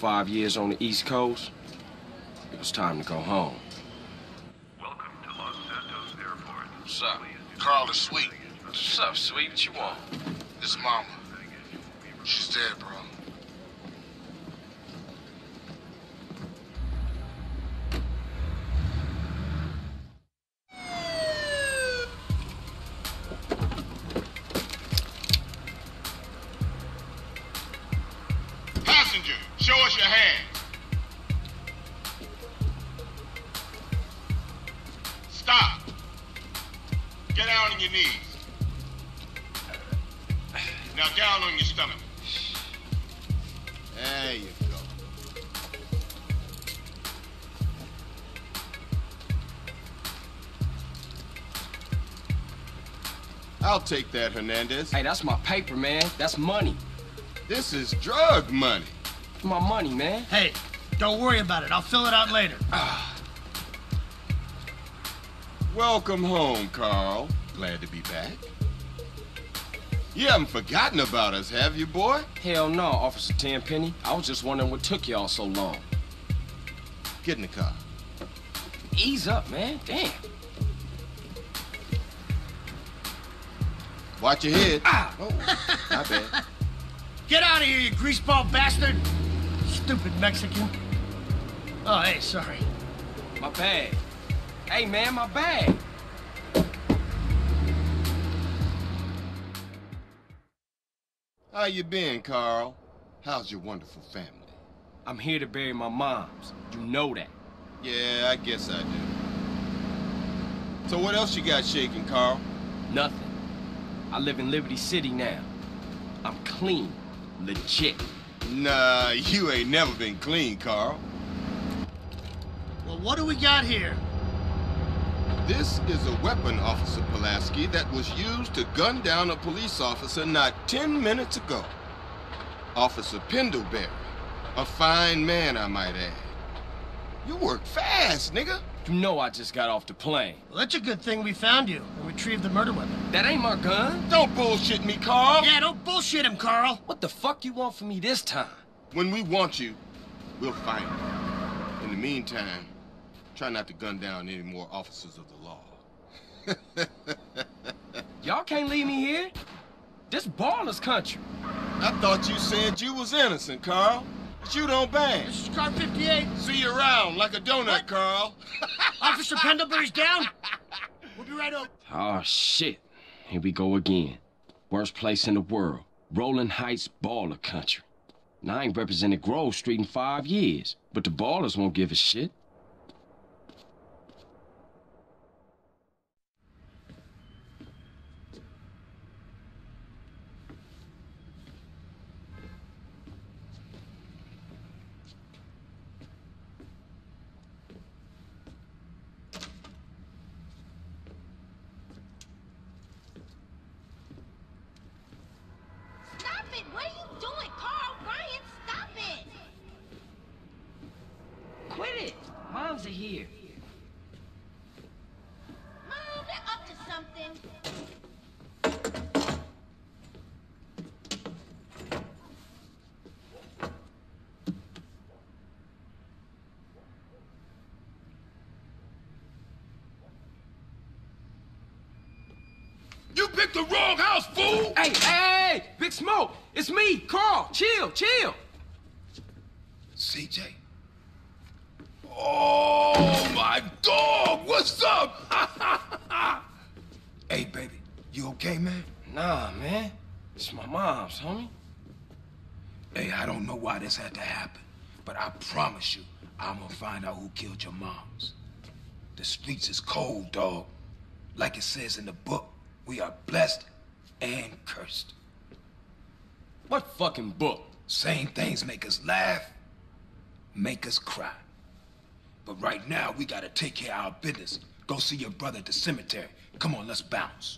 5 years on the East Coast, it was time to go home. Welcome to Los Santos Airport. What's up? Carl is sweet. What's up, sweet? What you want? His mama. She's dead, bro. Passenger, show us your hands. Stop. Get down on your knees. Now down on your stomach. There you go. I'll take that, Hernandez. Hey, that's my paper, man. That's money. This is drug money. My money, man. Hey, don't worry about it. I'll fill it out later. Welcome home, Carl. Glad to be back. You haven't forgotten about us, have you, boy? Hell no, Officer Tenpenny. I was just wondering what took y'all so long. Get in the car. Ease up, man. Damn. Watch your head. Oh, not bad. Get out of here, you greaseball bastard! Stupid Mexican. Oh, hey, sorry. My bag. Hey, man, my bag. How you been, Carl? How's your wonderful family? I'm here to bury my moms. You know that. Yeah, I guess I do. So what else you got shaking, Carl? Nothing. I live in Liberty City now. I'm clean. Legit. Nah, you ain't never been clean, Carl. Well, what do we got here? This is a weapon, Officer Pulaski, that was used to gun down a police officer not 10 minutes ago. Officer Pendlebury. A fine man, I might add. You work fast, nigga. You know I just got off the plane. Well, that's a good thing we found you and retrieved the murder weapon. That ain't my gun. Don't bullshit me, Carl. Yeah, don't bullshit him, Carl. What the fuck you want from me this time? When we want you, we'll find you. In the meantime, try not to gun down any more officers of the law. Y'all can't leave me here. This baller's country. I thought you said you was innocent, Carl. But you don't bang. This is car 58. See you around like a donut, What? Carl. Officer Pendlebury's down. We'll be right over. Oh, shit. Here we go again. Worst place in the world. Rolling Heights baller country. Now, I ain't represented Grove Street in 5 years, but the ballers won't give a shit. Stop it! What are you doing, Carl? Ryan, stop it! Quit it. Moms are here. Mom, they're up to something. You picked the wrong house, fool! Hey, Big Smoke. It's me, Carl. Chill. CJ? Oh, my dog! What's up? Hey, baby, you okay, man? Nah, man. It's my mom's, homie. Hey, I don't know why this had to happen, but I promise you, I'm gonna find out who killed your moms. The streets is cold, dog. Like it says in the book, we are blessed and cursed. What fucking book? Same things make us laugh, make us cry. But right now, we gotta take care of our business. Go see your brother at the cemetery. Come on, let's bounce.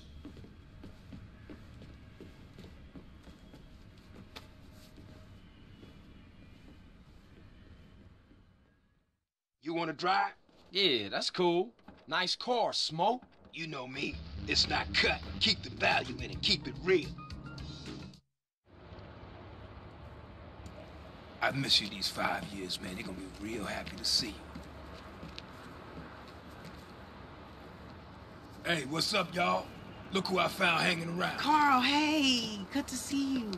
You wanna drive? Yeah, that's cool. Nice car, Smoke. You know me. It's not cut. Keep the value in it. Keep it real. I've missed you these 5 years, man. They're gonna be real happy to see you. Hey, what's up, y'all? Look who I found hanging around. Carl, hey, good to see you.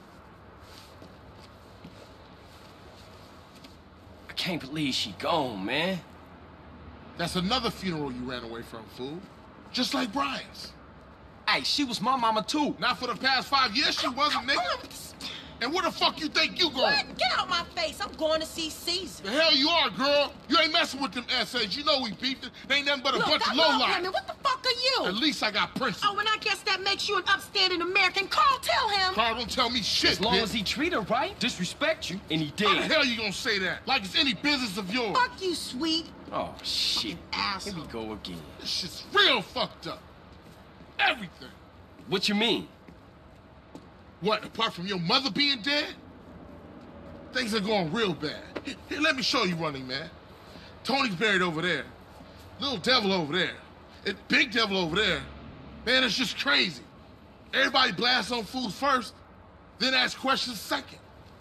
I can't believe she gone, man. That's another funeral you ran away from, fool. Just like Brian's. Hey, she was my mama too. Not for the past 5 years she wasn't, nigga. And where the fuck you think you going? What? Get out my face. I'm going to see Caesar. The hell you are, girl. You ain't messing with them essays. You know we beefed it. They ain't nothing but a Look, bunch I of love lowlife. women. What the fuck are you? At least I got principles. Oh, and I guess that makes you an upstanding American. Carl, tell him. Carl, don't tell me shit, As long bitch. as he treat her right, disrespect you, and he How the did. hell you gonna say that? Like it's any business of yours. Fuck you, sweet. Oh, shit. Here Asshole. we go again. This shit's real fucked up. Everything. What you mean? What, apart from your mother being dead? Things are going real bad. Here, let me show you, Running Man. Tony's buried over there. Little Devil over there. And Big Devil over there. Man, it's just crazy. Everybody blasts on fools first, then ask questions second.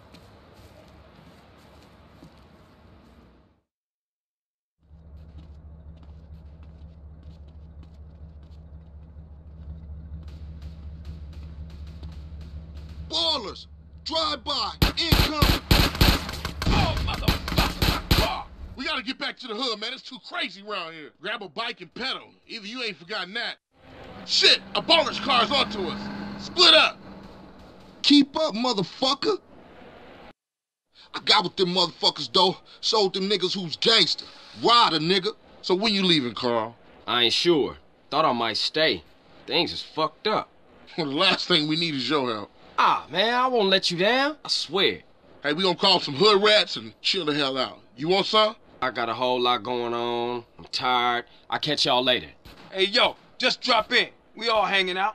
Ballers, drive-by, incoming. Oh, motherfucker, my car. We gotta get back to the hood, man. It's too crazy around here. Grab a bike and pedal. Either you ain't forgotten that. Shit, a baller's car's onto us. Split up. Keep up, motherfucker. I got with them motherfuckers, though. Sold them niggas who's gangster. Ride a nigga. So when you leaving, Carl? I ain't sure. Thought I might stay. Things is fucked up. Well, the last thing we need is your help. Ah, man, I won't let you down. I swear. Hey, we gonna call some hood rats and chill the hell out. You want some? I got a whole lot going on. I'm tired. I'll catch y'all later. Hey, yo, just drop in. We all hanging out.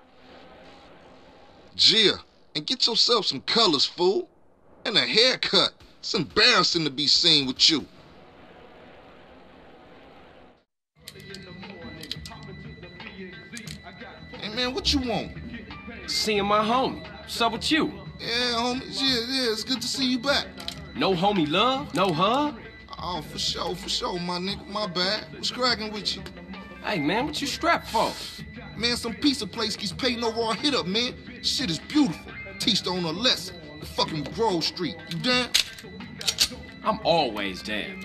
Gia, and get yourself some colors, fool. And a haircut. It's embarrassing to be seen with you. Hey, man, what you want? Seeing my homie. What's up with you? Yeah, homie. Yeah, it's good to see you back. No homie love? No hug? Oh, for sure, my nigga. My bad. What's cracking with you? Hey, man, what you strapped for? Man, some pizza place keeps paying over our hit up, man. Shit is beautiful. Teach the owner a lesson. The fucking Grove Street. You down? I'm always down.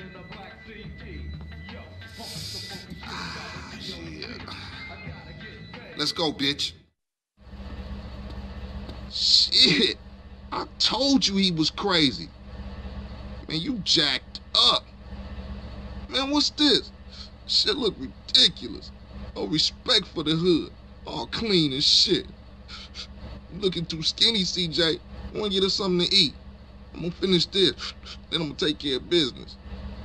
Shit. Let's go, bitch. Shit. I told you he was crazy. Man, you jacked up. Man, what's this? Shit look ridiculous. No respect for the hood. All clean as shit. You looking too skinny, CJ. I want to get us something to eat. I'm gonna finish this, then I'm gonna take care of business.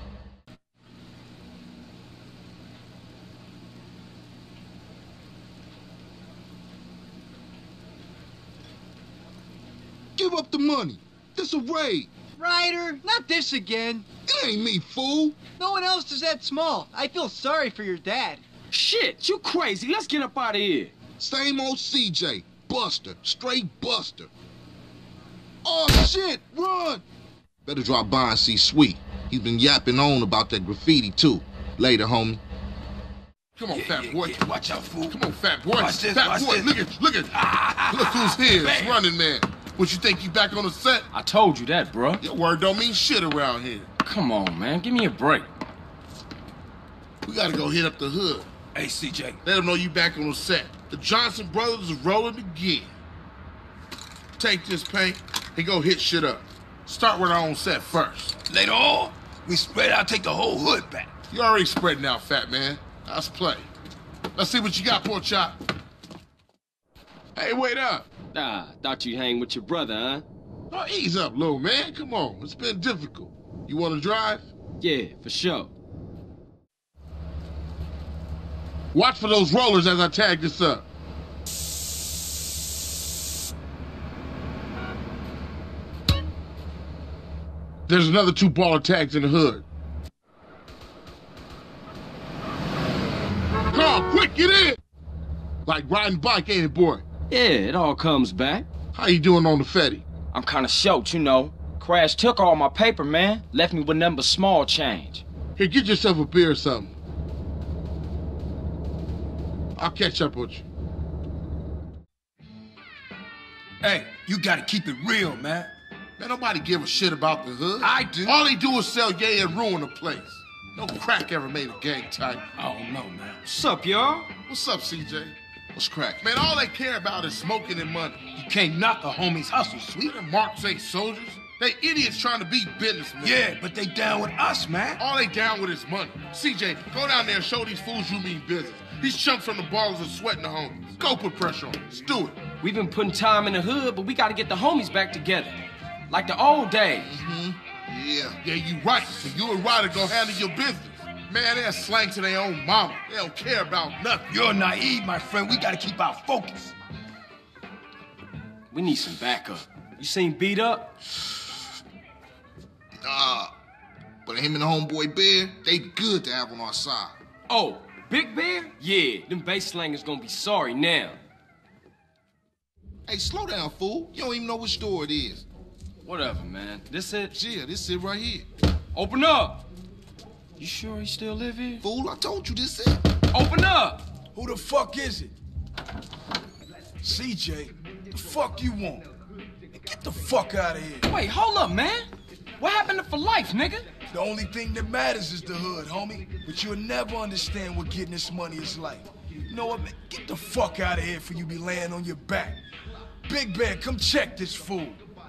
Give up the money. This a raid. Ryder, not this again. It ain't me, fool. No one else is that small. I feel sorry for your dad. Shit, you crazy. Let's get up out of here. Same old CJ. Buster. Straight Buster. Oh, shit. Run. Better drop by and see Sweet. He's been yapping on about that graffiti, too. Later, homie. Come on, fat boy. Yeah. Watch out, fool. Come on, fat boy. Watch this, fat watch boy, this. look at. Look who's here. It's Man. Running Man. What, you think you back on the set? I told you that, bruh. Your word don't mean shit around here. Come on, man. Give me a break. We gotta go hit up the hood. Hey, CJ. Let them know you back on the set. The Johnson brothers is rolling again. Take this paint and go hit shit up. Start with our own set first. Later on, we spread out, take the whole hood back. You already spreading out, fat man. Let's play. Let's see what you got, pork chop. Hey, wait up. Ah, thought you'd hang with your brother, huh? Oh, ease up, little man. Come on. It's been difficult. You want to drive? Yeah, for sure. Watch for those rollers as I tag this up. There's another 2 baller tags in the hood. Come on, quick, get in! Like riding bike, ain't it, boy? Yeah, it all comes back. How you doing on the Fetty? I'm kinda short, you know. Crash took all my paper, man. Left me with nothing but small change. Here, get yourself a beer or something. I'll catch up with you. Hey, you gotta keep it real, man. Man, nobody give a shit about the hood. I do. All they do is sell yay and ruin the place. No crack ever made a gang type. I don't know, man. What's up, y'all? What's up, CJ? What's crack? Man, all they care about is smoking and money. You can't knock a homie's hustle, sweet. Them marks ain't soldiers. They idiots trying to be businessmen. Yeah, but they down with us, man. All they down with is money. CJ, go down there and show these fools you mean business. These chumps from the ballers are sweating the homies. Go put pressure on them. Let's do it. We've been putting time in the hood, but we gotta get the homies back together. Like the old days. Yeah, you right. So you and Ryder go handle your business. Man, they're slang to their own mama. They don't care about nothing. You're naive, my friend. We gotta keep our focus. We need some backup. You seen Beat Up? But him and the homeboy Bear, they good to have on our side. Oh, Big Bear? Yeah, them bass slangers gonna be sorry now. Hey, slow down, fool. You don't even know which door it is. Whatever, man. This it? Yeah, this it right here. Open up! You sure he still live here? Fool, I told you this it. Open up! Who the fuck is it? CJ, the fuck you want? Get the fuck out of here. Wait, hold up, man. What happened to For Life, nigga? The only thing that matters is the hood, homie. But you'll never understand what getting this money is like. You know what, man? Get the fuck out of here before you be laying on your back. Big Bear, come check this fool.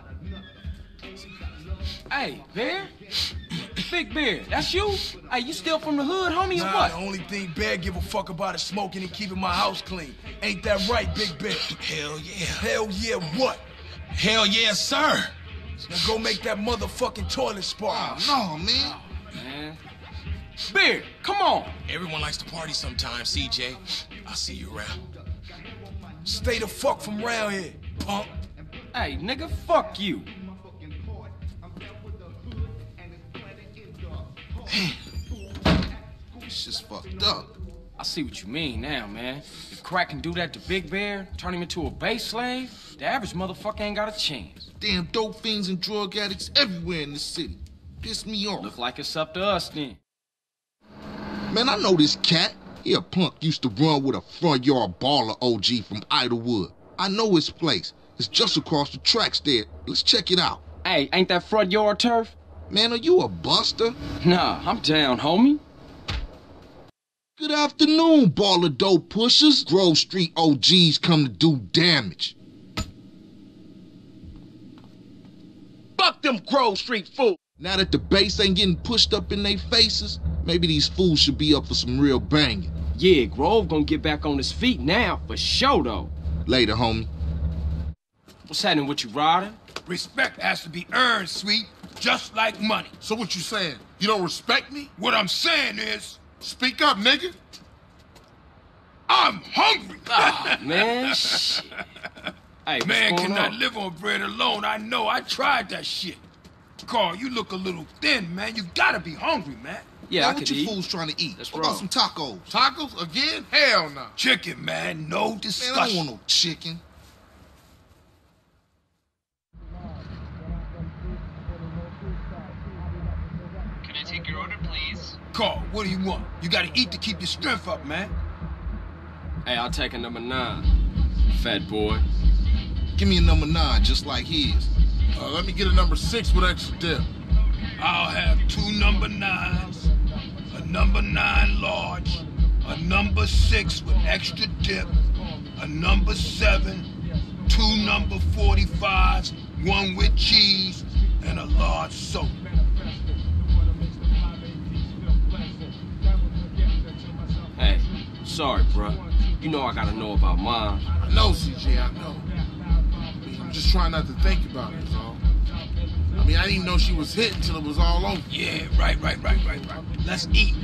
Hey, Bear? Big Bear, that's you? Hey, you still from the hood, homie, or what? The only thing Bear give a fuck about is smoking and keeping my house clean. Ain't that right, Big Bear? Hell yeah. Hell yeah what? Hell yeah, sir. Now go make that motherfucking toilet spark. No, man. Man. Bear, come on. Everyone likes to party sometimes, CJ. I'll see you around. Stay the fuck from around here, punk. Hey, nigga, fuck you. It's just fucked up. I see what you mean now, man. If Crack can do that to Big Bear, turn him into a base slave, the average motherfucker ain't got a chance. Damn dope fiends and drug addicts everywhere in the city. Piss me off. Look like it's up to us then. Man, I know this cat. He a punk used to run with a front yard baller OG from Idlewood. I know his place. It's just across the tracks there. Let's check it out. Hey, ain't that front yard turf? Man, are you a buster? Nah, I'm down, homie. Good afternoon, baller dope pushers. Grove Street OGs come to do damage. Fuck them Grove Street fools. Now that the bass ain't getting pushed up in their faces, maybe these fools should be up for some real banging. Yeah, Grove gonna get back on his feet now, for sure though. Later, homie. What's happening with you, Ryder? Respect has to be earned, sweet, just like money. So what you saying? You don't respect me? What I'm saying is, speak up, nigga. I'm hungry. Oh, man, shit. Hey, man cannot on? live on bread alone. I know. I tried that shit. Carl, you look a little thin, man. You gotta be hungry, man. Yeah, man, I could what you eat. fools trying to eat? That's what about wrong. some tacos? Tacos again? Hell no. Chicken, man. No discussion. Man, I don't want no chicken. Can I take your order, please? Carl, what do you want? You gotta eat to keep your strength up, man. Hey, I'll take a number 9. Fat boy. Give me a number 9, just like his. Let me get a number 6 with extra dip. I'll have 2 number 9s, a number 9 large, a number 6 with extra dip, a number 7, 2 number 45s, 1 with cheese, and a large soda. Hey, sorry, bruh. You know I gotta know about mine. I know, CJ, I know. I'm just trying not to think about it, is all. I mean, I didn't even know she was hit until it was all over. Yeah, right. Let's eat.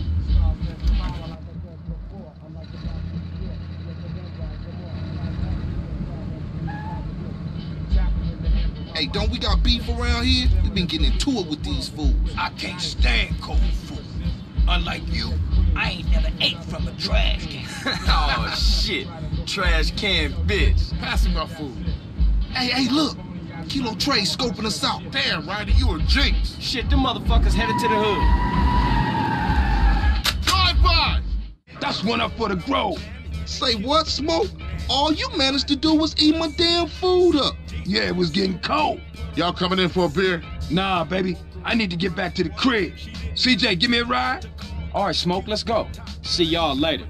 Hey, don't we got beef around here? We've been getting into it with these fools. I can't stand cold food. Unlike you, I ain't never ate from a trash can. Oh, shit. Trash can bitch. Pass me my food. Hey, look. Kilo Trey scoping us out. Damn, Ryder, you a jinx. Shit, them motherfuckers headed to the hood. Drive-by! That's one up for the Grove. Say what, Smoke? All you managed to do was eat my damn food up. Yeah, it was getting cold. Y'all coming in for a beer? Nah, baby. I need to get back to the crib. CJ, give me a ride. All right, Smoke, let's go. See y'all later.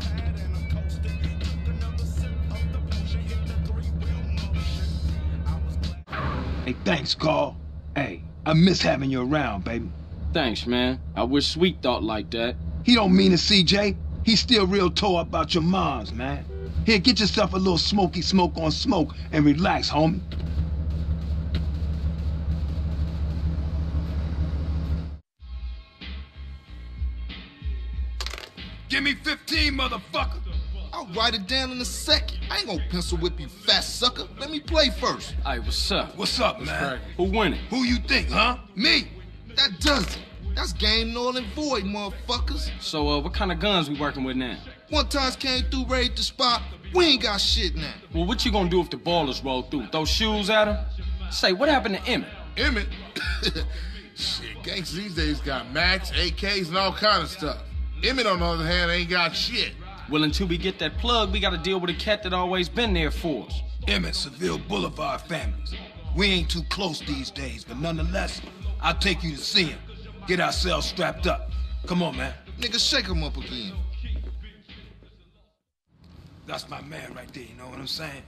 Hey, thanks, Carl. Hey, I miss having you around, baby. Thanks, man. I wish Sweet thought like that. He don't mean it, CJ. He's still real tore up about your moms, man. Here, get yourself a little smoky smoke on smoke and relax, homie. Give me 15, motherfucker. I'll write it down in a second. I ain't gonna pencil whip you, fat sucker. Let me play first. Hey, what's up? What's up, man? Who winning? Who you think, huh? Me. That does it. That's game null and void, motherfuckers. So, what kind of guns we working with now? One time came through, raided the spot. We ain't got shit now. Well, what you gonna do if the ballers roll through? Throw shoes at them? Say, what happened to Emmett? Emmett? Shit, gangs these days got Max, AKs, and all kind of stuff. Emmett, on the other hand, ain't got shit. Well, until we get that plug, we gotta deal with a cat that always been there for us. Emmett, Seville Boulevard families. We ain't too close these days, but nonetheless, I'll take you to see him. Get ourselves strapped up. Come on, man. Nigga, shake him up again. That's my man right there, you know what I'm saying?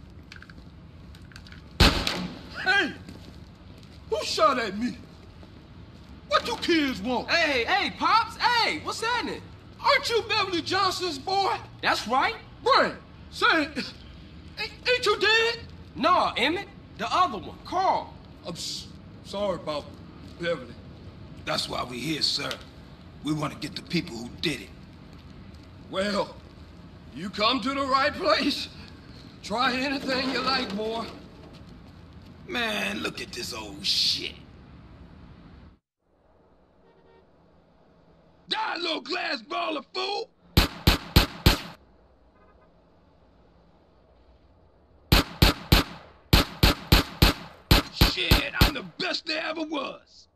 Hey! Who shot at me? What you kids want? Hey, Pops! Hey, what's happening? Aren't you Beverly Johnson's boy? That's right. Brian, say, ain't you dead? No, Emmett. The other one, Carl. I'm sorry about Beverly. That's why we're here, sir. We want to get the people who did it. Well, you come to the right place. Try anything you like, boy. Man, look at this old shit. Die, little glass baller, fool! Shit, I'm the best there ever was.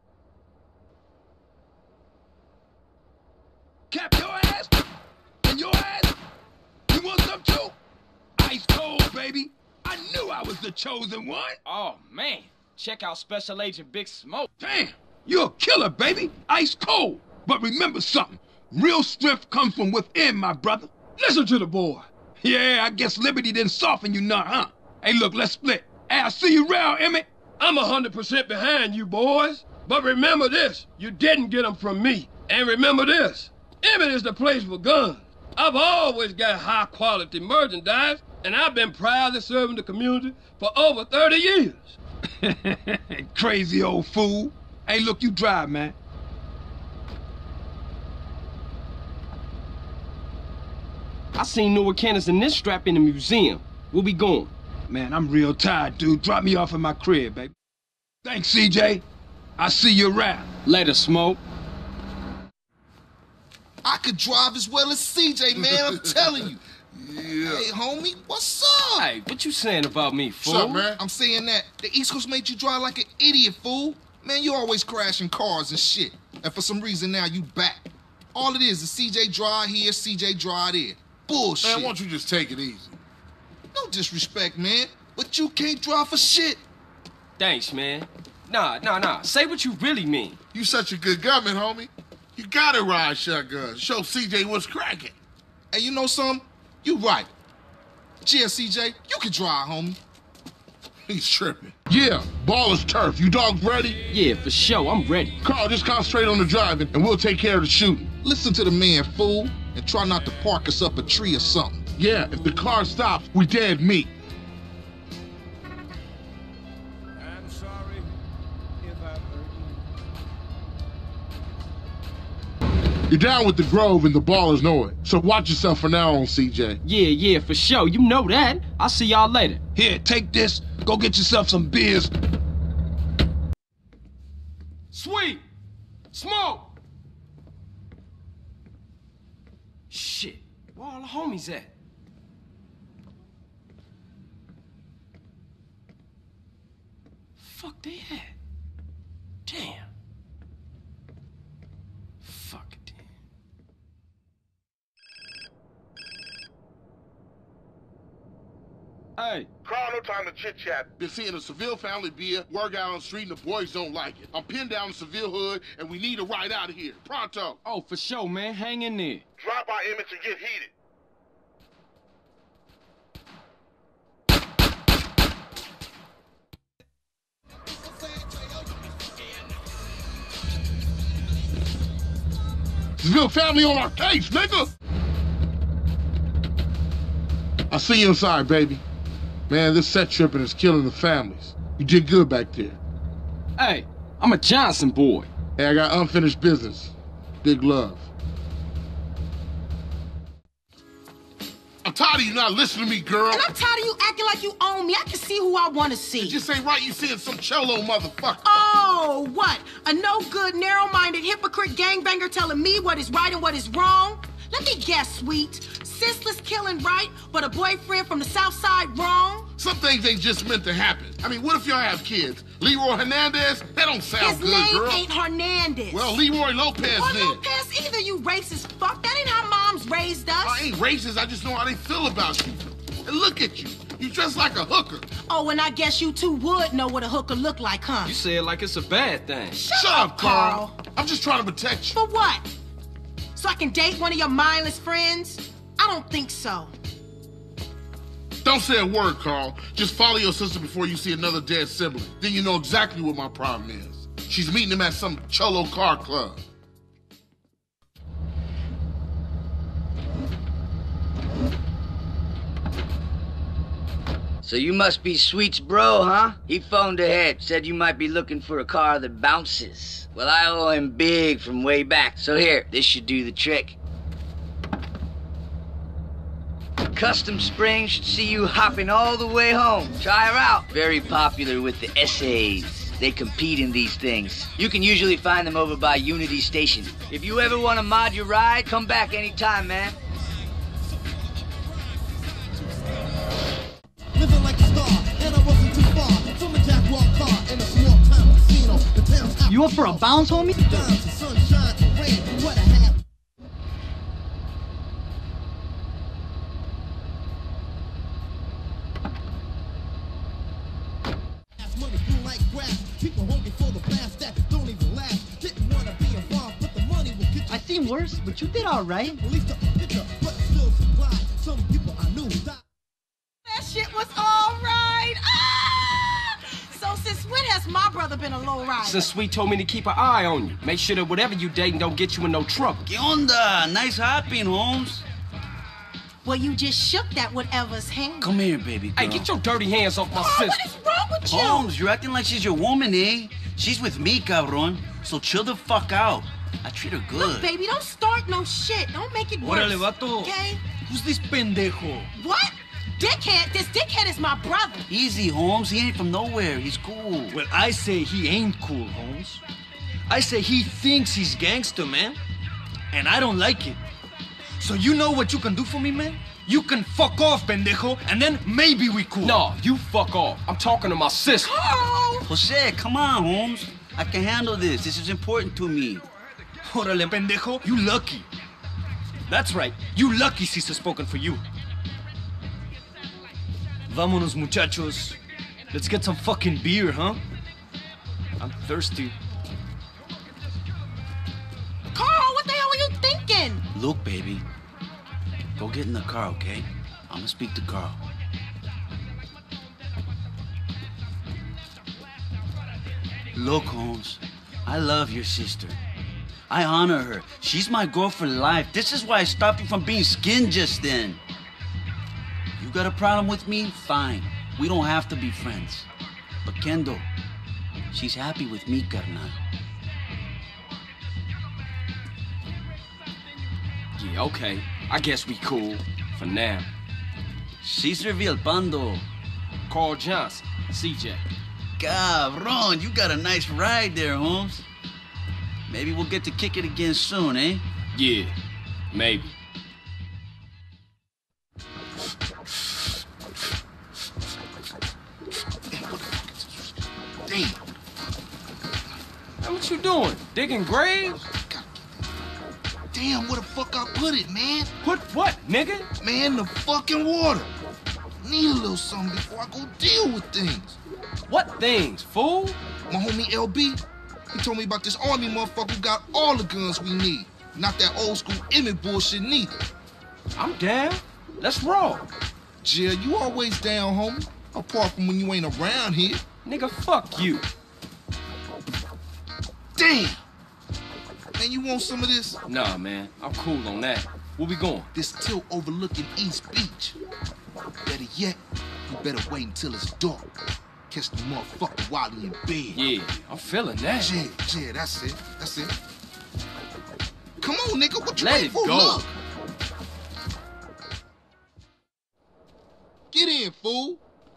Cap your ass? And your ass? You want some too? Ice cold, baby. I knew I was the chosen one. Oh, man. Check out Special Agent Big Smoke. Damn, you're a killer, baby. Ice cold. But remember something. Real strength comes from within, my brother. Listen to the boy. Yeah, I guess Liberty didn't soften you none, huh? Hey, look, let's split. Hey, I'll see you around, Emmett. I'm 100% behind you, boys. But remember this. You didn't get them from me. And remember this. Emmett is the place for guns. I've always got high-quality merchandise, and I've been proudly serving the community for over 30 years. Crazy old fool. Hey, look, you drive, man. I seen newer cannons than this strap in the museum. Where we going? Man, I'm real tired, dude. Drop me off at my crib, baby. Thanks, CJ. I'll see you around. Later, Smoke. I could drive as well as CJ, man, I'm telling you. Yeah. Hey, homie, what's up? Hey, what you saying about me, fool? What's up, man? I'm saying that the East Coast made you drive like an idiot, fool. Man, you always crashing cars and shit. And for some reason now you back. All it is CJ drive here, CJ drive there. Bullshit. Man, why don't you just take it easy? No disrespect, man, but you can't drive for shit. Thanks, man. Nah. Say what you really mean. You such a good gunman, homie. You gotta ride shotguns. Show CJ what's cracking. And you know something? You right. Yeah, CJ, you can drive, homie. He's tripping. Yeah, ball is turf. You dogs ready? Yeah, for sure. I'm ready. Carl, just concentrate on the driving, and we'll take care of the shooting. Listen to the man, fool, and try not to park us up a tree or something. Yeah, if the car stops, we dead meat. I'm sorry if I hurt you. You're down with the Grove and the ballers know it. So watch yourself from now on, CJ. Yeah, for sure. You know that. I'll see y'all later. Here, take this. Go get yourself some beers. Sweet! Smoke! Shit, where all the homies at? fuck they at? Damn. Fuck it, damn. Hey. Carl, no time to chit-chat. Been seeing a Seville family beer, work out on the street, and the boys don't like it. I'm pinned down in Seville hood, and we need a ride out of here. Pronto. Oh, for sure, man. Hang in there. Drop our image and get heated. Seville family on our case, nigga! I'll see you inside, baby. Man, this set tripping is killing the families. You did good back there. Hey, I'm a Johnson boy. Hey, I got unfinished business. Big love. I'm tired of you not listening to me, girl. And I'm tired of you acting like you own me. I can see who I want to see. It just ain't right you seeing some cholo motherfucker. Oh, what? A no-good, narrow-minded hypocrite gangbanger telling me what is right and what is wrong? Let me guess, sweet. Senseless killing right, but a boyfriend from the South Side wrong? Some things ain't just meant to happen. I mean, what if y'all have kids? Leroy Hernandez? That don't sound good, girl. His name ain't Hernandez. Well, Leroy Lopez or then. Lopez either, you racist fuck. That ain't how moms raised us. I ain't racist, I just know how they feel about you. And look at you. You dress like a hooker. Oh, and I guess you two would know what a hooker look like, huh? You say it like it's a bad thing. Shut up, Carl. I'm just trying to protect you. For what? So I can date one of your mindless friends? I don't think so. Don't say a word, Carl. Just follow your sister before you see another dead sibling. Then you know exactly what my problem is. She's meeting him at some cholo car club. So you must be Sweet's bro, huh? He phoned ahead, said you might be looking for a car that bounces. Well, I owe him big from way back, so here, this should do the trick. Custom Spring should see you hopping all the way home. Try her out. Very popular with the essays. They compete in these things. You can usually find them over by Unity Station. If you ever want to mod your ride, come back anytime, man. Living like a star, and I wasn't too far from a Jaguar car in a small town casino. The town's you up for a bounce, homie? Sunshine, rain, what a hap. Money grew like grass. People hungry for the blast that don't even last. Didn't want to be involved, but the money will get you. I seen worse, but you did all right. Released a picture, but still supplied. Some people I knew died. That shit was all right. Ah! So since when has my brother been a low rider? Since Sweet told me to keep an eye on you. Make sure that whatever you dating don't get you in no trouble. ¿Qué onda? Nice hopping, Holmes. Well, you just shook that whatever's hand. Come here, baby girl. Hey, get your dirty hands off my sister. What is wrong with you? Holmes, you're acting like she's your woman, eh? She's with me, cabron. So chill the fuck out. I treat her good. Look, baby, don't start no shit. Don't make it worse. Órale, vato. Okay? Who's this pendejo? What? Dickhead? This dickhead is my brother. Easy, Holmes. He ain't from nowhere. He's cool. Well, I say he ain't cool, Holmes. I say he thinks he's gangster, man. And I don't like it. So you know what you can do for me, man? You can fuck off, pendejo, and then maybe we cool. No, you fuck off. I'm talking to my sister. Carl! Jose, come on, Holmes. I can handle this. This is important to me. Órale, pendejo. You lucky. That's right. You lucky Caesar spoken for you. Vámonos, muchachos. Let's get some fucking beer, huh? I'm thirsty. Carl, what the hell are you thinking? Look, baby. Go get in the car, okay? I'm gonna speak to Carl. Look, Holmes. I love your sister. I honor her. She's my girl for life. This is why I stopped you from being skinned just then. You got a problem with me? Fine. We don't have to be friends. But Kendo, she's happy with me, carnal. Yeah, okay. I guess we cool. For now. Cesar Villalpando. Carl Johnson. CJ. Cabron, you got a nice ride there, Holmes. Maybe we'll get to kick it again soon, eh? Yeah, maybe. Damn. What you doing? Digging graves? Damn, where the fuck I put it, man? Put what, nigga? Man, the fucking water. Need a little something before I go deal with things. What things, fool? My homie LB, he told me about this army motherfucker who got all the guns we need. Not that old school Emmett bullshit neither. I'm down. Let's roll. Jill, you always down, homie. Apart from when you ain't around here. Nigga, fuck you. Damn! Man, you want some of this? Nah, man. I'm cool on that. Where we going? This tilt overlooking East Beach. Better yet, you better wait until it's dark. Catch the motherfucker while he in bed. Yeah, I'm feeling that. Yeah, that's it. That's it. Come on, nigga. What you Let waiting it for? go. Look. Get in, fool.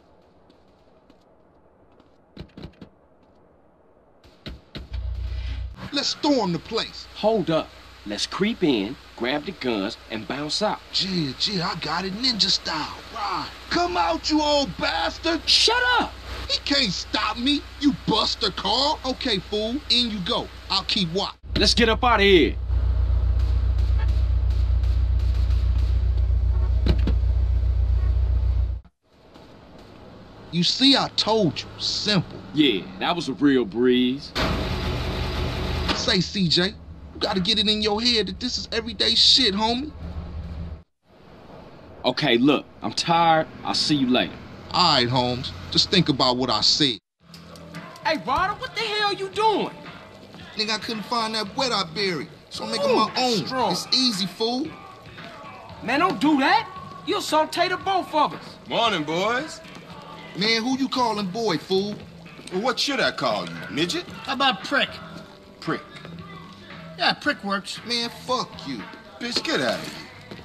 Let's storm the place. Hold up. Let's creep in, grab the guns, and bounce out. Yeah, I got it ninja style. Right. Come out, you old bastard. Shut up. He can't stop me, you buster Carl. Okay, fool, in you go. I'll keep watch. Let's get up out of here. You see, I told you. Simple. Yeah, that was a real breeze. Say, CJ, you gotta get it in your head that this is everyday shit, homie. Okay, look, I'm tired. I'll see you later. All right, Holmes. Just think about what I said. Hey, Ryder, what the hell you doing? Nigga, I couldn't find that wet I buried, so I'm making my own. Strong. It's easy, fool. Man, don't do that. You'll saute the both of us. Morning, boys. Man, who you calling boy, fool? Well, what should I call you, midget? How about prick? Prick. Yeah, prick works. Man, fuck you. Bitch, get out of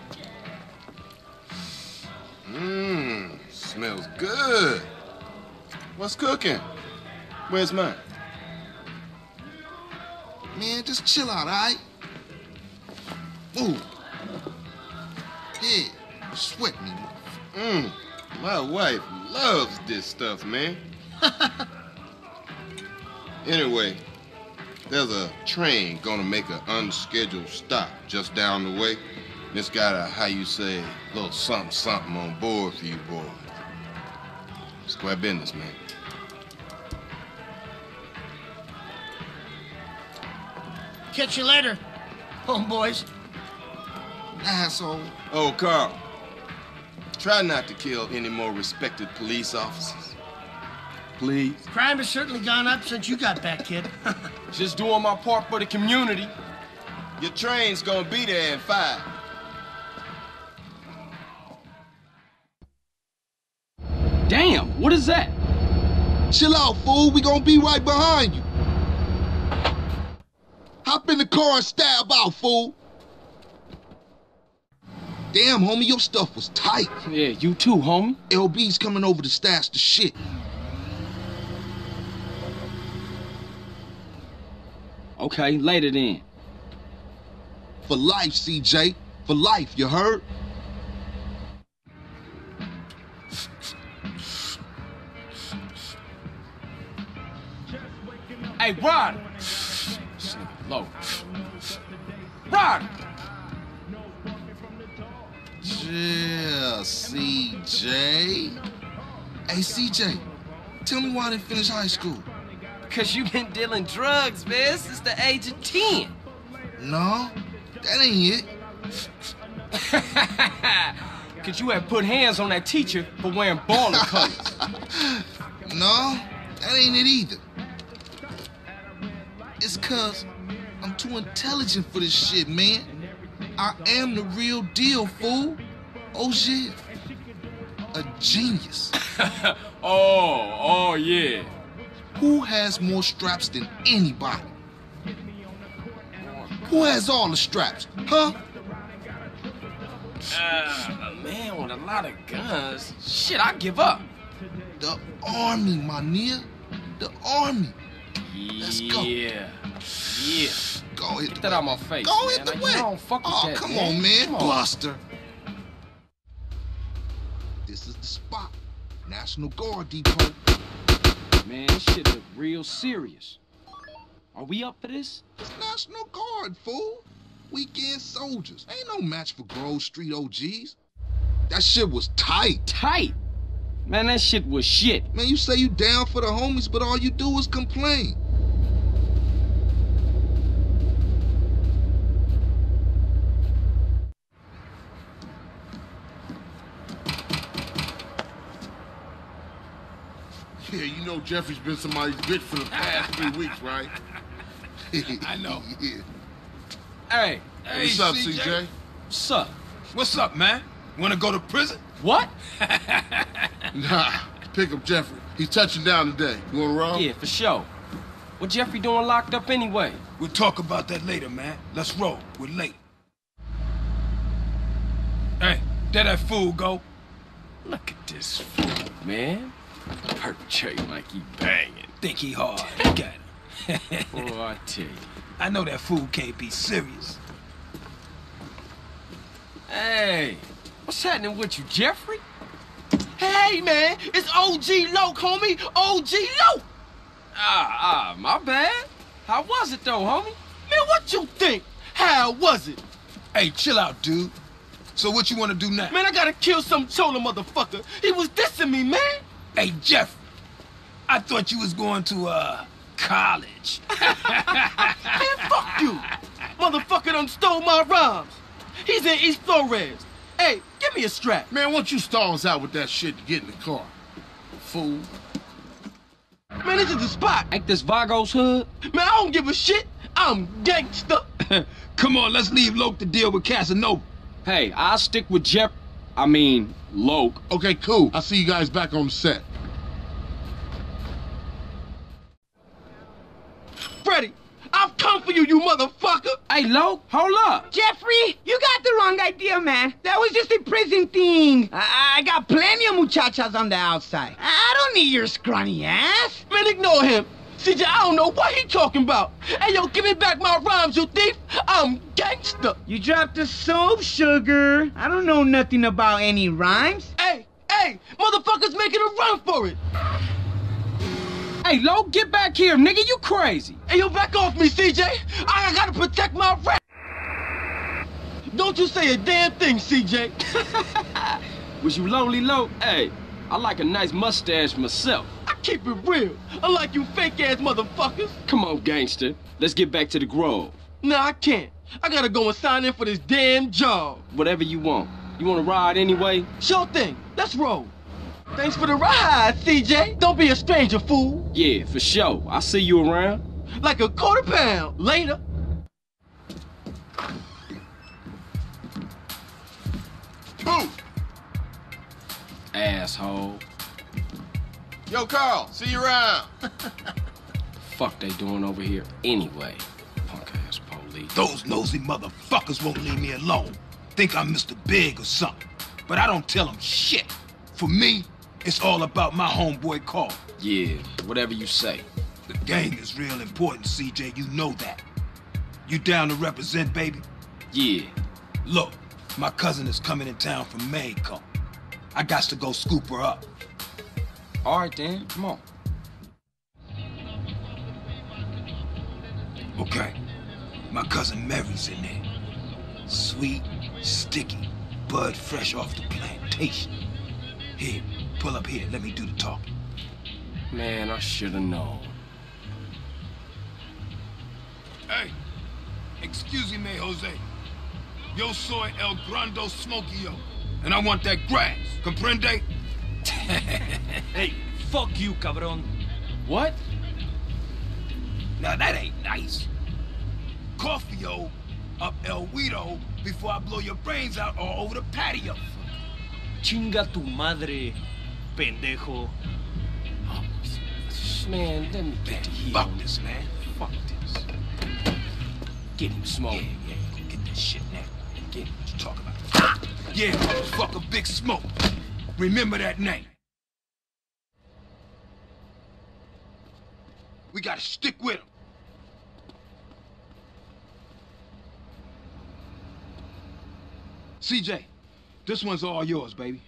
here. Smells good. What's cooking? Where's mine? Man, just chill out, all right? Move. Yeah, sweat me. My wife loves this stuff, man. Anyway, there's a train gonna make an unscheduled stop just down the way. It's got a, how you say, little something on board for you boys. Square business, man. Catch you later, homeboys. Asshole. Oh, Carl. Try not to kill any more respected police officers. Please. Crime has certainly gone up since you got back, kid. Just doing my part for the community. Your train's gonna be there in 5. Damn, what is that? Chill out, fool. We gonna be right behind you. Hop in the car and stab out, fool. Damn, homie, your stuff was tight. Yeah, you too, homie. LB's coming over to stash the shit. Okay, later then. For life, CJ. For life, you heard? Hey, Rod! This nigga low. Rod! Yeah, CJ. Hey, CJ, tell me why I didn't finish high school. Because you been dealing drugs, man, since the age of 10. No, that ain't it. Because you had put hands on that teacher for wearing baller colors. No, that ain't it either. It's cause I'm too intelligent for this shit, man. I am the real deal, fool. Oh shit. A genius. Oh, yeah. Who has more straps than anybody? Who has all the straps, huh? A man with a lot of guns. Shit, I give up. The army, my nigga. The army. Let's go. Yeah. Go hit Get that out my face, Go man. hit the Like, wet. you don't fuck with Oh, that, come man. on, man. Come on. Buster. This is the spot. National Guard Depot. Man, this shit look real serious. Are we up for this? It's National Guard, fool. Weekend soldiers. Ain't no match for Grove Street OGs. That shit was tight. Tight? Man, that shit was shit. Man, you say you down for the homies, but all you do is complain. Yeah, you know Jeffrey's been somebody's bitch for the past 3 weeks, right? I know. Yeah. Hey. Hey, what's up, CJ? What's up? What's up, man? Wanna go to prison? What? Nah, pick up Jeffrey. He's touching down today. You wanna roll? Yeah, for sure. What Jeffrey doing locked up anyway? We'll talk about that later, man. Let's roll. We're late. Hey, there that fool go. Look at this fool, man. Perpetrating like he banging. Think he hard. Look at him. Boy, I tell you. I know that fool can't be serious. Hey, what's happening with you, Jeffrey? Hey, man, it's OG Loke, homie. OG Loke. My bad. How was it, though, homie? Man, what you think? How was it? Hey, chill out, dude. So what you want to do now? Man, I gotta kill some chola motherfucker. He was dissing me, man. Hey, Jeff, I thought you was going to, college. Man, fuck you. Motherfucker done stole my rhymes. He's in East Flores. Hey, give me a strap. Man, why don't you stall us out with that shit to get in the car? Fool. Man, this is the spot. Ain't this Vago's hood? Man, I don't give a shit. I'm gangsta. Come on, let's leave Loke to deal with Casanova. Hey, I'll stick with Loke. Okay, cool. I'll see you guys back on the set. Freddy, I've come for you, you motherfucker. Hey, Loke, hold up. Jeffrey, you got the wrong idea, man. That was just a prison thing. I got plenty of muchachas on the outside. I don't need your scrawny ass. Man, ignore him. CJ, I don't know what he talking about. Hey, yo, give me back my rhymes, you thief. I'm gangster. You dropped the soap, sugar. I don't know nothing about any rhymes. Hey, motherfuckers making a run for it. Hey, Loke, get back here, nigga. You crazy. Hey, yo, back off me, CJ. I gotta protect my rap. Don't you say a damn thing, CJ. Was you lonely, Loke? Hey, I like a nice mustache myself. I keep it real, unlike you fake-ass motherfuckers. Come on, gangster. Let's get back to the Grove. Nah, I can't. I gotta go and sign in for this damn job. Whatever you want. You want to ride anyway? Sure thing. Let's roll. Thanks for the ride, CJ. Don't be a stranger, fool. Yeah, for sure. I'll see you around. Like a quarter pound. Later. Boo! Asshole. Yo, Carl, see you around. Fuck they doing over here anyway? Punk-ass police. Those nosy motherfuckers won't leave me alone. Think I'm Mr. Big or something. But I don't tell them shit. For me, it's all about my homeboy Carl. Yeah, whatever you say. The gang is real important, CJ. You know that. You down to represent, baby? Yeah. Look, my cousin is coming in town from Mexico. I got to go scoop her up. All right, then. Come on. Okay. My cousin Mary's in there. Sweet, sticky, bud fresh off the plantation. Here, pull up here. Let me do the talking. Man, I should have known. Hey, excuse me, Jose. Yo soy el grande smokio. And I want that grass. Comprende? Hey, fuck you, cabron. What? Now that ain't nice. Coffee-o up El Guido before I blow your brains out all over the patio. Chinga tu madre, pendejo. Oh, man, let me get to here. Fuck this, man. Fuck this. Get him, Smoke. Yeah, go get that shit now. Get him. What you talking about? Yeah, motherfucker, Big Smoke. Remember that name. We gotta stick with him. CJ, this one's all yours, baby.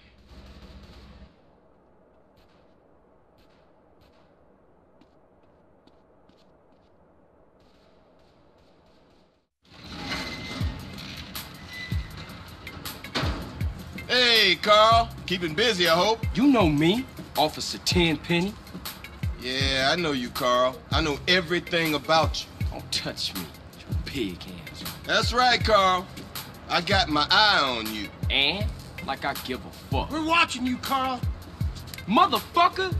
Hey, Carl. Keeping busy, I hope. You know me, Officer Tenpenny. Yeah, I know you, Carl. I know everything about you. Don't touch me, you pig hands. That's right, Carl. I got my eye on you. And? Like I give a fuck. We're watching you, Carl. Motherfucker!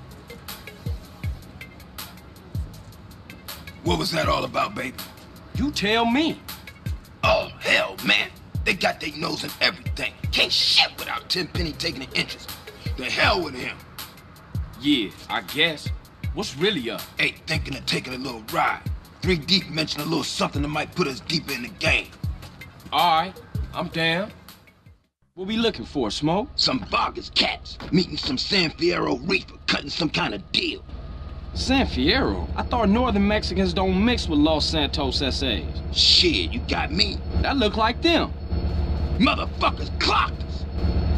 What was that all about, baby? You tell me. Oh, hell, man. They got their nose in everything. Can't shit without Tenpenny taking an interest. The hell with him. Yeah, I guess. What's really up? Hey, thinking of taking a little ride. 3 Deep mentioned a little something that might put us deeper in the game. All right, I'm down. What we looking for, Smoke? Some Vargas cats meeting some San Fierro reefer, cutting some kind of deal. San Fierro? I thought northern Mexicans don't mix with Los Santos SAs. Shit, you got me. That look like them. Motherfuckers clocked us.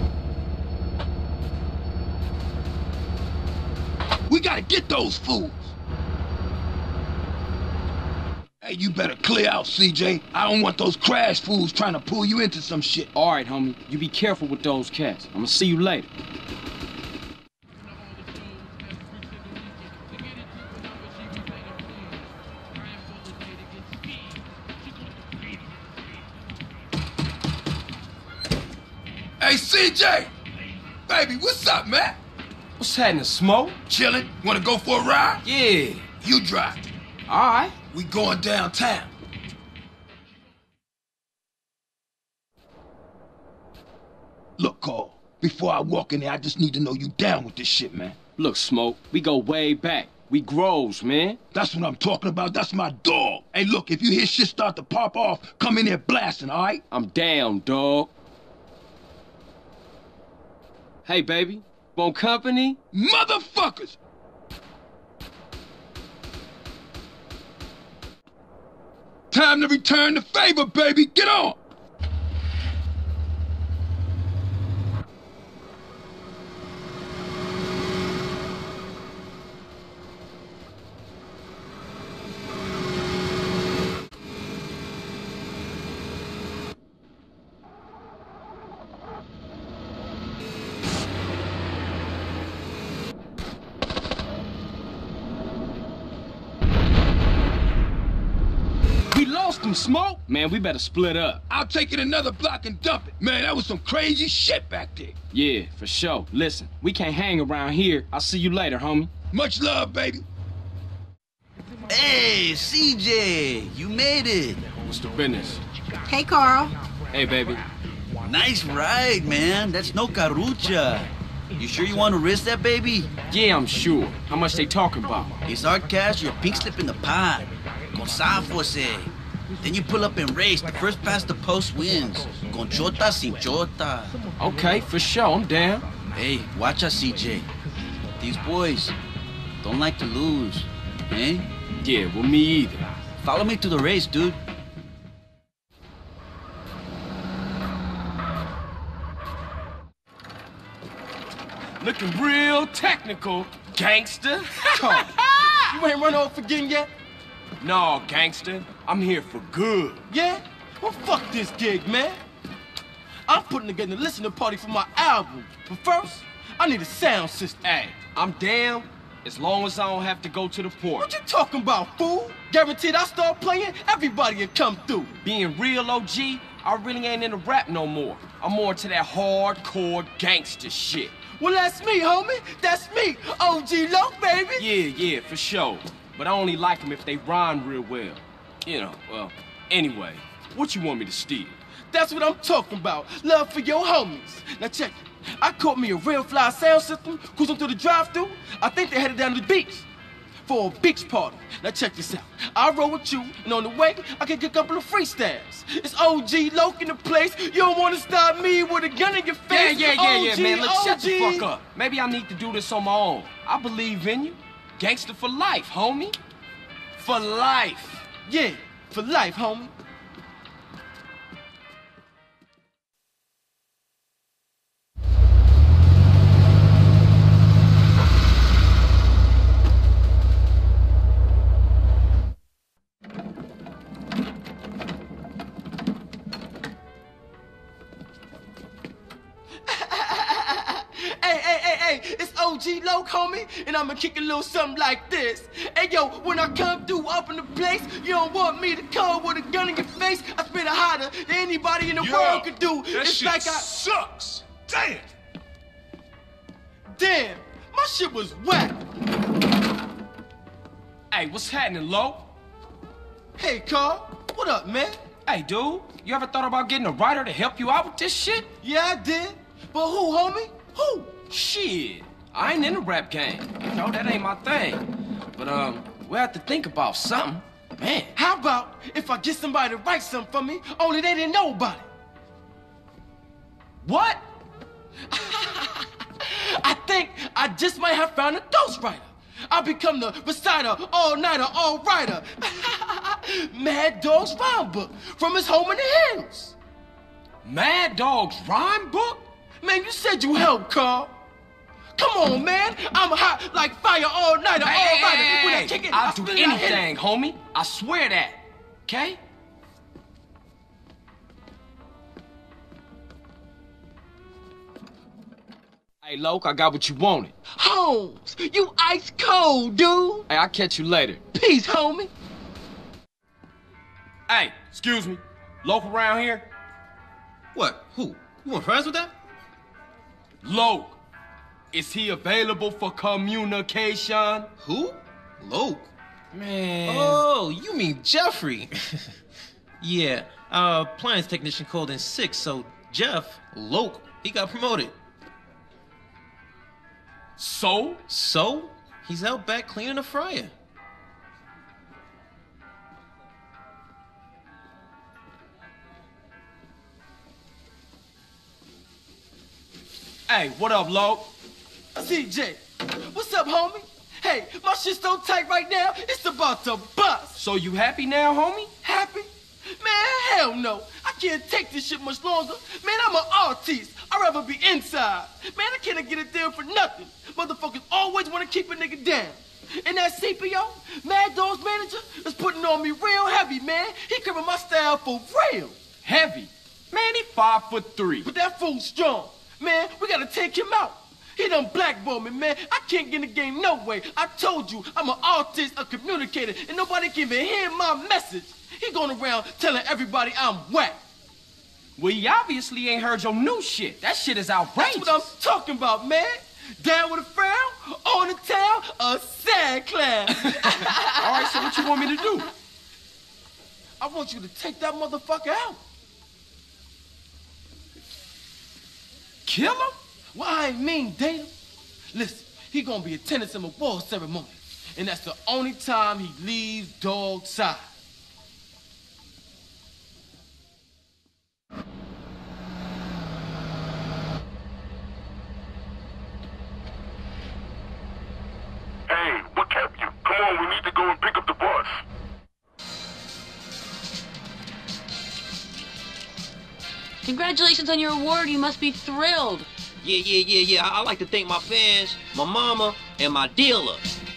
We gotta get those fools. Hey, you better clear out, CJ. I don't want those crash fools trying to pull you into some shit. All right, homie. You be careful with those cats. I'm gonna see you later. Hey, CJ! Baby, what's up, man? What's happening, Smoke? Chillin'? Wanna go for a ride? Yeah. You drive. All right. We going downtown. Look, Carl, before I walk in there, I just need to know you down with this shit, man. Look, Smoke, we go way back. We grows, man. That's what I'm talking about. That's my dog. Hey, look, if you hear shit start to pop off, come in there blasting, all right? I'm down, dog. Hey, baby, want company? Motherfuckers! Time to return the favor, baby. Get on! Lost him, Smoke. Man, we better split up. I'll take it another block and dump it. Man, that was some crazy shit back there. Yeah, for sure. Listen, we can't hang around here. I'll see you later, homie. Much love, baby. Hey, CJ, you made it. What's the business? Hey, Carl. Hey, baby. Nice ride, man. That's no carucha. You sure you want to risk that, baby? Yeah, I'm sure. How much they talking about? It's our cash, your pink slip in the pot. Con Sanfose. Then you pull up and race. The first past the post wins. Con chota, sin chota. Okay, for sure. I'm down. Hey, watch us, CJ. These boys don't like to lose, eh? Yeah, well, me either. Follow me to the race, dude. Looking real technical, gangster. Carl, you ain't run off again yet? No, gangster. I'm here for good. Yeah? Well, fuck this gig, man. I'm putting together a listening party for my album. But first, I need a sound system. Hey, I'm down as long as I don't have to go to the port. What you talking about, fool? Guaranteed I start playing, everybody will come through. Being real OG, I really ain't into rap no more. I'm more to that hardcore gangster shit. Well, that's me, homie. That's me. OG Loc, baby. Yeah, for sure. But I only like them if they rhyme real well. You know, well, anyway, what you want me to steal? That's what I'm talking about. Love for your homies. Now check it. I caught me a real fly sound system, cruising through the drive-thru. I think they headed down to the beach for a beach party. Now check this out. I roll with you, and on the way, I can get a couple of freestyles. It's OG Loc in the place. You don't want to stop me with a gun in your face. Yeah, OG, man. Look, shut the OG. fuck up. Maybe I need to do this on my own. I believe in you. Gangster for life, homie. For life. Yeah, for life, homie. I'ma kick a little something like this. Hey, yo, when I come through up in the place, you don't want me to come with a gun in your face. I spit it hotter than anybody in the world could do. That It's shit like I... sucks. Damn. Damn, my shit was whack. Hey, what's happening, Lo? Hey, Carl, what up, man? Hey, dude, you ever thought about getting a writer to help you out with this shit? Yeah, I did. But who, homie? Who? Shit, I ain't in the rap game. You know, that ain't my thing. But, we'll have to think about something. Man. How about if I get somebody to write something for me, only they didn't know about it? What? I think I just might have found a ghostwriter. I'll become the reciter, all-nighter, all-writer. Mad Dog's rhyme book from his home in the hills. Mad Dog's rhyme book? Man, you said you helped, Carl. Come on, man. I'm hot like fire, all-nighter, all-writer. When I kick it, I'll I do spit it, I hit it. anything, homie. I swear that. Okay? Hey, Loke, I got what you wanted. Holmes, you ice cold, dude. Hey, I'll catch you later. Peace, homie. Hey, excuse me. Loke around here? What? Who? You want friends with that? Loke. Is he available for communication? Who? Loke. Man. Oh, you mean Jeffrey. Yeah, our appliance technician called in sick, so Jeff, Loke, he got promoted. So? So? He's out back cleaning the fryer. Hey, what up, Loke? CJ, what's up, homie? Hey, my shit's so tight right now, it's about to bust. So you happy now, homie? Happy? Man, hell no. I can't take this shit much longer. Man, I'm an artiste. I'd rather be inside. Man, I can't get a deal for nothing. Motherfuckers always want to keep a nigga down. And that CPO, Mad Dog's manager, is putting on me real heavy, man. He cribbing my style for real. Heavy? Man, he 5'3". But that fool's strong. Man, we gotta take him out. He done blackballed me, man. I can't get in the game no way. I told you, I'm an artist, a communicator, and nobody can even hear my message. He going around telling everybody I'm whack. Well, he obviously ain't heard your new shit. That shit is outrageous. That's what I'm talking about, man. Down with a frown, on the town, a sad clown. All right, so what you want me to do? I want you to take that motherfucker out. Kill him? Well, I ain't mean date him. Listen, he gonna be attending some award ceremony, and that's the only time he leaves Dog's side. Hey, what kept you? Come on, we need to go and pick up the bus. Congratulations on your award. You must be thrilled. Yeah. I like to thank my fans, my mama, and my dealer.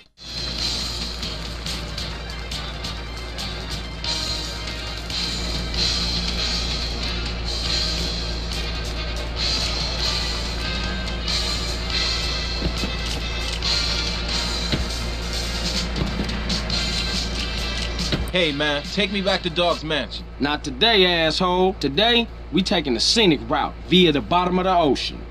Hey, man, take me back to Dog's Mansion. Not today, asshole. Today, we taking the scenic route via the bottom of the ocean.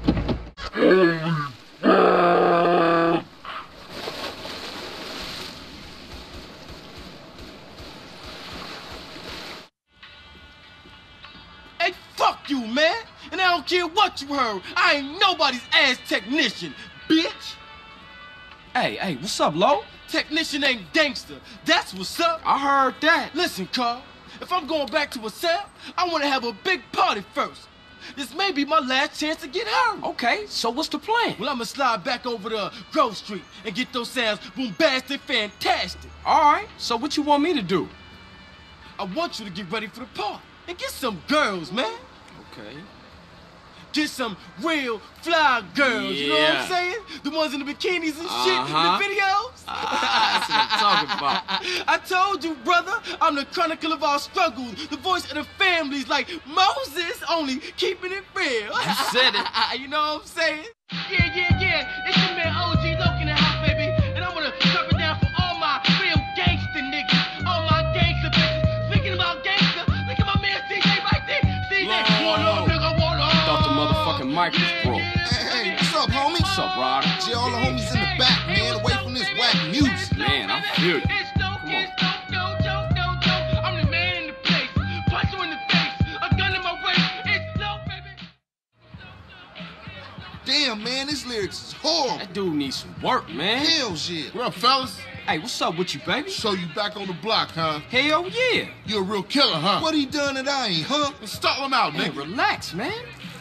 Hey, fuck you, man. And I don't care what you heard. I ain't nobody's ass technician, bitch. Hey, what's up, Lo? Technician ain't gangster. That's what's up. I heard that. Listen, Carl. If I'm going back to a cell, I want to have a big party first. This may be my last chance to get heard. Okay, so what's the plan? Well, I'm going to slide back over to Grove Street and get those sounds bombastic, fantastic. All right, so what you want me to do? I want you to get ready for the party and get some girls, man. Okay. Get some real fly girls, you know what I'm saying? The ones in the bikinis and shit in the videos. That's what I'm talking about. I told you, brother, I'm the chronicle of our struggles, the voice of the families, like Moses, only keeping it real. You said it. You know what I'm saying? Yeah. It's your man OG Loke in the house, baby. that dude needs some work, man. Hell shit. What up, fellas? Hey, what's up with you, baby? So you back on the block, huh? Hell yeah. You a real killer, huh? What he done that I ain't, huh? Stall him out, Hey, nigga. relax, man.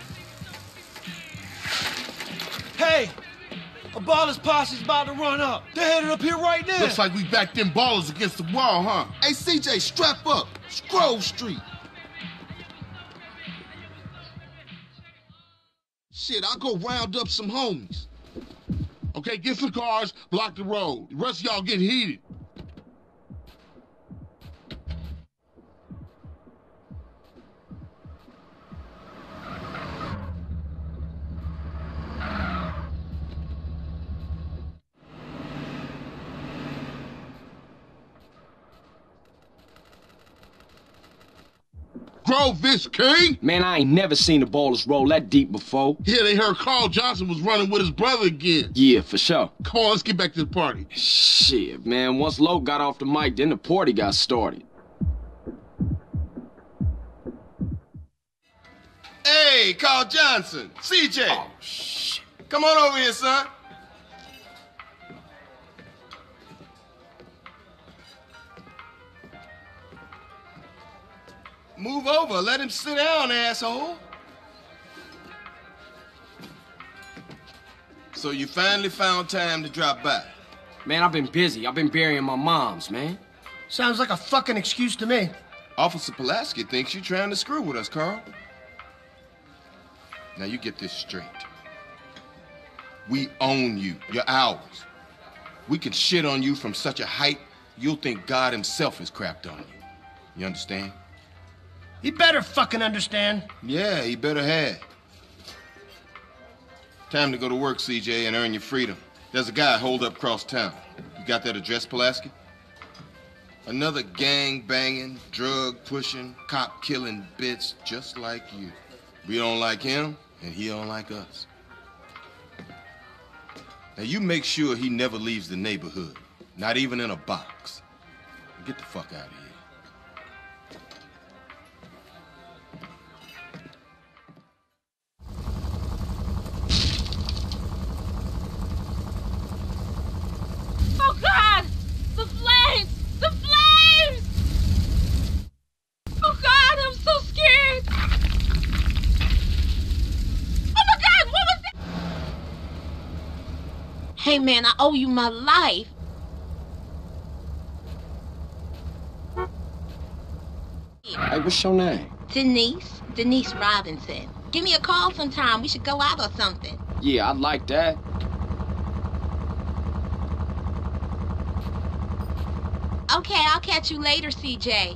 Hey, a baller's posse's about to run up. They're headed up here right now. Looks like we backed them ballers against the wall, huh? Hey, CJ, strap up. Grove Street. Shit, I'll go round up some homies. Okay, get some cars, block the road. The rest of y'all get heated. Grove, this king? Man, I ain't never seen the ballers roll that deep before. Yeah, they heard Carl Johnson was running with his brother again. Yeah, for sure. Come on, let's get back to the party. Shit, man, once Lo got off the mic, then the party got started. Hey, Carl Johnson, CJ. Oh, shit. Come on over here, son. Move over. Let him sit down, asshole. So you finally found time to drop by. Man, I've been busy. I've been burying my moms, man. Sounds like a fucking excuse to me. Officer Pulaski thinks you're trying to screw with us, Carl. Now you get this straight. We own you. You're ours. We can shit on you from such a height, you'll think God himself has crapped on you. You understand? He better fucking understand. Yeah, he better have. Time to go to work, CJ, and earn your freedom. There's a guy holed up across town. You got that address, Pulaski? Another gang-banging, drug-pushing, cop-killing bitch just like you. We don't like him, and he don't like us. Now, you make sure he never leaves the neighborhood, not even in a box. Get the fuck out of here. Oh God! The flames! The flames! Oh God, I'm so scared! Oh my God, what was that? Hey man, I owe you my life. Hey, what's your name? Denise Robinson. Give me a call sometime. We should go out or something. Yeah, I'd like that. Okay, I'll catch you later, CJ.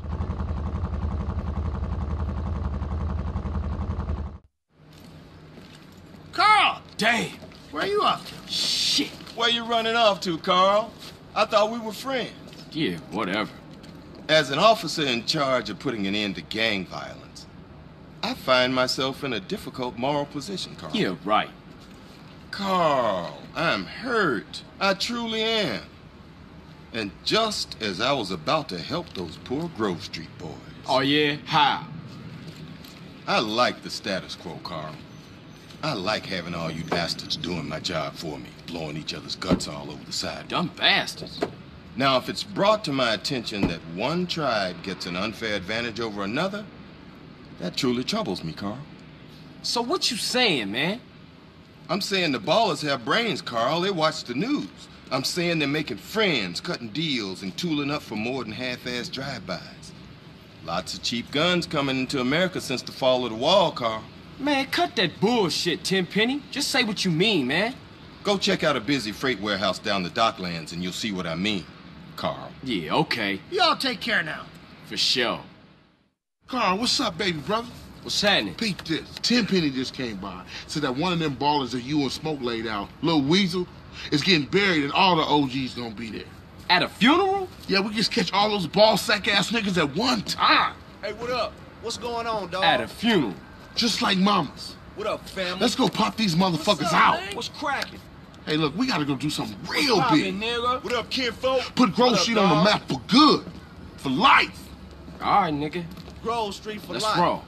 Carl! Damn. Where are you off to? Shit. Where you running off to, Carl? I thought we were friends. Yeah, whatever. As an officer in charge of putting an end to gang violence, I find myself in a difficult moral position, Carl. Yeah, right. Carl, I'm hurt. I truly am. And just as I was about to help those poor Grove Street boys. Oh, yeah? How? I like the status quo, Carl. I like having all you bastards doing my job for me, blowing each other's guts all over the side. Dumb bastards. Now, if it's brought to my attention that one tribe gets an unfair advantage over another, that truly troubles me, Carl. So what you saying, man? I'm saying the ballers have brains, Carl. They watch the news. I'm saying they're making friends, cutting deals, and tooling up for more than half-ass drive-bys. Lots of cheap guns coming into America since the fall of the wall, Carl. Man, cut that bullshit, Tenpenny. Just say what you mean, man. Go check out a busy freight warehouse down the Docklands and you'll see what I mean, Carl. Yeah, okay. Y'all take care now. For sure. Carl, what's up, baby brother? What's happening? Peep this. Tenpenny just came by. Said that one of them ballers that you and Smoke laid out, Lil Weasel, is getting buried and all the OGs gonna be there. At a funeral? Yeah, we just catch all those ball sack ass niggas at one time. Hey, what up? What's going on, dog? At a funeral. Just like mamas. What up, family? Let's go pop these motherfuckers out. Man? What's cracking? Hey, look, we gotta go do something real Poppin', big. nigga? What up, kinfolk? Put Grove Street on the map for good. For life. All right, nigga. Grove Street for Let's life. roll.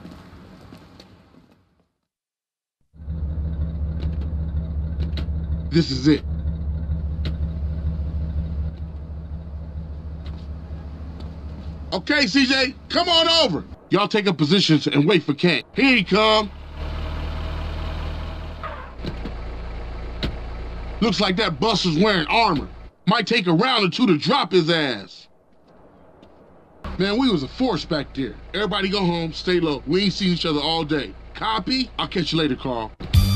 This is it. Okay, CJ, come on over. Y'all take up positions and wait for Kane. Here he come. Looks like that buster's wearing armor. Might take a round or two to drop his ass. Man, we was a force back there. Everybody go home, stay low. We ain't seen each other all day. Copy? I'll catch you later, Carl.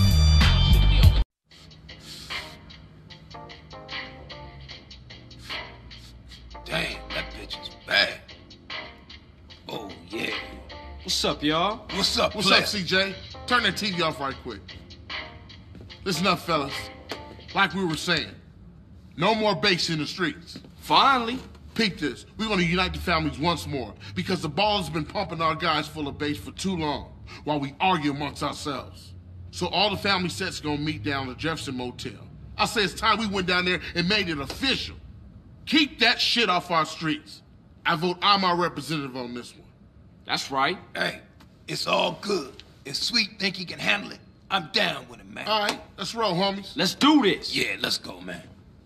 Damn, that bitch is bad. Oh, yeah. What's up, y'all? What's up, What's up, CJ? Turn that TV off right quick. Listen up, fellas. Like we were saying, no more bakes in the streets. Finally. Peep this. We want to unite the families once more because the ball has been pumping our guys full of base for too long while we argue amongst ourselves. So all the family sets gonna meet down at the Jefferson Motel. I say it's time we went down there and made it official. Keep that shit off our streets. I vote I'm our representative on this one. That's right. Hey, it's all good. If Sweet think he can handle it, I'm down with him, man. All right, let's roll, homies. Let's do this. Yeah, let's go, man.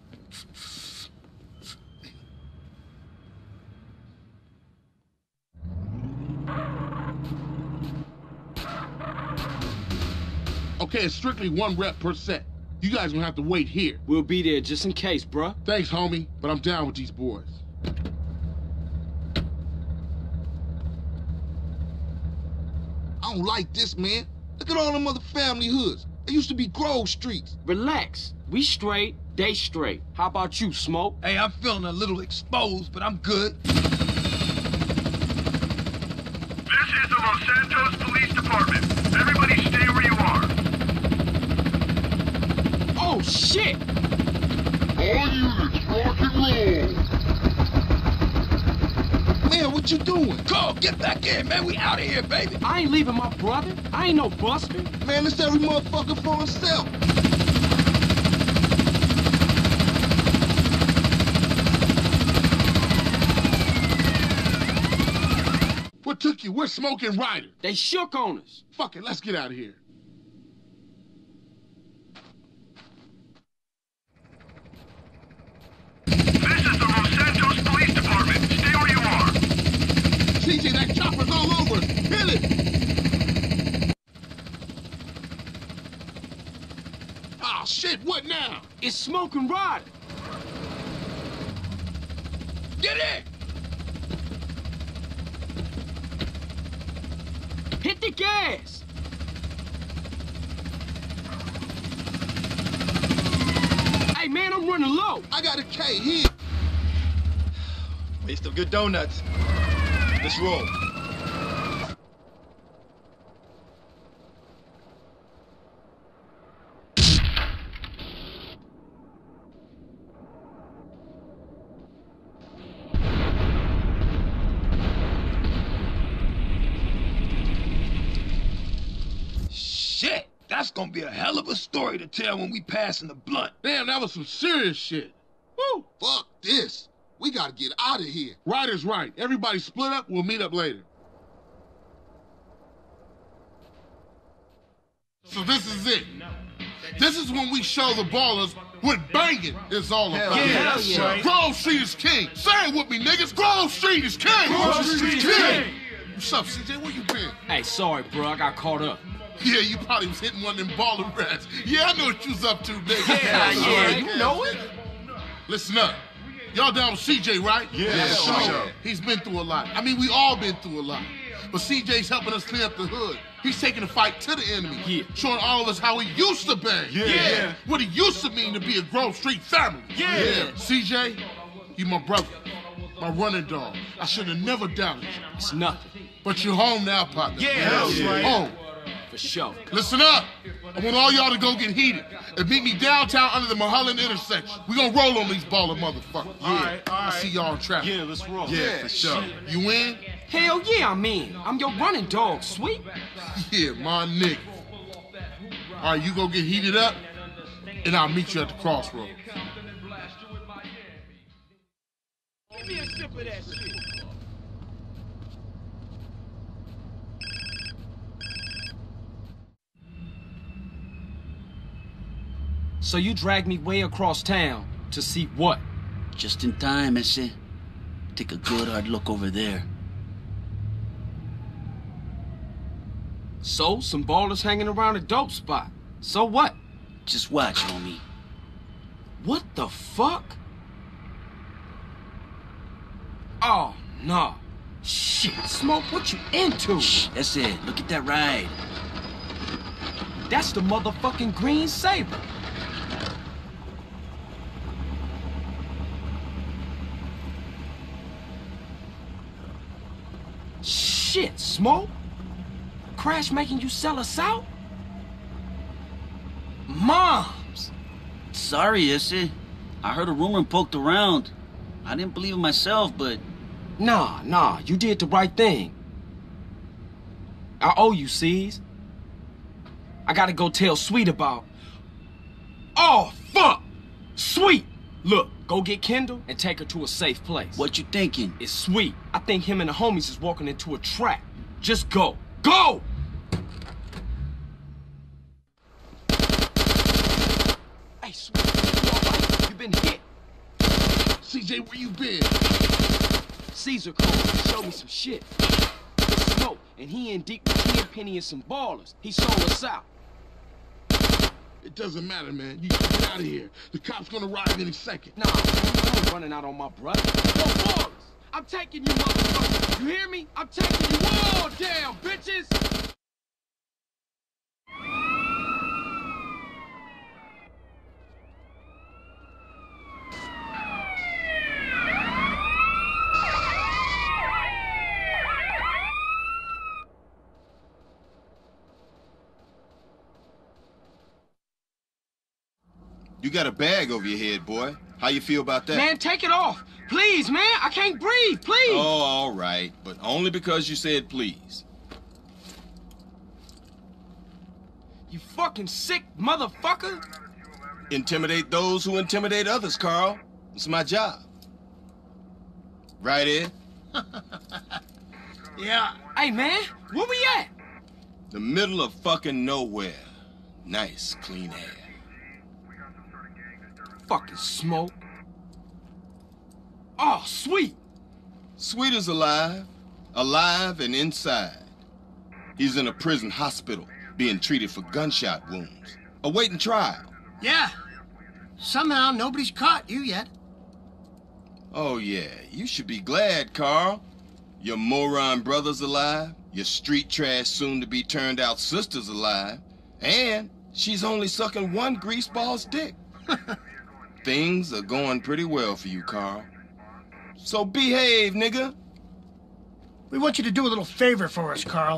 Okay, it's strictly 1 rep per set. You guys gonna have to wait here. We'll be there just in case, bruh. Thanks, homie, but I'm down with these boys. I don't like this, man. Look at all them other family hoods. They used to be Grove Streets. Relax. We straight, they straight. How about you, Smoke? Hey, I'm feeling a little exposed, but I'm good. This is the Los Santos Police Department. Everybody stay where you are. Oh, shit! All units, rock and roll! Man, what you doing? Go, get back in, man. We out of here, baby. I ain't leaving my brother. I ain't no buster. Man, it's every motherfucker for himself. What took you? We're Smoking Ryder. They shook on us. Fuck it, let's get out of here. This is the Los Santos Police Department. Stay where you are. CJ, that chopper's all over us. Hit it! Ah, shit, what now? It's Smoking Ryder. Get in! Hit the gas! Hey, man, I'm running low. I got a K here. Waste of good donuts. Let's roll. Shit, that's gonna be a hell of a story to tell when we passing the blunt. Damn, that was some serious shit. Woo! Fuck this. We gotta get out of here. Ryder's right. Everybody split up. We'll meet up later. So this is it. This is when we show the ballers what banging is all about. Yeah, that's right. Grove Street is king. Say it with me, niggas. Grove Street is king. Grove Street is king. What's up, CJ? Where you been? Hey, sorry, bro. I got caught up. Yeah, you probably was hitting one of them baller rats. Yeah, I know what you was up to, nigga. Yeah, you know it. Listen up. Y'all down with CJ, right? Yeah, sure. He's been through a lot. I mean, we all been through a lot. But CJ's helping us clean up the hood. He's taking the fight to the enemy. Showing all of us how he used to bang. Yeah. What it used to mean to be a Grove Street family. Yeah. CJ, you my brother. My running dog. I should have never doubted you. It's nothing. But you're home now, partner. Yeah, that's right. Home. For sure. Listen up. I want all y'all to go get heated and meet me downtown under the Mulholland intersection. We gonna roll on these baller motherfuckers. All right. I see y'all in traffic. Yeah, let's roll. Yeah, for sure. You in? Hell yeah, I'm in. I'm your running dog, Sweet. Yeah, my nigga. All right, you go get heated up, and I'll meet you at the crossroads. Give me a sip of that shit. So you dragged me way across town to see what? Just in time, ese. Take a good hard look over there. So, some ballers hanging around a dope spot. So what? Just watch, homie. What the fuck? Oh, no. Shit, Smoke, what you into? Shh, that's it. Look at that ride. That's the motherfucking green Saber. Shit, Smoke. Crash making you sell us out? Moms! Sorry, Issy. I heard a rumor and poked around. I didn't believe it myself, but... Nah, you did the right thing. I owe you, C's. I gotta go tell Sweet about... Oh, fuck! Sweet! Look, go get Kendall and take her to a safe place. What you thinking? It's Sweet. I think him and the homies is walking into a trap. Just go. Go! Hey, Sweet, you all right? You been hit. CJ, where you been? Caesar called and showed me some shit. It's Smoke, and he in deep with Tenpenny and some ballers. He sold us out. It doesn't matter, man. You gotta get out of here. The cops gonna arrive any second. Nah, I'm running out on my brother. Yo, ballers! I'm taking you, motherfuckers. You hear me? I'm taking you all down, bitches! You got a bag over your head, boy. How you feel about that? Man, take it off. Please, man. I can't breathe. Please. Oh, all right. But only because you said please. You fucking sick motherfucker. Intimidate those who intimidate others, Carl. It's my job. Right, Ed? Yeah. Hey, man. Where we at? The middle of fucking nowhere. Nice, clean air. Fucking Smoke. Oh, Sweet. Sweet is alive. Alive and inside. He's in a prison hospital, being treated for gunshot wounds. Awaiting trial. Yeah. Somehow nobody's caught you yet. Oh, yeah. You should be glad, Carl. Your moron brother's alive. Your street trash soon-to-be turned-out sister's alive. And she's only sucking one greaseball's dick. Things are going pretty well for you, Carl. So behave, nigga. We want you to do a little favor for us, Carl.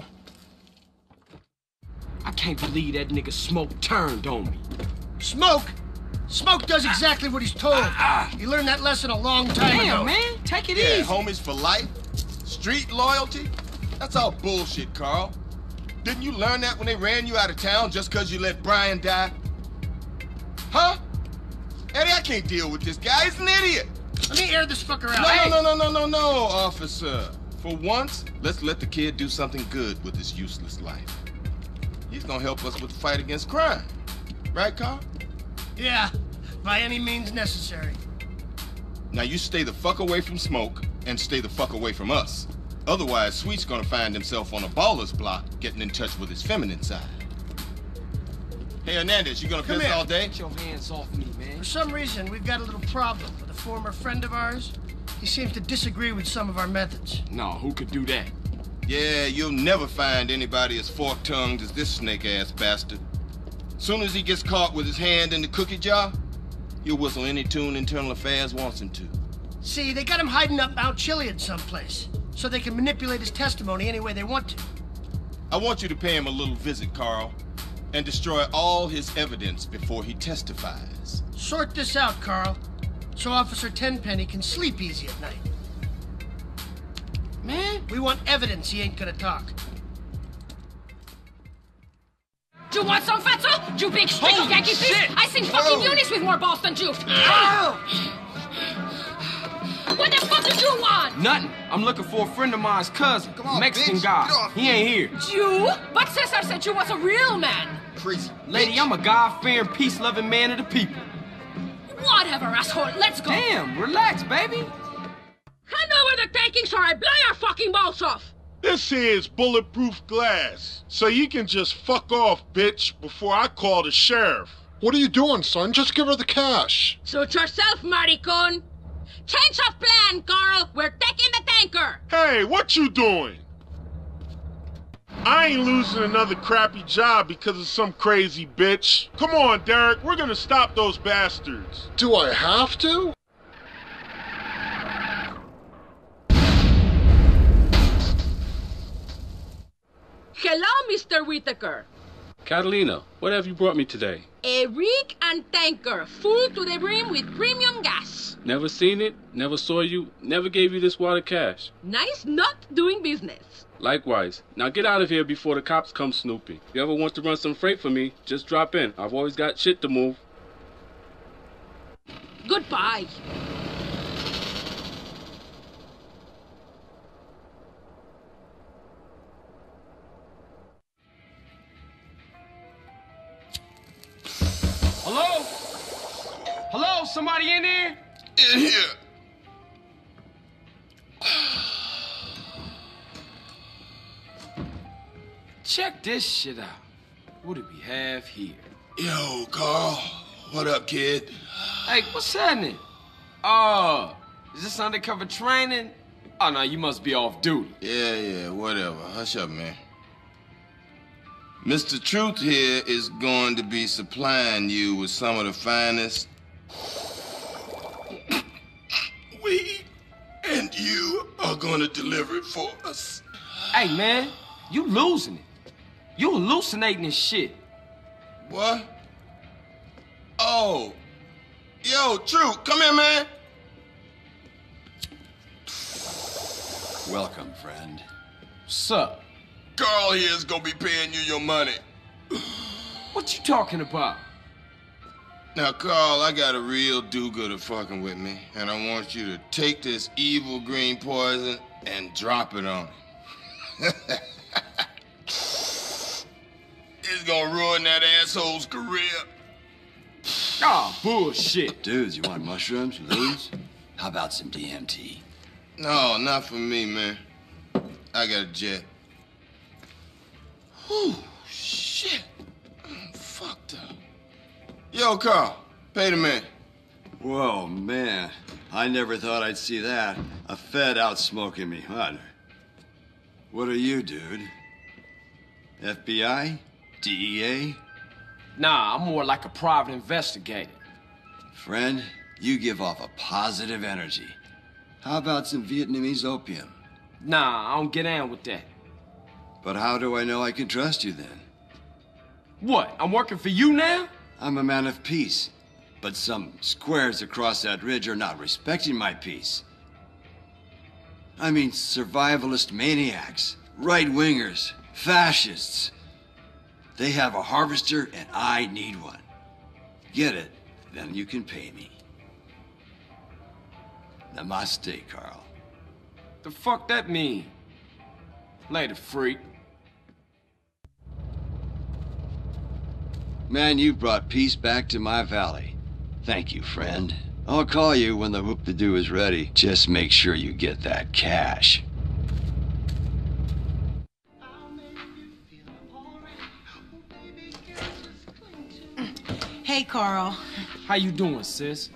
I can't believe that nigga Smoke turned on me. Smoke? Smoke does exactly what he's told. He learned that lesson a long time ago. Damn, man. Take it Yeah, easy. homies for life. Street loyalty. That's all bullshit, Carl. Didn't you learn that when they ran you out of town just because you let Brian die? Huh? Eddie, I can't deal with this guy. He's an idiot. Let me air this fucker out. No, officer. For once, let's let the kid do something good with his useless life. He's gonna help us with the fight against crime. Right, Carl? Yeah, by any means necessary. Now you stay the fuck away from Smoke and stay the fuck away from us. Otherwise, Sweet's gonna find himself on a baller's block getting in touch with his feminine side. Hey, Hernandez, you gonna Come piss here. all day? Get your hands off me, man. For some reason, we've got a little problem with a former friend of ours. He seems to disagree with some of our methods. No, who could do that? Yeah, you'll never find anybody as fork-tongued as this snake-ass bastard. Soon as he gets caught with his hand in the cookie jar, he'll whistle any tune Internal Affairs wants him to. See, they got him hiding up Mount Chiliad someplace, so they can manipulate his testimony any way they want to. I want you to pay him a little visit, Carl, and destroy all his evidence before he testifies. Sort this out, Carl, so Officer Tenpenny can sleep easy at night. Man, we want evidence he ain't gonna talk. Do you want some, fatso? You big streaky Holy Yankee piece? shit! I seen fucking unis with more balls than you. What the fuck did you want? Nothing. I'm looking for a friend of mine's cousin, Mexican guy. He ain't here. You? But Cesar said you was a real man. Crazy. Lady, I'm a God-fearing, peace-loving man of the people. Whatever, asshole. Let's go. Damn, relax, baby. Hand over undertakings or I blow your fucking balls off! This here is bulletproof glass, so you can just fuck off, bitch, before I call the sheriff. What are you doing, son? Just give her the cash. Suit yourself, maricon. Change of plan, Carl. We're taking the tanker. Hey, what you doing? I ain't losing another crappy job because of some crazy bitch. Come on, Derek, we're gonna stop those bastards. Do I have to? Hello, Mr. Whitaker. Catalina, what have you brought me today? A rig and tanker full to the brim with premium gas. Never seen it, never saw you, never gave you this wad of cash. Nice not doing business. Likewise. Now get out of here before the cops come snooping. If you ever want to run some freight for me, just drop in. I've always got shit to move. Goodbye. Hello? Hello? Somebody in there? In here. Check this shit out. What do we have here? Yo, Carl. What up, kid? Hey, what's happening? Is this undercover training? Oh, no, you must be off duty. Yeah, whatever. Hush up, man. Mr. Truth here is going to be supplying you with some of the finest weed, and you are going to deliver it for us. Hey, man, you losing it. You hallucinating this shit. What? Oh. Yo, Truth, come here, man. Welcome, friend. What's up? Carl here is gonna be paying you your money. What you talking about? Now, Carl, I got a real do-gooder fucking with me, and I want you to take this evil green poison and drop it on him. It's gonna ruin that asshole's career. Ah, bullshit. Dudes, you want mushrooms, loons? How about some DMT? No, not for me, man. I got a jet. Whew, shit. I'm fucked up. Yo, Carl, pay the man. Whoa, man. I never thought I'd see that. A Fed out smoking me, huh? What are you, dude? FBI? DEA? Nah, I'm more like a private investigator. Friend, you give off a positive energy. How about some Vietnamese opium? Nah, I don't get down with that. But how do I know I can trust you then? What, I'm working for you now? I'm a man of peace. But some squares across that ridge are not respecting my peace. I mean survivalist maniacs, right-wingers, fascists. They have a harvester and I need one. Get it, then you can pay me. Namaste, Carl. The fuck that mean? Later, freak. Man, you brought peace back to my valley. Thank you, friend. I'll call you when the whoop-de-doo is ready. Just make sure you get that cash. Hey, Carl. How you doing, sis?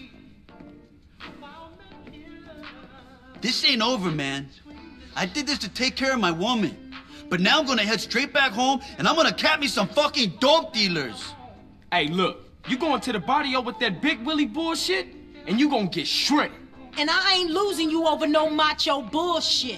This ain't over, man. I did this to take care of my woman. But now I'm gonna head straight back home and I'm gonna cap me some fucking dope dealers. Hey, look. You going to the barrio with that Big Willie bullshit, and you gonna get shredded. And I ain't losing you over no macho bullshit.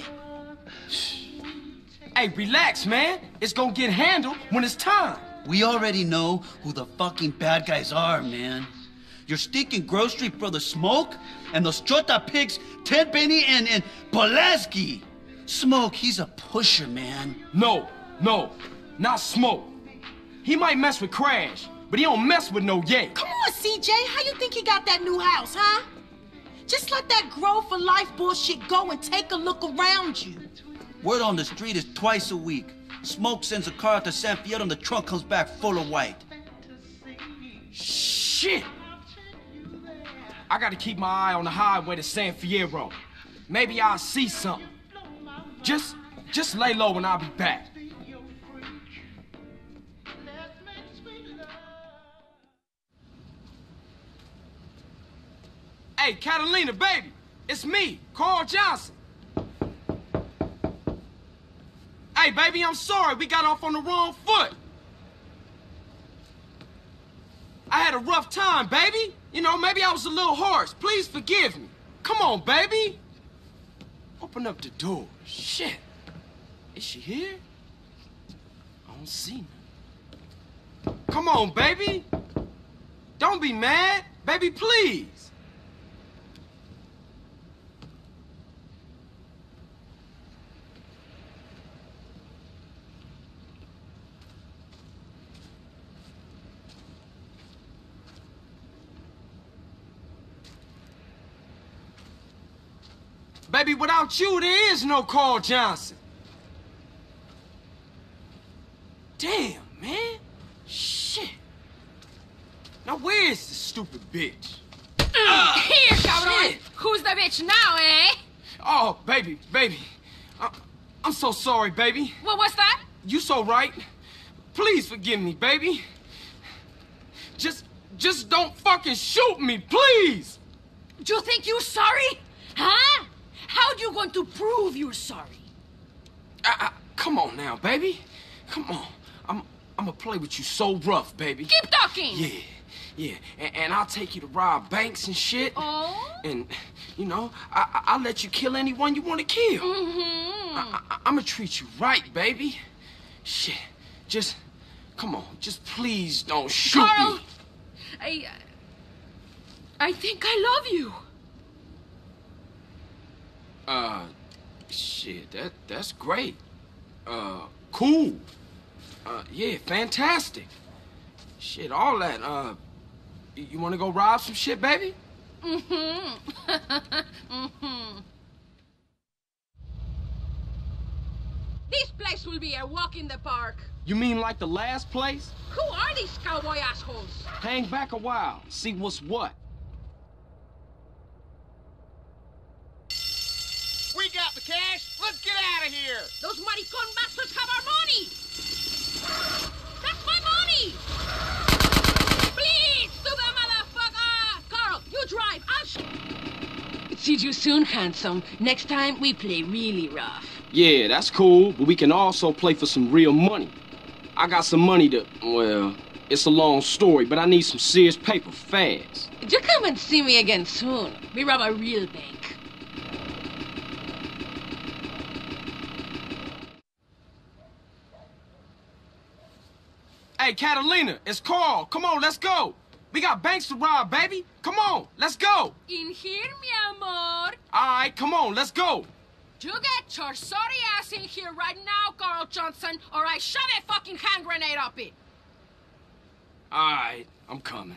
Hey, relax, man. It's gonna get handled when it's time. We already know who the fucking bad guys are, man. Your stinking grocery brother Smoke and those Chota pigs, Ted Benny and Pulaski. Smoke, he's a pusher, man. No, not Smoke. He might mess with Crash, but he don't mess with no Ye. Come on, CJ. How you think he got that new house, huh? Just let that grow for life bullshit go and take a look around you. Word on the street is twice a week. Smoke sends a car to San Fierro and the trunk comes back full of white. Shit! I gotta keep my eye on the highway to San Fierro. maybe I'll see something. Just lay low and I'll be back. Hey, Catalina, baby, it's me, Carl Johnson. Hey, baby, I'm sorry, we got off on the wrong foot. I had a rough time, baby. You know, maybe I was a little harsh. Please forgive me. Come on, baby. Open up the door. Shit. Is she here? I don't see her. Come on, baby. Don't be mad. Baby, please. Baby, without you, there is no Carl Johnson. Damn, man. Shit. Now, where is this stupid bitch? Here, cabrón. Who's the bitch now, eh? Oh, baby. I'm so sorry, baby. What was that? You so right. Please forgive me, baby. Just don't fucking shoot me, please. Do you think you're sorry? Huh? How you going to prove you're sorry? Come on now, baby. Come on. I'm gonna play with you so rough, baby. Keep talking. Yeah. And I'll take you to rob banks and shit. Oh? And, you know, I'll let you kill anyone you want to kill. Mm-hmm. I'm gonna treat you right, baby. Shit. Just, come on. Just please don't shoot Carl, me. I think I love you. Shit, that's great. Cool. Yeah, fantastic. Shit, all that, you wanna go rob some shit, baby? Mm-hmm. Mm-hmm. This place will be a walk in the park. You mean like the last place? Who are these cowboy assholes? Hang back a while, see what's what. We got the cash. Let's get out of here. Those maricon bastards have our money. That's my money. Please, stupid motherfucker. Carl, you drive. I'll see you soon, handsome. Next time, we play really rough. Yeah, that's cool, but we can also play for some real money. I got some money to, well, it's a long story, but I need some serious paper fast. You come and see me again soon. We rob a real bank. Hey, Catalina, it's Carl. Come on, let's go. We got banks to rob, baby. Come on, let's go. In here, mi amor. All right, come on, let's go. You get your sorry ass in here right now, Carl Johnson, or I shove a fucking hand grenade up it. All right, I'm coming.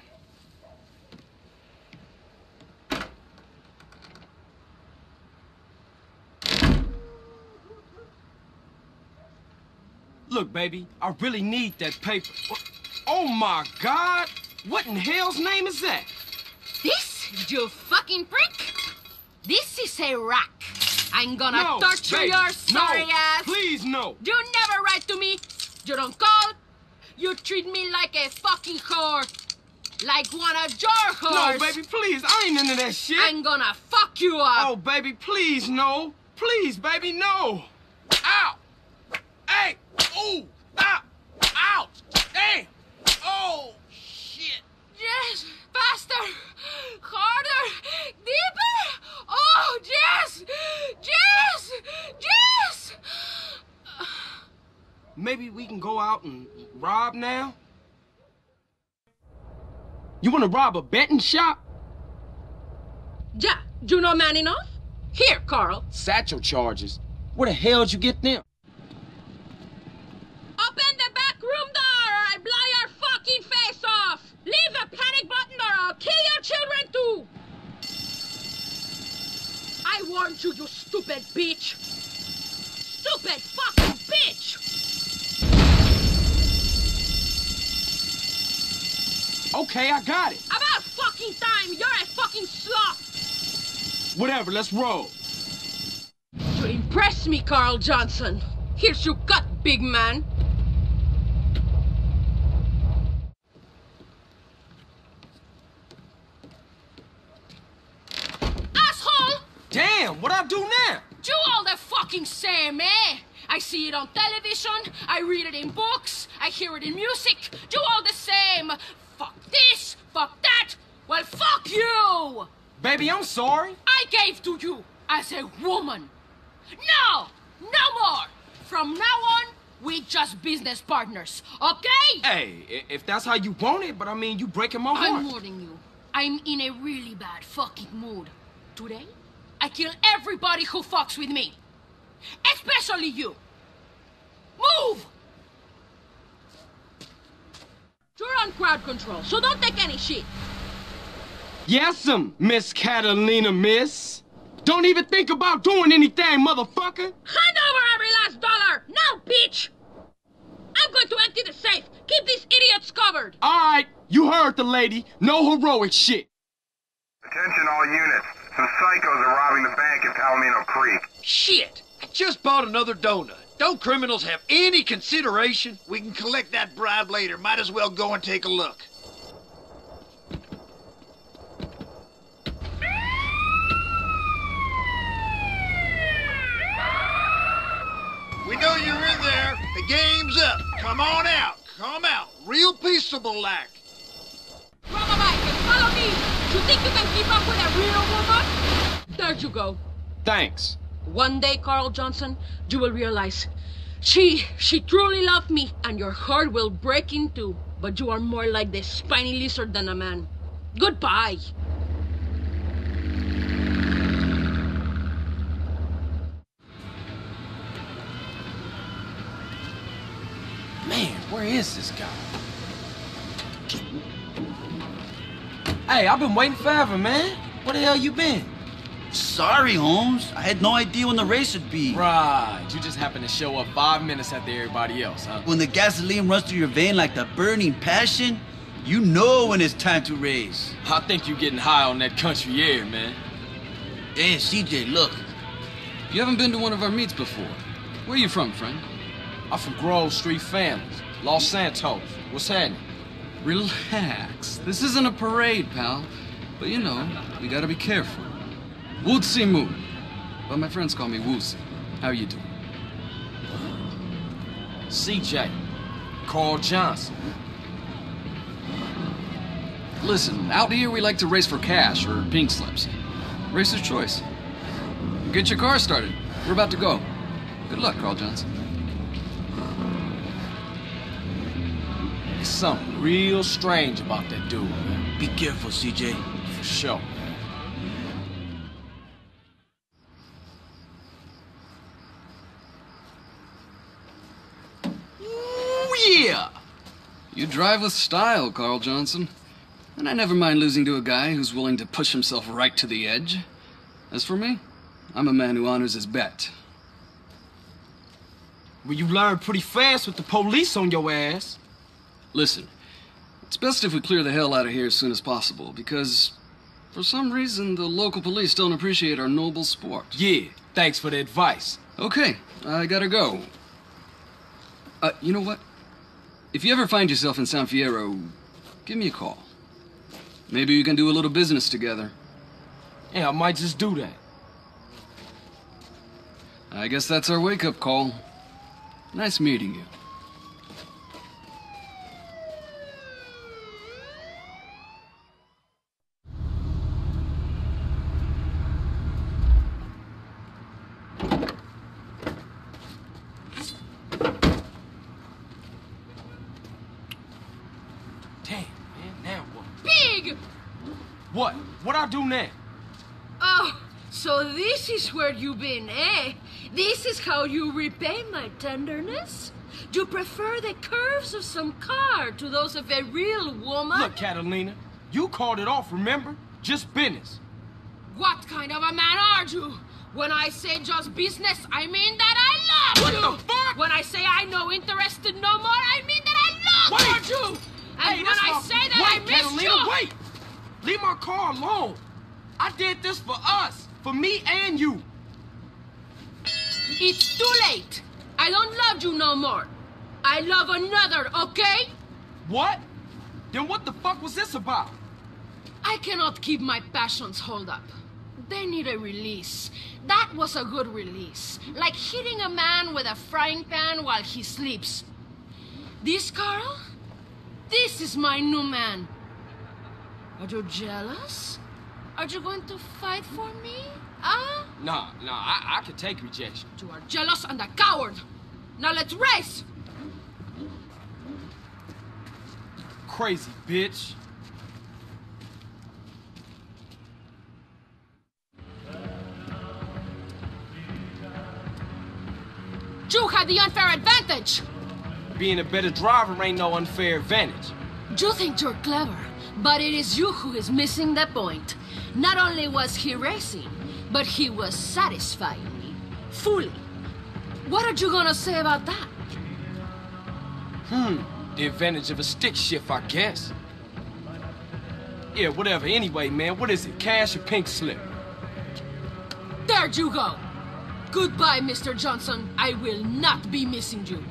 Look, baby, I really need that paper. Oh, my God. What in hell's name is that? This, you fucking prick? This is a rack. I'm gonna torture your sorry ass. Please, no. You never write to me. You don't call. You treat me like a fucking whore. Like one of your whores. No, baby, please. I ain't into that shit. I'm gonna fuck you up. Oh, baby, please, no. Please, baby, no. Ow. Hey. Ooh. Ow. Ow. Damn. Oh, shit. Yes. Faster. Harder. Deeper. Oh, yes. Yes. Yes. Maybe we can go out and rob now? You want to rob a betting shop? Yeah, you know man enough? Here, Carl. Satchel charges. Where the hell'd you get them? Open the back room door or I blow your fucking face off! Leave the panic button or I'll kill your children too! I warned you, you stupid bitch! Stupid fucking bitch! Okay, I got it. About fucking time! You're a fucking sloth! Whatever, let's roll. You impress me, Carl Johnson. Here's your cut, big man. Asshole! Damn, what I do now? Do all the fucking same, eh? I see it on television, I read it in books, I hear it in music. Do all the same. Fuck this, fuck that. Well, fuck you! Baby, I'm sorry. I gave to you as a woman. No! No more! From now on, we just business partners, okay? Hey, if that's how you want it, but I mean, you breaking my heart. I'm warning you. I'm in a really bad fucking mood. Today, I kill everybody who fucks with me. Especially you. Move! You're on crowd control, so don't take any shit. Yes'm, Miss Catalina, miss. Don't even think about doing anything, motherfucker. Hand over every last dollar! Now, bitch! I'm going to empty the safe. Keep these idiots covered. All right, you heard the lady. No heroic shit. Attention all units. Some psychos are robbing the bank in Palomino Creek. Shit! I just bought another donut. Don't criminals have any consideration? We can collect that bribe later. Might as well go and take a look. We know you're in there. The game's up. Come on out. Come out. Real peaceable like. Grab a bike and follow me. You think you can keep up with a real woman? There you go. Thanks. One day, Carl Johnson, you will realize she truly loved me, and your heart will break in two. But you are more like the spiny lizard than a man. Goodbye. Man, where is this guy? Hey, I've been waiting forever, man. Where the hell you been? Sorry, Holmes. I had no idea when the race would be. Right. You just happened to show up 5 minutes after everybody else, huh? When the gasoline runs through your vein like the burning passion, you know when it's time to race. I think you're getting high on that country air, man. Hey, CJ, look. You haven't been to one of our meets before. Where you from, friend? I'm from Grove Street Families, Los Santos. What's happening? Relax. This isn't a parade, pal. But you know, we gotta be careful. Wootsy Moo. But my friends call me Wootsy. How you doing? CJ. Carl Johnson. Listen, out here we like to race for cash or pink slips. Racer's choice. Get your car started. We're about to go. Good luck, Carl Johnson. There's something real strange about that dude, man. Be careful, CJ. For sure. Yeah! You drive with style, Carl Johnson. And I never mind losing to a guy who's willing to push himself right to the edge. As for me, I'm a man who honors his bet. Well, you learned pretty fast with the police on your ass. Listen, it's best if we clear the hell out of here as soon as possible, because for some reason the local police don't appreciate our noble sport. Yeah, thanks for the advice. Okay, I gotta go. You know what? If you ever find yourself in San Fierro, give me a call. Maybe we can do a little business together. Yeah, I might just do that. I guess that's our wake-up call. Nice meeting you. What? What I do now? Oh, so this is where you've been, eh? This is how you repay my tenderness? Do you prefer the curves of some car to those of a real woman? Look, Catalina, you called it off, remember? Just business. What kind of a man are you? When I say just business, I mean that I love you! What the fuck? When I say I'm no interested no more, I mean that I love you! And when I say that I miss Catalina, you... Wait! Leave my car alone. I did this for us, for me and you. It's too late. I don't love you no more. I love another, okay? What? Then what the fuck was this about? I cannot keep my passions hold up. They need a release. That was a good release. Like hitting a man with a frying pan while he sleeps. This, Carl? This is my new man. Are you jealous? Are you going to fight for me? Huh? Nah, I can take rejection. You are jealous and a coward. Now let's race! Crazy bitch. You had the unfair advantage! Being a better driver ain't no unfair advantage. You think you're clever, but it is you who is missing the point. Not only was he racing, but he was satisfying me. Fully. What are you gonna say about that? The advantage of a stick shift, I guess. Yeah, whatever. Anyway, man, what is it? Cash or pink slip? There you go. Goodbye, Mr. Johnson. I will not be missing you.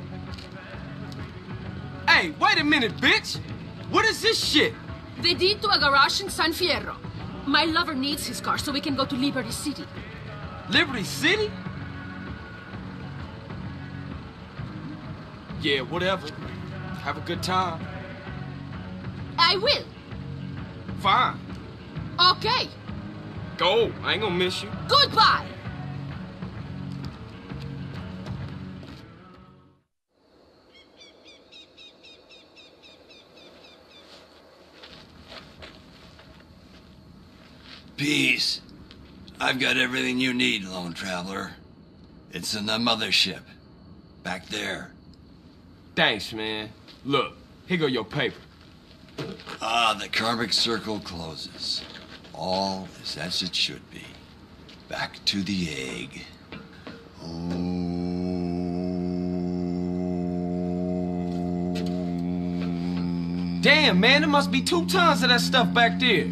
Hey, wait a minute, bitch! What is this shit? The deed to a garage in San Fierro. My lover needs his car so we can go to Liberty City. Liberty City? Yeah, whatever. Have a good time. I will. Fine. Okay. Go. I ain't gonna miss you. Goodbye. Peace. I've got everything you need, lone traveler. It's in the mothership. Back there. Thanks, man. Look, here go your paper. The karmic circle closes. All is as it should be. Back to the egg. Damn, man, there must be 2 tons of that stuff back there.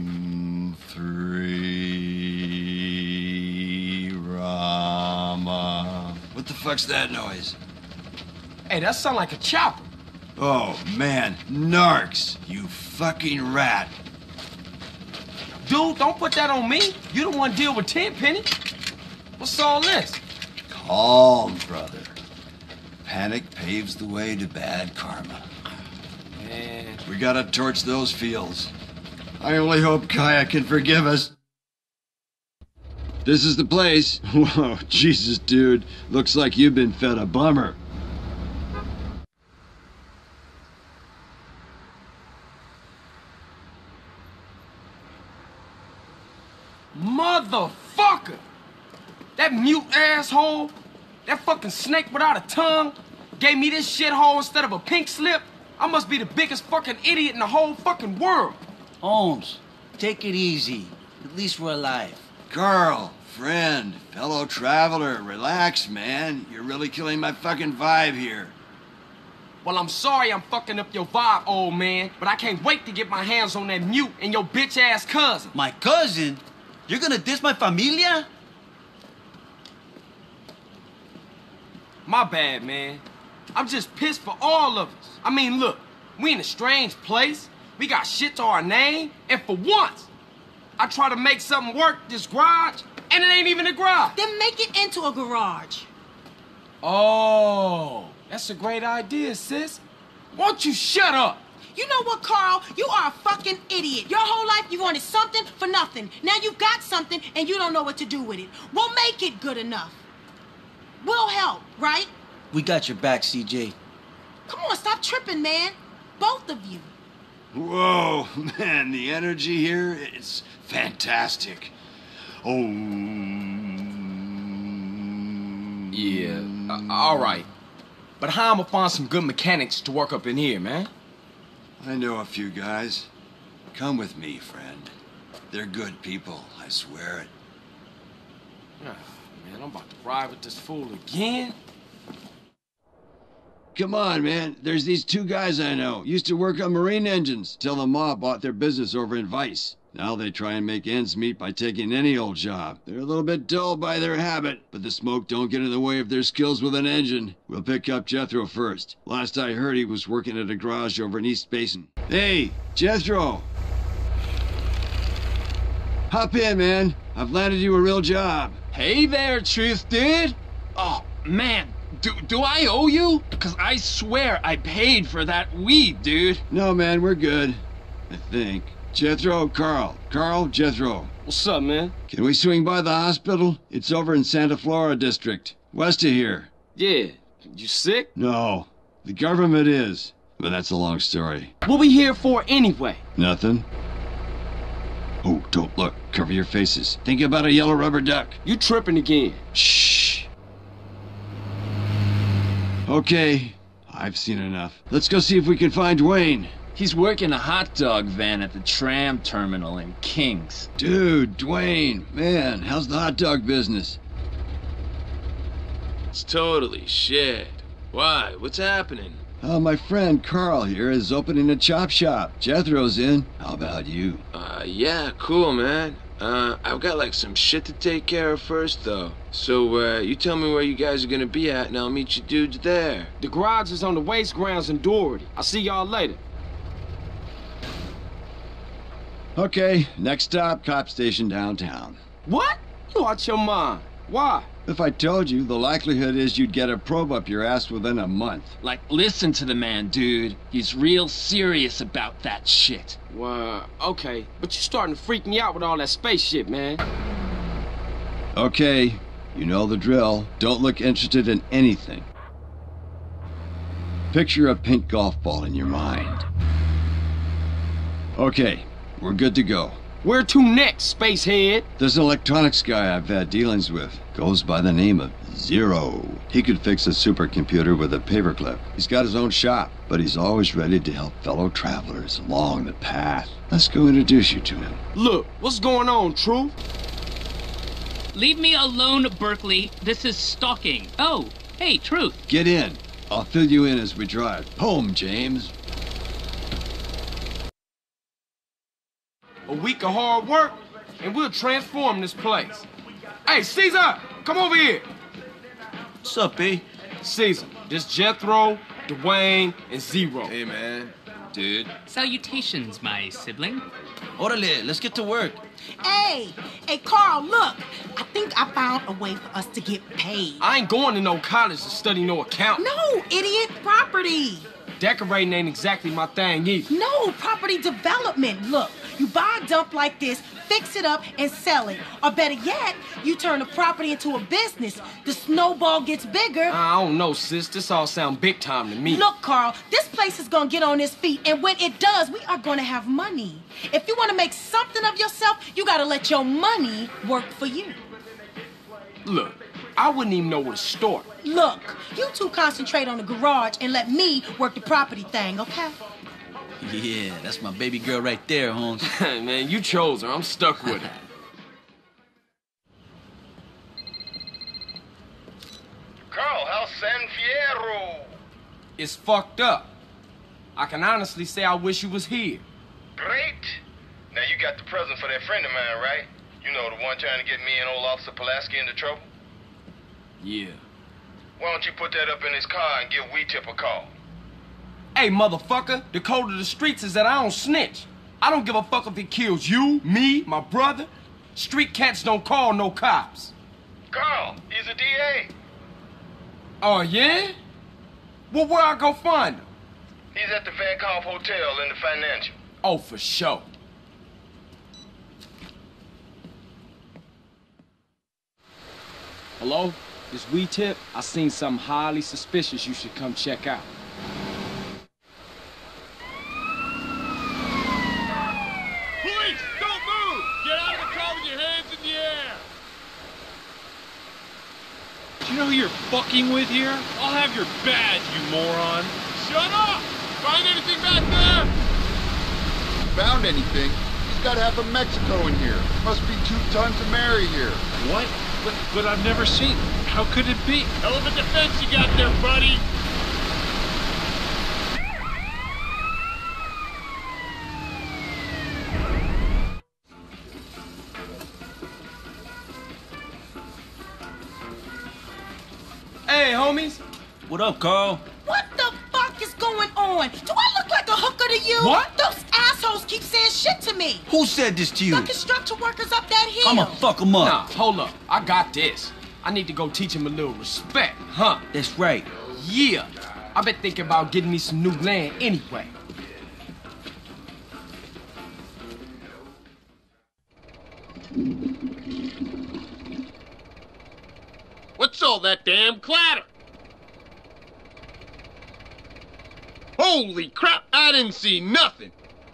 3 Rama. What the fuck's that noise? Hey, that sound like a chopper. Oh, man. Narcs, you fucking rat. Dude, don't put that on me. You the one deal with Tenpenny. What's all this? Calm, brother. Panic paves the way to bad karma. Man. We gotta torch those fields. I only hope Kaya can forgive us. This is the place. Whoa, Jesus, dude. Looks like you've been fed a bummer. Motherfucker! That mute asshole, that fucking snake without a tongue, gave me this shithole instead of a pink slip. I must be the biggest fucking idiot in the whole fucking world. Holmes, take it easy. At least we're alive. Carl, friend, fellow traveler, relax, man. You're really killing my fucking vibe here. Well, I'm sorry I'm fucking up your vibe, old man, but I can't wait to get my hands on that mute and your bitch-ass cousin. My cousin? You're gonna diss my familia? My bad, man. I'm just pissed for all of us. I mean, look, we in a strange place. We got shit to our name, and for once, I try to make something work this garage, and it ain't even a garage. Then make it into a garage. Oh, that's a great idea, sis. Won't you shut up? You know what, Carl? You are a fucking idiot. Your whole life you wanted something for nothing. Now you've got something and you don't know what to do with it. We'll make it good enough. We'll help, right? We got your back, CJ. Come on, stop tripping, man. Both of you. Whoa, man, the energy here, it's fantastic. Oh. Yeah, all right. But how am I find some good mechanics to work up in here, man? I know a few guys. Come with me, friend. They're good people, I swear it. Oh, man, I'm about to ride with this fool again. Come on, man. There's these two guys I know. Used to work on marine engines till the mob bought their business over in Vice. Now they try and make ends meet by taking any old job. They're a little bit dull by their habit, but the smoke don't get in the way of their skills with an engine. We'll pick up Jethro first. Last I heard, he was working at a garage over in East Basin. Hey, Jethro! Hop in, man. I've landed you a real job. Hey there, Truth Dude. Oh, man. Do I owe you? Because I swear I paid for that weed, dude. No, man, we're good. I think. Jethro, Carl. Carl, Jethro. What's up, man? Can we swing by the hospital? It's over in Santa Flora District, west of here. Yeah. You sick? No. The government is. But that's a long story. What we here for anyway? Nothing. Oh, don't look. Cover your faces. Think about a yellow rubber duck. You tripping again. Shh. Okay. I've seen enough. Let's go see if we can find Dwayne. He's working a hot dog van at the tram terminal in Kings. Dude, Dwayne, man, how's the hot dog business? It's totally shit. Why? What's happening? My friend Carl here is opening a chop shop. Jethro's in. How about you? Yeah, cool, man. I've got like some shit to take care of first, though. So, you tell me where you guys are gonna be at, and I'll meet you dudes there. The garage is on the waste grounds in Doherty. I'll see y'all later. Okay, next stop, cop station downtown. What? You out your mind. Why? If I told you, the likelihood is you'd get a probe up your ass within a month. Like, listen to the man, dude. He's real serious about that shit. Well, okay, but you're starting to freak me out with all that space shit, man. Okay, you know the drill. Don't look interested in anything. Picture a pink golf ball in your mind. Okay, we're good to go. Where to next, spacehead? There's an electronics guy I've had dealings with. Goes by the name of Zero. He could fix a supercomputer with a paperclip. He's got his own shop, but he's always ready to help fellow travelers along the path. Let's go introduce you to him. Look, what's going on, Truth? Leave me alone, Berkeley. This is stalking. Oh, hey, Truth. Get in. I'll fill you in as we drive. Home, James. A week of hard work, and we'll transform this place. Hey, Caesar, come over here. What's up, B? Caesar, this Jethro, Dwayne, and Zero. Hey, man. Dude. Salutations, my sibling. Orale, let's get to work. Hey, Carl, look. I think I found a way for us to get paid. I ain't going to no college to study no accounting. No, idiot, property. Decorating ain't exactly my thing either. No, property development. Look, you buy a dump like this, fix it up, and sell it. Or better yet, you turn the property into a business. The snowball gets bigger. I don't know, sis. This all sound big time to me. Look, Carl, this place is gonna get on its feet, and when it does, we are gonna have money. If you wanna make something of yourself, you gotta let your money work for you. Look, I wouldn't even know where to start. Look, you two concentrate on the garage and let me work the property thing, okay? Yeah, that's my baby girl right there, Holmes. Man, you chose her. I'm stuck with her. Carl, how's San Fierro? It's fucked up. I can honestly say I wish you was here. Great. Now you got the present for that friend of mine, right? You know, the one trying to get me and old Officer Pulaski into trouble? Yeah. Why don't you put that up in his car and give Weetip a call? Hey, motherfucker, the code of the streets is that I don't snitch. I don't give a fuck if it kills you, me, my brother. Street cats don't call no cops. Carl, he's a DA. Oh, yeah? Well, where I go find him? He's at the Van Calf Hotel in the Financial. Oh, for sure. Hello? This Weetip? I seen something highly suspicious you should come check out. Police, don't move! Get out of the car with your hands in the air! Do you know who you're fucking with here? I'll have your badge, you moron. Shut up! Find anything back there? Found anything? He's got half of Mexico in here. Must be 2 tons of Mary here. What? But I've never seen. How could it be? Hell of a defense you got there, buddy. Hey, homies. What up, Carl? What the fuck is going on? Do I look like a hooker to you? What? Those assholes keep saying shit to me. Who said this to you? The construction workers up that hill. I'ma fuck them up. Nah, hold up. I got this. I need to go teach him a little respect, huh? That's right. Yeah. I've been thinking about getting me some new land anyway. What's all that damn clatter? Holy crap, I didn't see nothing.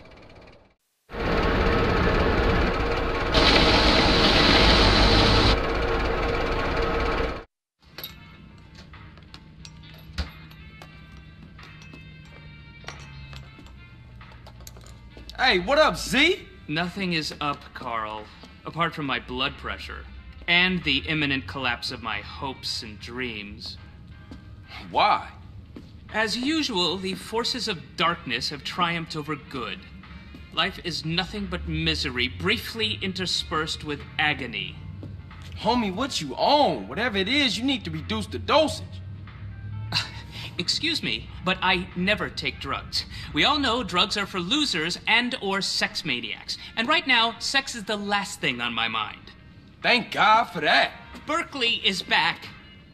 Hey, what up, Z? Nothing is up, Carl, apart from my blood pressure and the imminent collapse of my hopes and dreams. Why? As usual, the forces of darkness have triumphed over good. Life is nothing but misery, briefly interspersed with agony. Homie, what you on? Whatever it is, you need to reduce the dosage. Excuse me, but I never take drugs. We all know drugs are for losers and or sex maniacs. And right now, sex is the last thing on my mind. Thank God for that. Berkeley is back.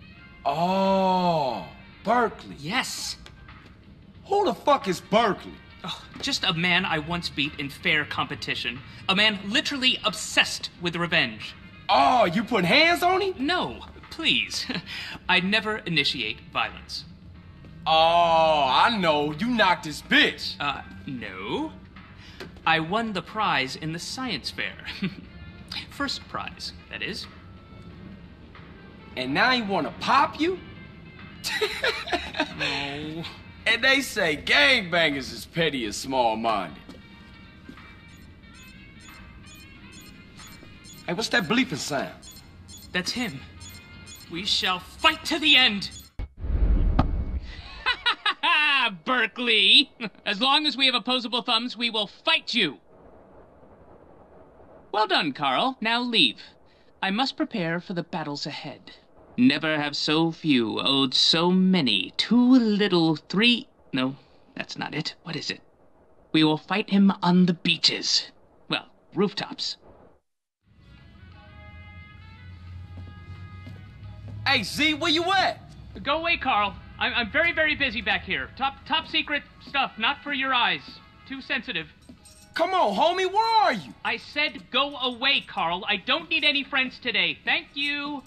Oh, Berkeley. Yes. Who the fuck is Berkeley? Oh, just a man I once beat in fair competition. A man literally obsessed with revenge. Oh, you put hands on him? No, please. I never initiate violence. Oh, I know. You knocked this bitch. No. I won the prize in the science fair. First prize, that is. And now he wanna pop you? No. And they say gangbangers is petty and small-minded. Hey, what's that bleeping sound? That's him. We shall fight to the end. Berkeley! As long as we have opposable thumbs, we will fight you! Well done, Carl. Now leave. I must prepare for the battles ahead. Never have so few owed so many. Too little, three... No, that's not it. What is it? We will fight him on the beaches. Well, rooftops. Hey, Z, where you at? Go away, Carl. I'm very, very busy back here. Top secret stuff, not for your eyes. Too sensitive. Come on, homie, where are you? I said go away, Carl. I don't need any friends today. Thank you.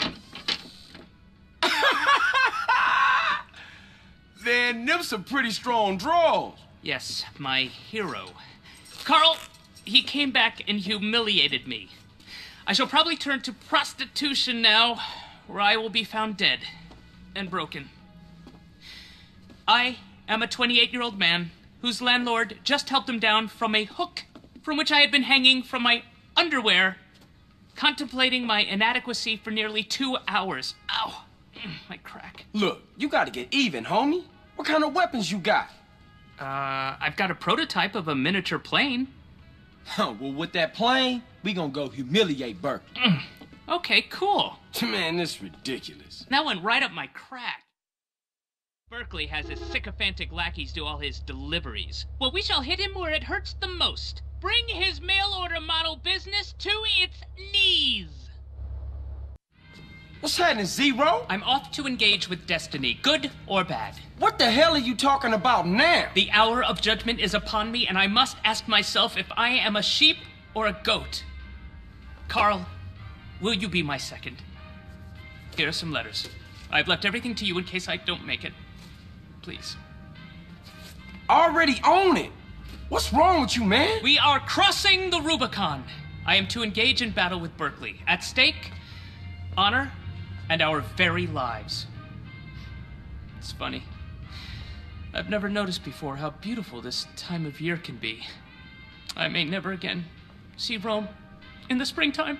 Then them some pretty strong draws. Yes, my hero. Carl, he came back and humiliated me. I shall probably turn to prostitution now, where I will be found dead and broken. I am a 28-year-old man whose landlord just helped him down from a hook from which I had been hanging from my underwear, contemplating my inadequacy for nearly 2 hours. Ow, my crack. Look, you gotta get even, homie. What kind of weapons you got? I've got a prototype of a miniature plane. Well, with that plane, we gonna go humiliate Berkeley. Okay, cool. Man, this is ridiculous. That went right up my crack. Berkeley has his sycophantic lackeys do all his deliveries. Well, we shall hit him where it hurts the most. Bring his mail-order model business to its knees. What's happening, Zero? I'm off to engage with destiny, good or bad. What the hell are you talking about now? The hour of judgment is upon me, and I must ask myself if I am a sheep or a goat. Carl, will you be my second? Here are some letters. I've left everything to you in case I don't make it. Please. Already own it. What's wrong with you, man? We are crossing the Rubicon. I am to engage in battle with Berkeley. At stake, honor and our very lives. It's funny. I've never noticed before how beautiful this time of year can be. I may never again see Rome in the springtime.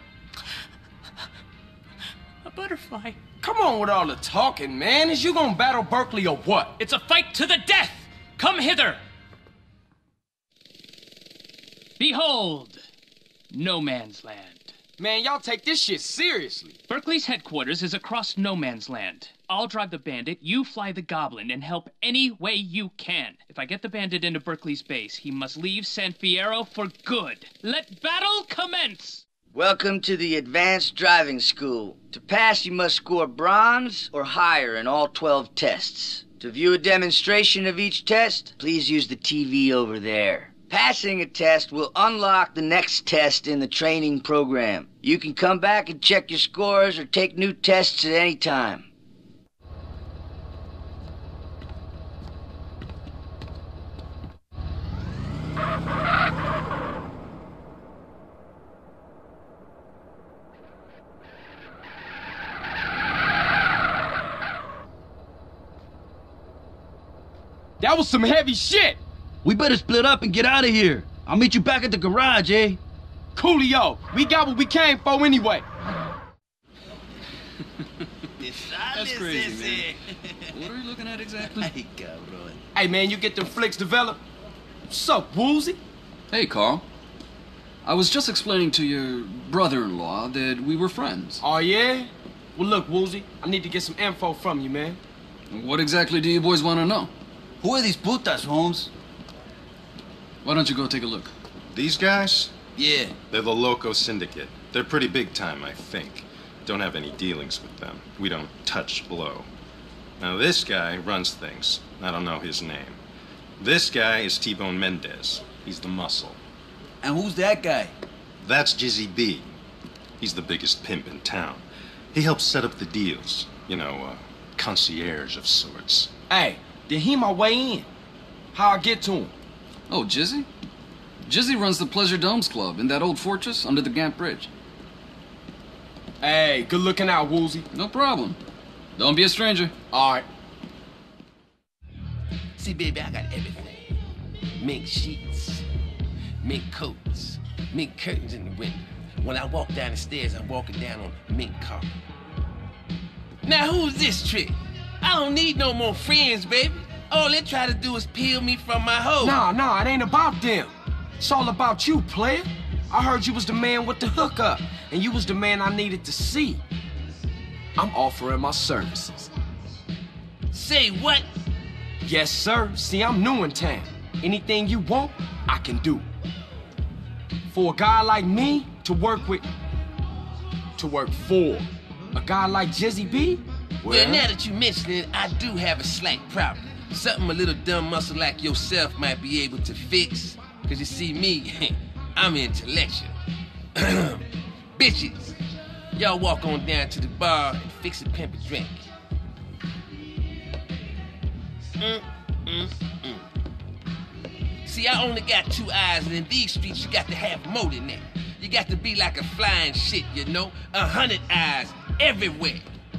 A butterfly. Come on with all the talking, man. Is you gonna battle Berkeley or what? It's a fight to the death! Come hither! Behold, no man's land. Man, y'all take this shit seriously. Berkeley's headquarters is across no man's land. I'll drive the Bandit, you fly the Goblin, and help any way you can. If I get the Bandit into Berkeley's base, he must leave San Fierro for good. Let battle commence! Welcome to the Advanced Driving School. To pass, you must score bronze or higher in all 12 tests. To view a demonstration of each test, please use the TV over there. Passing a test will unlock the next test in the training program. You can come back and check your scores or take new tests at any time. That was some heavy shit! We better split up and get out of here. I'll meet you back at the garage, eh? Coolio, we got what we came for anyway. That's crazy, man. What are you looking at exactly? Hey, man, you get them flicks developed? What's up, Woozy? Hey, Carl. I was just explaining to your brother-in-law that we were friends. Oh, yeah? Well, look, Woozy, I need to get some info from you, man. What exactly do you boys want to know? Who are these putas, Holmes? Why don't you go take a look? These guys? Yeah. They're the Loco Syndicate. They're pretty big time, I think. Don't have any dealings with them. We don't touch blow. Now this guy runs things. I don't know his name. This guy is T-Bone Mendez. He's the muscle. And who's that guy? That's Jizzy B. He's the biggest pimp in town. He helps set up the deals. You know, concierge of sorts. Hey, then he my way in. How I get to him? Oh, Jizzy? Jizzy runs the Pleasure Domes Club in that old fortress under the Gant Bridge. Hey, good looking out, Woozy. No problem. Don't be a stranger. All right. See, baby, I got everything. Mink sheets, mink coats, mink curtains in the window. When I walk down the stairs, I'm walking down on mink carpet. Now, who's this trick? I don't need no more friends, baby. All they try to do is peel me from my hoe. Nah, it ain't about them. It's all about you, player. I heard you was the man with the hookup, and you was the man I needed to see. I'm offering my services. Say what? Yes, sir. See, I'm new in town. Anything you want, I can do. For a guy like me to work for a guy like Jizzy B? Well, now that you mention it, I do have a slight problem. Something a little dumb muscle like yourself might be able to fix. Cause you see me, I'm intellectual. Bitches, y'all walk on down to the bar and fix a pimp a drink. See, I only got 2 eyes, and in these streets you got to have more than that. You got to be like a flying shit, you know? 100 eyes everywhere.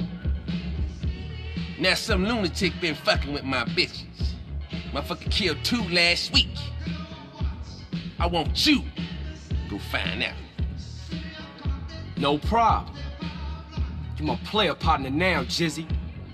Now some lunatic been fucking with my bitches. Motherfucker killed 2 last week. I want you to go find out. No problem. You my player partner now, Jizzy.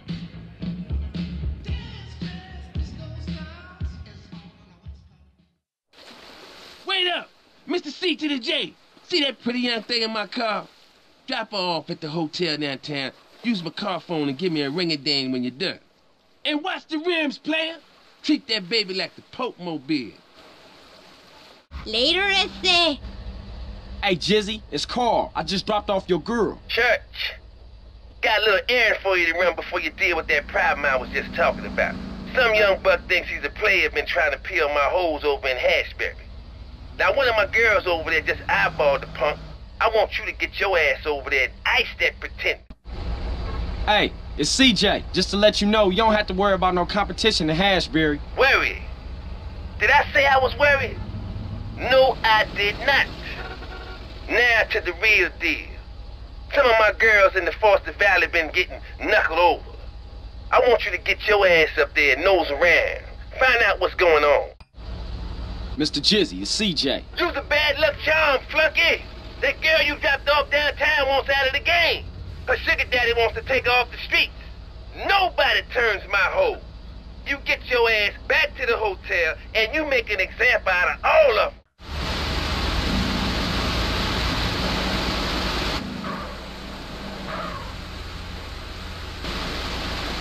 Wait up! Mr. C to the J. See that pretty young thing in my car? Drop her off at the hotel downtown. Use my car phone and give me a ring-a-ding when you're done. And watch the rims, player. Treat that baby like the Pope Mobile. Later, Ese. Hey, Jizzy, it's Carl. I just dropped off your girl. Church, got a little errand for you to run before you deal with that problem I was just talking about. Some young buck thinks he's a player been trying to peel my hoes over in Hashberry. Now, one of my girls over there just eyeballed the punk. I want you to get your ass over there and ice that pretender. Hey, it's CJ. Just to let you know, you don't have to worry about no competition in Hashberry. Worried? Did I say I was worried? No, I did not. Now to the real deal. Some of my girls in the Foster Valley been getting knuckled over. I want you to get your ass up there and nose around. Find out what's going on. Mr. Jizzy, it's CJ. You's a bad luck charm, flunky. That girl you dropped off downtown wants out of the game. Her sugar daddy wants to take her off the streets. Nobody turns my hoe. You get your ass back to the hotel and you make an example out of all of them.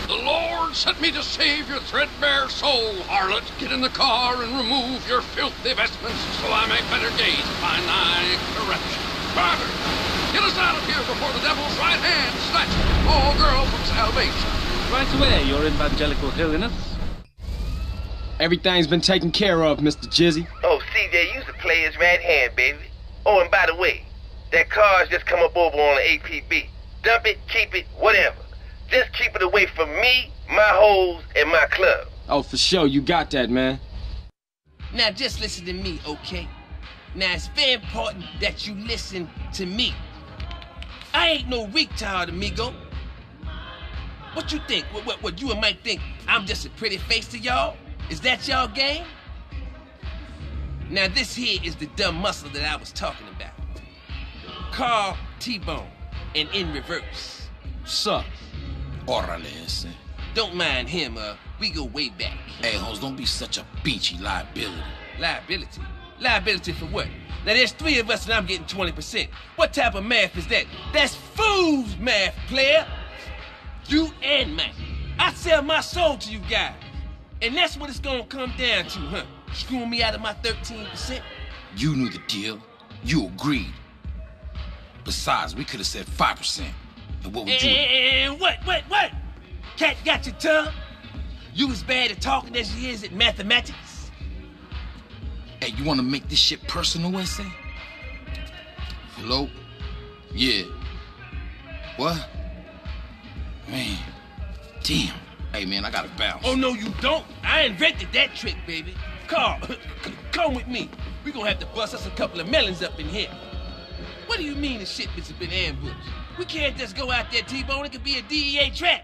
The Lord sent me to save your threadbare soul, harlot. Get in the car and remove your filthy vestments so I may better gaze upon thy corruption. Father, get us out of here before the devil's right hand snatches all girl from salvation. Right away, your evangelical holiness. Everything's been taken care of, Mr. Jizzy. Oh, CJ, you's the player's right hand, baby. Oh, and by the way, that car's just come up over on the APB. Dump it, keep it, whatever. Just keep it away from me, my hoes, and my club. Oh, for sure, you got that, man. Now just listen to me, okay? Now it's very important that you listen to me. I ain't no retard, amigo. What you think? What you and Mike think I'm just a pretty face to y'all? Is that y'all game? Now this here is the dumb muscle that I was talking about. Carl T-Bone, and in reverse. Sup? Orale ese. Don't mind him, we go way back. Hey, Holmes, don't be such a beachy liability. Liability? Liability for what? Now there's 3 of us and I'm getting 20%. What type of math is that? That's fool's math, player. You and Mike. I sell my soul to you guys. And that's what it's gonna come down to, huh? Screwing me out of my 13%? You knew the deal. You agreed. Besides, we could have said 5%. And what would you... And what? Cat got your tongue? You as bad at talking as you is at mathematics? Hey, you want to make this shit personal, S.A.? Hello? Yeah. What? Man. Damn. Hey, man, I gotta bounce. Oh, no, you don't. I invented that trick, baby. Carl, come with me. We gonna have to bust us a couple of melons up in here. What do you mean the shipments have been ambushed? We can't just go out there, T-Bone. It could be a DEA trap.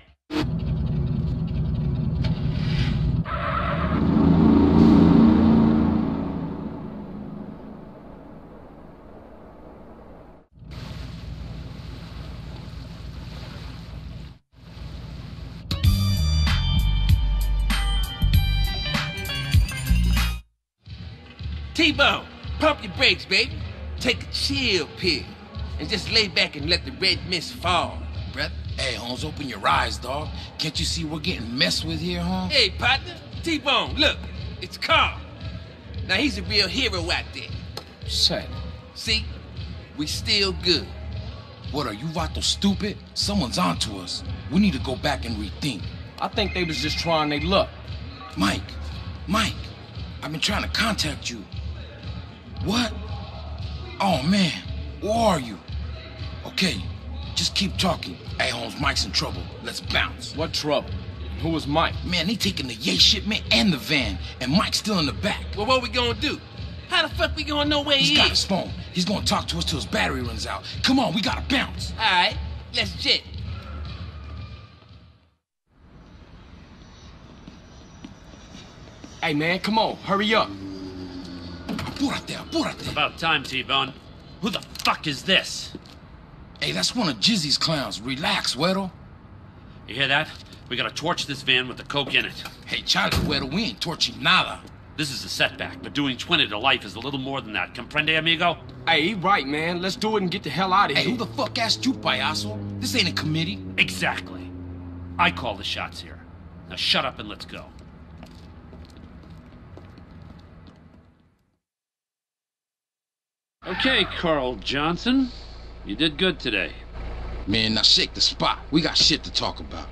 T-Bone, pump your brakes, baby. Take a chill pill and just lay back and let the red mist fall, brother. Hey, Holmes, open your eyes, dog. Can't you see we're getting messed with here, huh? Hey, partner. T-Bone, look. It's Carl. Now, he's a real hero out there. Sad. See? We still good. What, are you Vato stupid? Someone's onto us. We need to go back and rethink. I think they was just trying their luck. Mike, I've been trying to contact you. What? Oh, man. Where are you? Okay, just keep talking. Hey, Holmes, Mike's in trouble. Let's bounce. What trouble? Who was Mike? Man, they taking the Yay shipment and the van, and Mike's still in the back. Well, what we gonna do? How the fuck we gonna know where he is? He's got his phone. He's gonna talk to us till his battery runs out. Come on, we gotta bounce. All right, let's jet. Hey, man, come on, hurry up. Apúrate. About time, T-Bone. Who the fuck is this? Hey, that's one of Jizzy's clowns. Relax, Güero. You hear that? We gotta torch this van with the coke in it. Hey, Charlie, Güero, we ain't torching nada. This is a setback, but doing 20 to life is a little more than that. Comprende, amigo? Hey, he right, man. Let's do it and get the hell out of here. Hey, who the fuck asked you, payaso? This ain't a committee. Exactly. I call the shots here. Now shut up and let's go. Okay, Carl Johnson. You did good today. Man, now shake the spot. We got shit to talk about.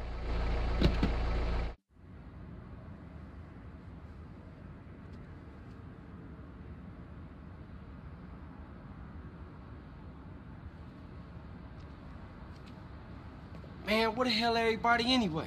Man, where the hell everybody anyway?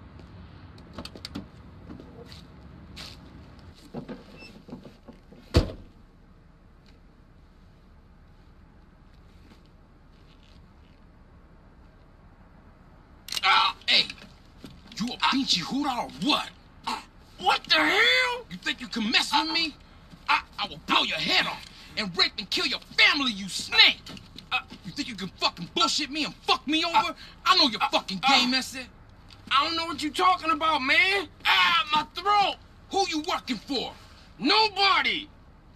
Hey, you a pinchy hooter or what? What the hell? You think you can mess with me? I will blow your head off and rape and kill your family, you snake! You think you can fucking bullshit me and fuck me over? I know your fucking game, Esse. I don't know what you talking about, man. My throat! Who you working for? Nobody!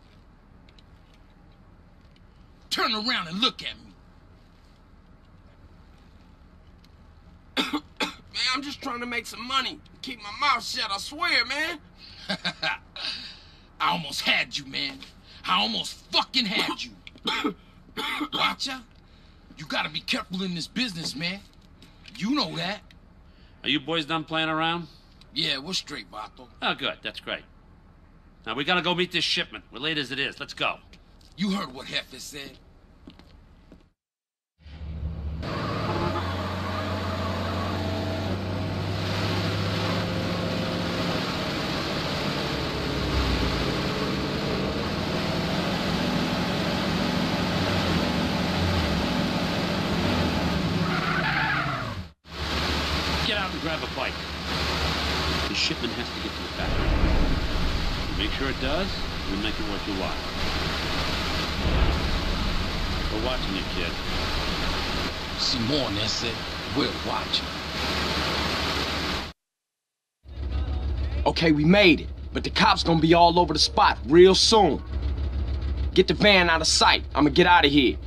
Turn around and look at me. Man, I'm just just trying to make some money. Keep my mouth shut, I swear, man. I almost had you, man. I almost fucking had you. Watcha, you gotta be careful in this business, man. You know that. Are you boys done playing around? Yeah, we're straight, Vato. Oh, good. That's great. Now, we gotta go meet this shipment. We're late as it is. Let's go. You heard what Jefe said. Get out and grab a bike. The shipment has to get to the factory. Make sure it does, we'll make it worth your while. We're watching you, kid. Simone, that's it. We're watching. Okay, we made it, but the cops gonna be all over the spot real soon. Get the van out of sight. I'ma get out of here.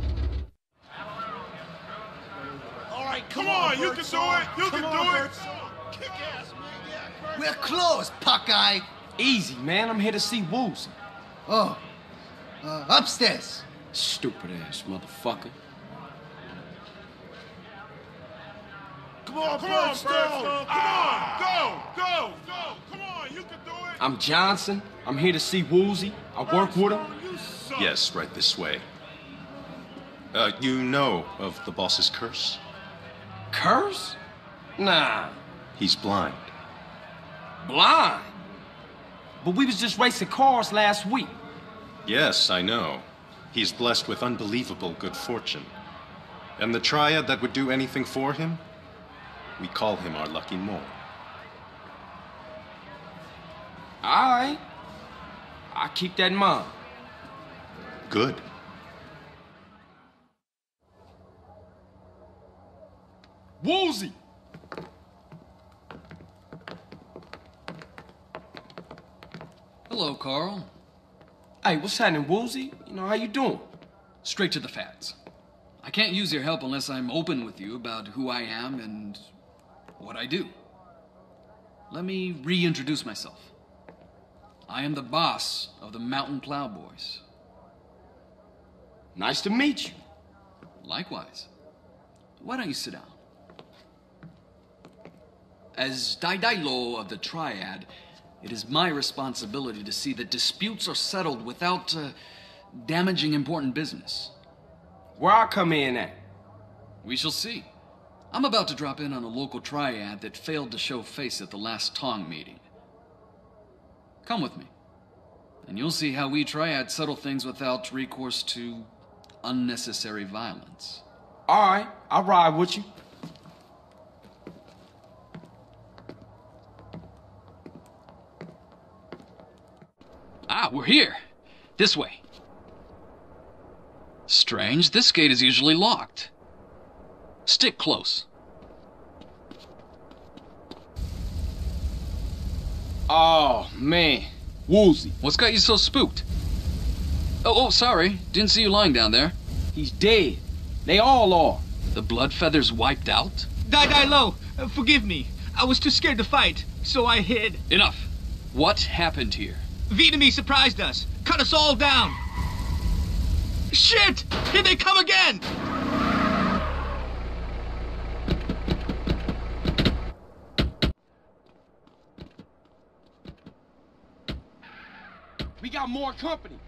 All right, come on, you can do it. You can do it. Kick ass, man. We're closed, Puckeye. Easy, man. I'm here to see Woozie. Oh, upstairs. Stupid ass motherfucker. Come on, Birdstone. Come on, go. Come on, you can do it. I'm Johnson. I'm here to see Woozie. I work with him. Yes, right this way. You know of the boss's curse? Curse? Nah. He's blind. Blind? But we was just racing cars last week. Yes, I know. He's blessed with unbelievable good fortune. And the triad that would do anything for him? We call him our lucky mole. All right. I'll keep that in mind. Good. Woozie! Hello, Carl. Hey, what's happening, Woozie? You know, how you doing? Straight to the facts. I can't use your help unless I'm open with you about who I am and what I do. Let me reintroduce myself. I am the boss of the Mountain Plowboys. Nice to meet you. Likewise. Why don't you sit down? As Daidailo of the Triad, it is my responsibility to see that disputes are settled without damaging important business. Where I come in at? We shall see. I'm about to drop in on a local triad that failed to show face at the last Tong meeting. Come with me, and you'll see how we triads settle things without recourse to unnecessary violence. All right, I'll ride with you. Ah, we're here. This way. Strange, this gate is usually locked. Stick close. Oh, man. Woozie. What's got you so spooked? Oh, sorry. Didn't see you lying down there. He's dead. They all are. The blood feathers wiped out? Daidailo, forgive me. I was too scared to fight, so I hid. Enough. What happened here? Vietnamese surprised us. Cut us all down. Shit! Here they come again! We got more company.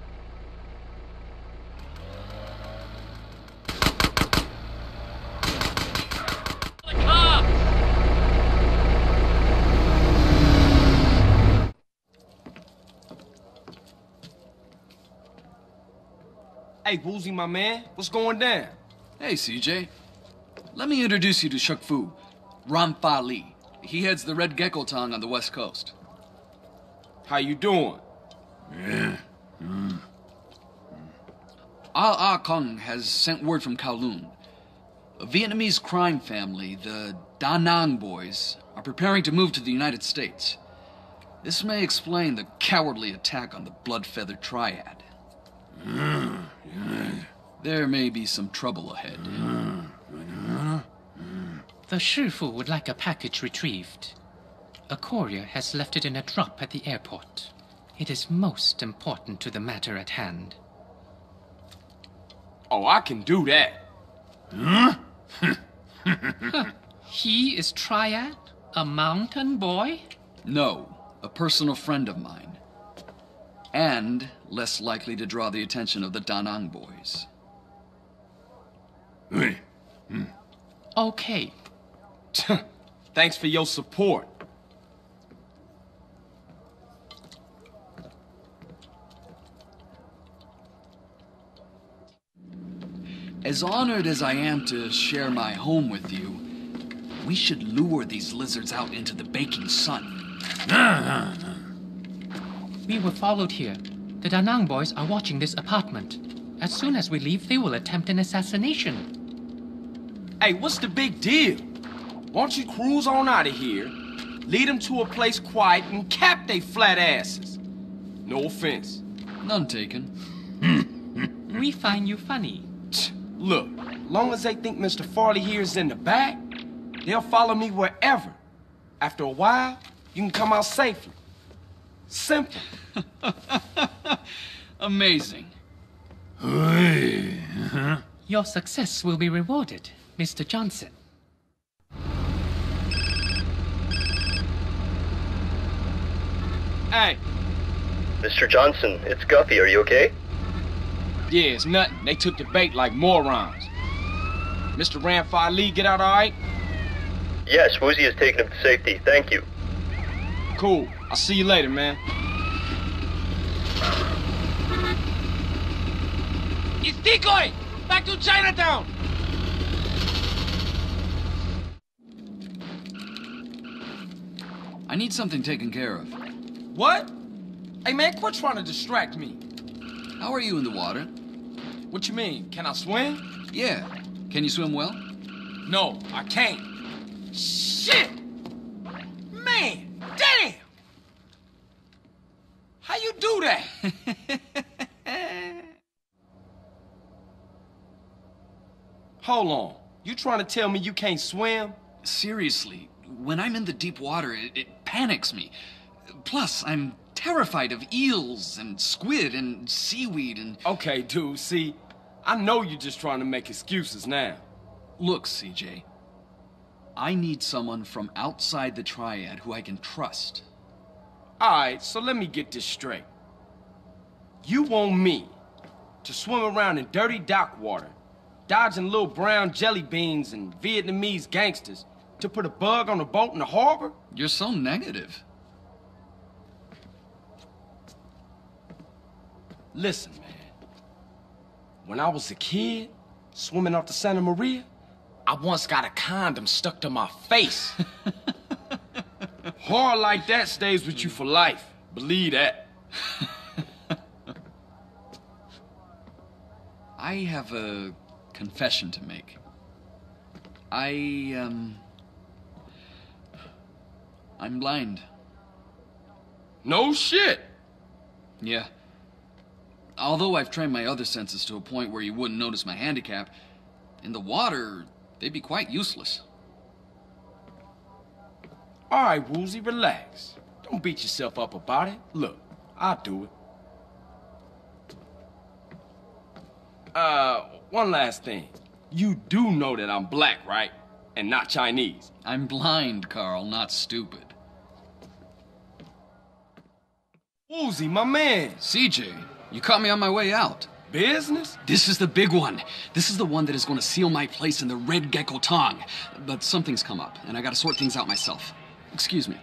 Hey, Woozie, my man, what's going down? Hey, CJ. Let me introduce you to Shuk Fu, Ramfa Lee. He heads the Red Gecko Tong on the West Coast. How you doing? Yeah. Ah Kong has sent word from Kowloon. A Vietnamese crime family, the Da Nang boys, are preparing to move to the United States. This may explain the cowardly attack on the Blood-Feather Triad. There may be some trouble ahead. The Shifu would like a package retrieved. A courier has left it in a drop at the airport. It is most important to the matter at hand. Oh, I can do that. Huh? He is Triad? A mountain boy? No, a personal friend of mine. And less likely to draw the attention of the Da Nang boys. Okay. Thanks for your support. As honored as I am to share my home with you, we should lure these lizards out into the baking sun. We were followed here. The Da Nang boys are watching this apartment. As soon as we leave, they will attempt an assassination. Hey, what's the big deal? Why don't you cruise on out of here, lead them to a place quiet, and cap they flat asses? No offense. None taken. We find you funny. Look, long as they think Mr. Farley here is in the back, they'll follow me wherever. After a while, you can come out safely. Simple. Amazing. Your success will be rewarded, Mr. Johnson. Hey. Mr. Johnson, it's Guffey. Are you okay? Yeah, it's nothing. They took the bait like morons. Mr. Ramfire Lee, get out all right? Yes, Woozy has taken him to safety. Thank you. Cool. I'll see you later, man. It's Decoy! Back to Chinatown! I need something taken care of. What? Hey, man, quit trying to distract me. How are you in the water? What you mean? Can I swim? Yeah. Can you swim well? No, I can't. Shit! Man, damn! How you do that? Hold on. You trying to tell me you can't swim? Seriously, when I'm in the deep water, it panics me. Plus, I'm terrified of eels and squid and seaweed and... Okay, dude, see, I know you're just trying to make excuses now. Look, CJ, I need someone from outside the Triad who I can trust. Alright, so let me get this straight. You want me to swim around in dirty dock water, dodging little brown jelly beans and Vietnamese gangsters, to put a bug on a boat in the harbor? You're so negative. Listen, man. When I was a kid, swimming off the Santa Maria, I once got a condom stuck to my face. Horror like that stays with you for life. Believe that. I have a confession to make. I'm blind. No shit. Yeah. Although I've trained my other senses to a point where you wouldn't notice my handicap, in the water, they'd be quite useless. All right, Woozy, relax. Don't beat yourself up about it. Look, I'll do it. One last thing. You do know that I'm black, right? And not Chinese. I'm blind, Carl, not stupid. Woozy, my man. CJ, you caught me on my way out. Business? This is the big one. This is the one that is going to seal my place in the Red Gecko Tong. But something's come up, and I gotta sort things out myself. Excuse me.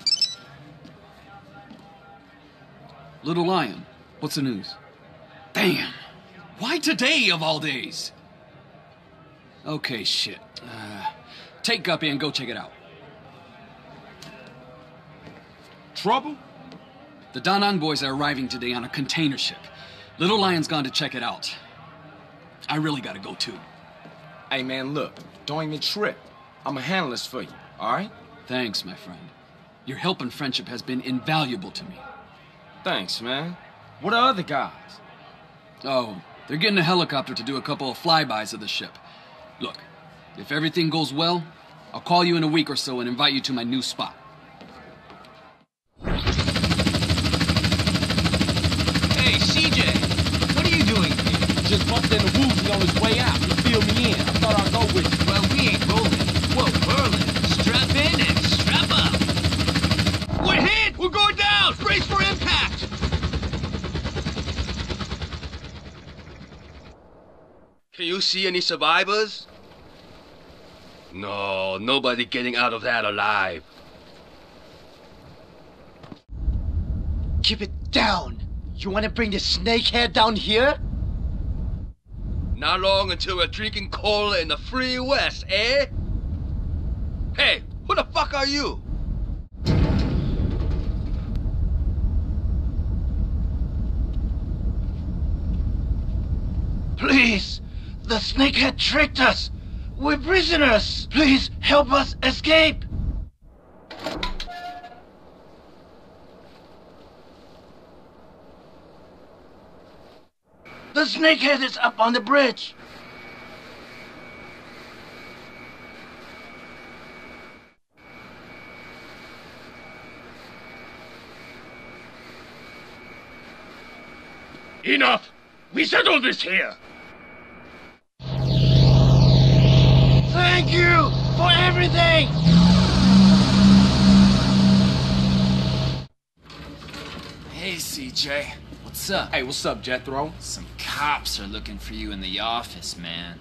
Little Lion, what's the news? Damn! Why today, of all days? Okay, shit. Take Guppy and go check it out. Trouble? The Da Nang boys are arriving today on a container ship. Little Lion's gone to check it out. I really gotta go, too. Hey, man, look. Don't even trip. I'ma handle this for you, all right? Thanks, my friend. Your help and friendship has been invaluable to me. Thanks, man. What are other guys? Oh, they're getting a helicopter to do a couple of flybys of the ship. Look, if everything goes well, I'll call you in a week or so and invite you to my new spot. Hey, CJ, what are you doing here? Just bumped into Woozy on his way out. He filled me in. I thought I'd go with you. Well, we ain't rolling. Whoa, Berlin. Strap in and strap up. We're hit! We're going down! Brace for impact! Can you see any survivors? No, nobody getting out of that alive. Keep it down. You want to bring the snakehead down here? Not long until we're drinking cola in the free west, eh? Hey, who the fuck are you? Please! The snakehead tricked us! We're prisoners! Please help us escape! The snakehead is up on the bridge! Enough! We settled this here! Thank you for everything! Hey, CJ. What's up? Hey, what's up, Jethro? Some cops are looking for you in the office, man.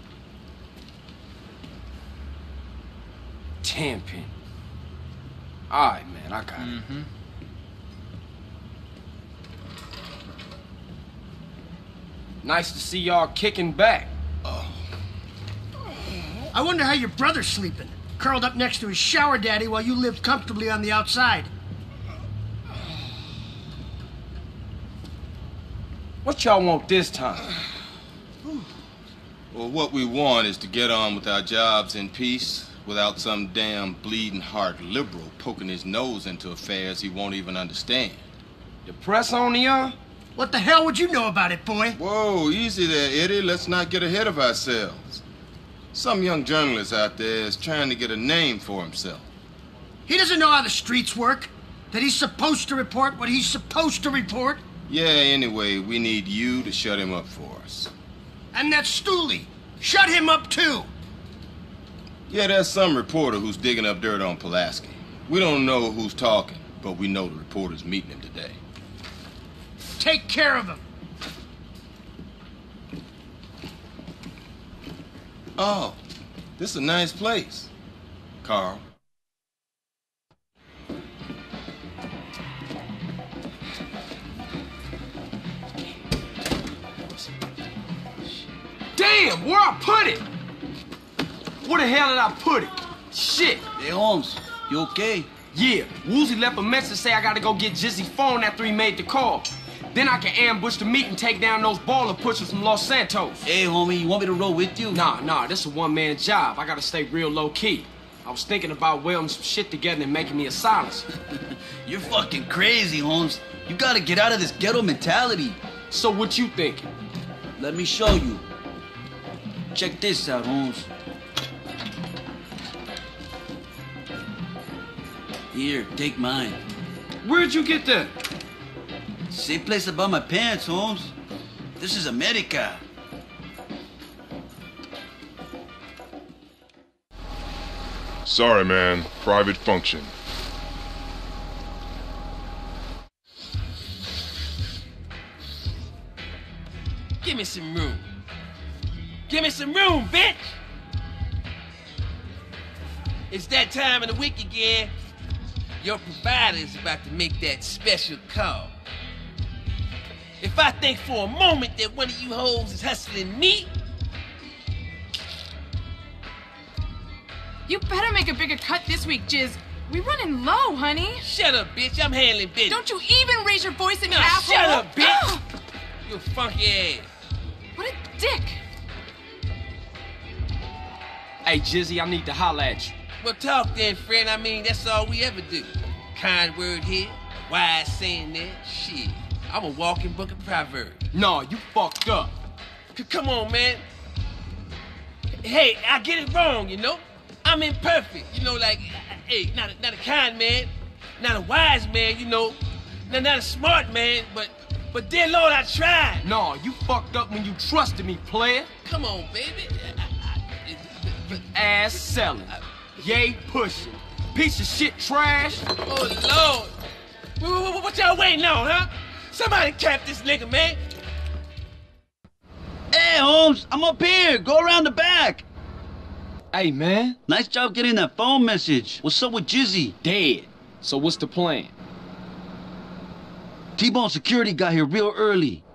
Tenpin. Alright, man, I got it. Nice to see y'all kicking back. I wonder how your brother's sleeping. Curled up next to his shower daddy while you lived comfortably on the outside. What y'all want this time? Well, what we want is to get on with our jobs in peace without some damn bleeding heart liberal poking his nose into affairs he won't even understand. The press on you? What the hell would you know about it, boy? Whoa, easy there, Eddie. Let's not get ahead of ourselves. Some young journalist out there is trying to get a name for himself. He doesn't know how the streets work. That he's supposed to report what he's supposed to report. Yeah, anyway, we need you to shut him up for us. And that Stooley. Shut him up, too. Yeah, there's some reporter who's digging up dirt on Pulaski. We don't know who's talking, but we know the reporter's meeting him today. Take care of him. Oh, this is a nice place, Carl. Damn, where I put it? Where the hell did I put it? Shit. Hey, Holmes, you okay? Yeah, Woozy left a message say I gotta go get Jizzy's phone after he made the call. Then I can ambush the meet and take down those baller pushers from Los Santos. Hey, homie, you want me to roll with you? Nah, this is a one-man job. I gotta stay real low-key. I was thinking about welding some shit together and making me a silencer. You're fucking crazy, Holmes. You gotta get out of this ghetto mentality. So what you thinking? Let me show you. Check this out, Holmes. Here, take mine. Where'd you get that? Same place I bought my pants, Holmes. This is America. Sorry, man. Private function. Give me some room. Give me some room, bitch! It's that time of the week again. Your provider is about to make that special call. If I think for a moment that one of you hoes is hustling me... You better make a bigger cut this week, Jizz. We running low, honey. Shut up, bitch. I'm handling business. Don't you even raise your voice at me, No, asshole. shut up, bitch. You funky ass. What a dick. Hey, Jizzy, I need to holler at you. Well, talk then, friend. I mean, that's all we ever do. Kind word here, wise saying there. Shit, I'm a walking book of proverbs. No, you fucked up. Come on, man. Hey, I get it wrong, you know? I'm imperfect, you know, like, hey, not a kind man, not a wise man, you know, not a smart man, but dear Lord, I tried. No, you fucked up when you trusted me, player. Come on, baby. Ass selling, yay pushing, piece of shit trash. Oh, Lord. What y'all waiting on, huh? Somebody cap this nigga, man. Hey, Holmes, I'm up here. Go around the back. Hey, man. Nice job getting that phone message. What's up with Jizzy? Dead. So what's the plan? T-Bone security got here real early.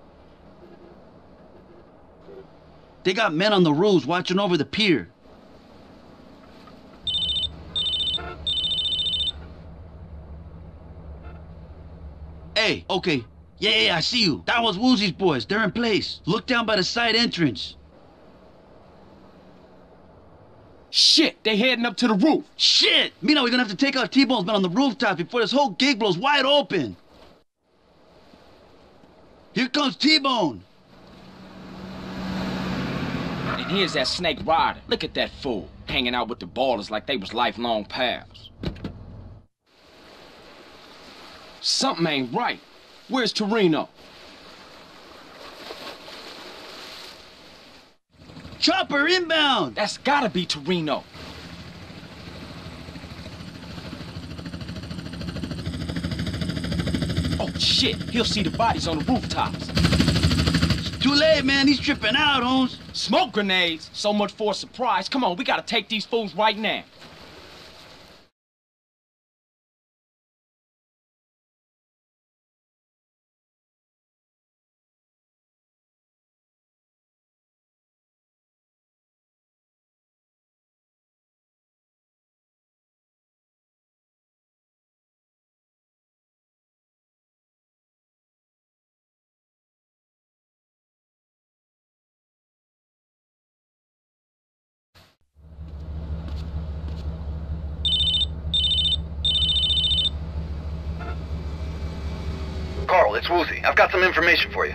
They got men on the roofs watching over the pier. Hey, okay. Yeah, I see you. That was Woozy's boys. They're in place. Look down by the side entrance. Shit, they heading up to the roof. Shit! Mina, we're gonna have to take out T-Bone's men on the rooftop before this whole gig blows wide open. Here comes T-Bone. And here's that Snake Rider. Look at that fool, hanging out with the ballers like they was lifelong pals. Something ain't right. Where's Toreno? Chopper inbound! That's gotta be Toreno. Oh shit, he'll see the bodies on the rooftops. It's too late, man. He's tripping out, Holmes. Smoke grenades? So much for a surprise. Come on, we gotta take these fools right now. Carl, it's Woozy. I've got some information for you.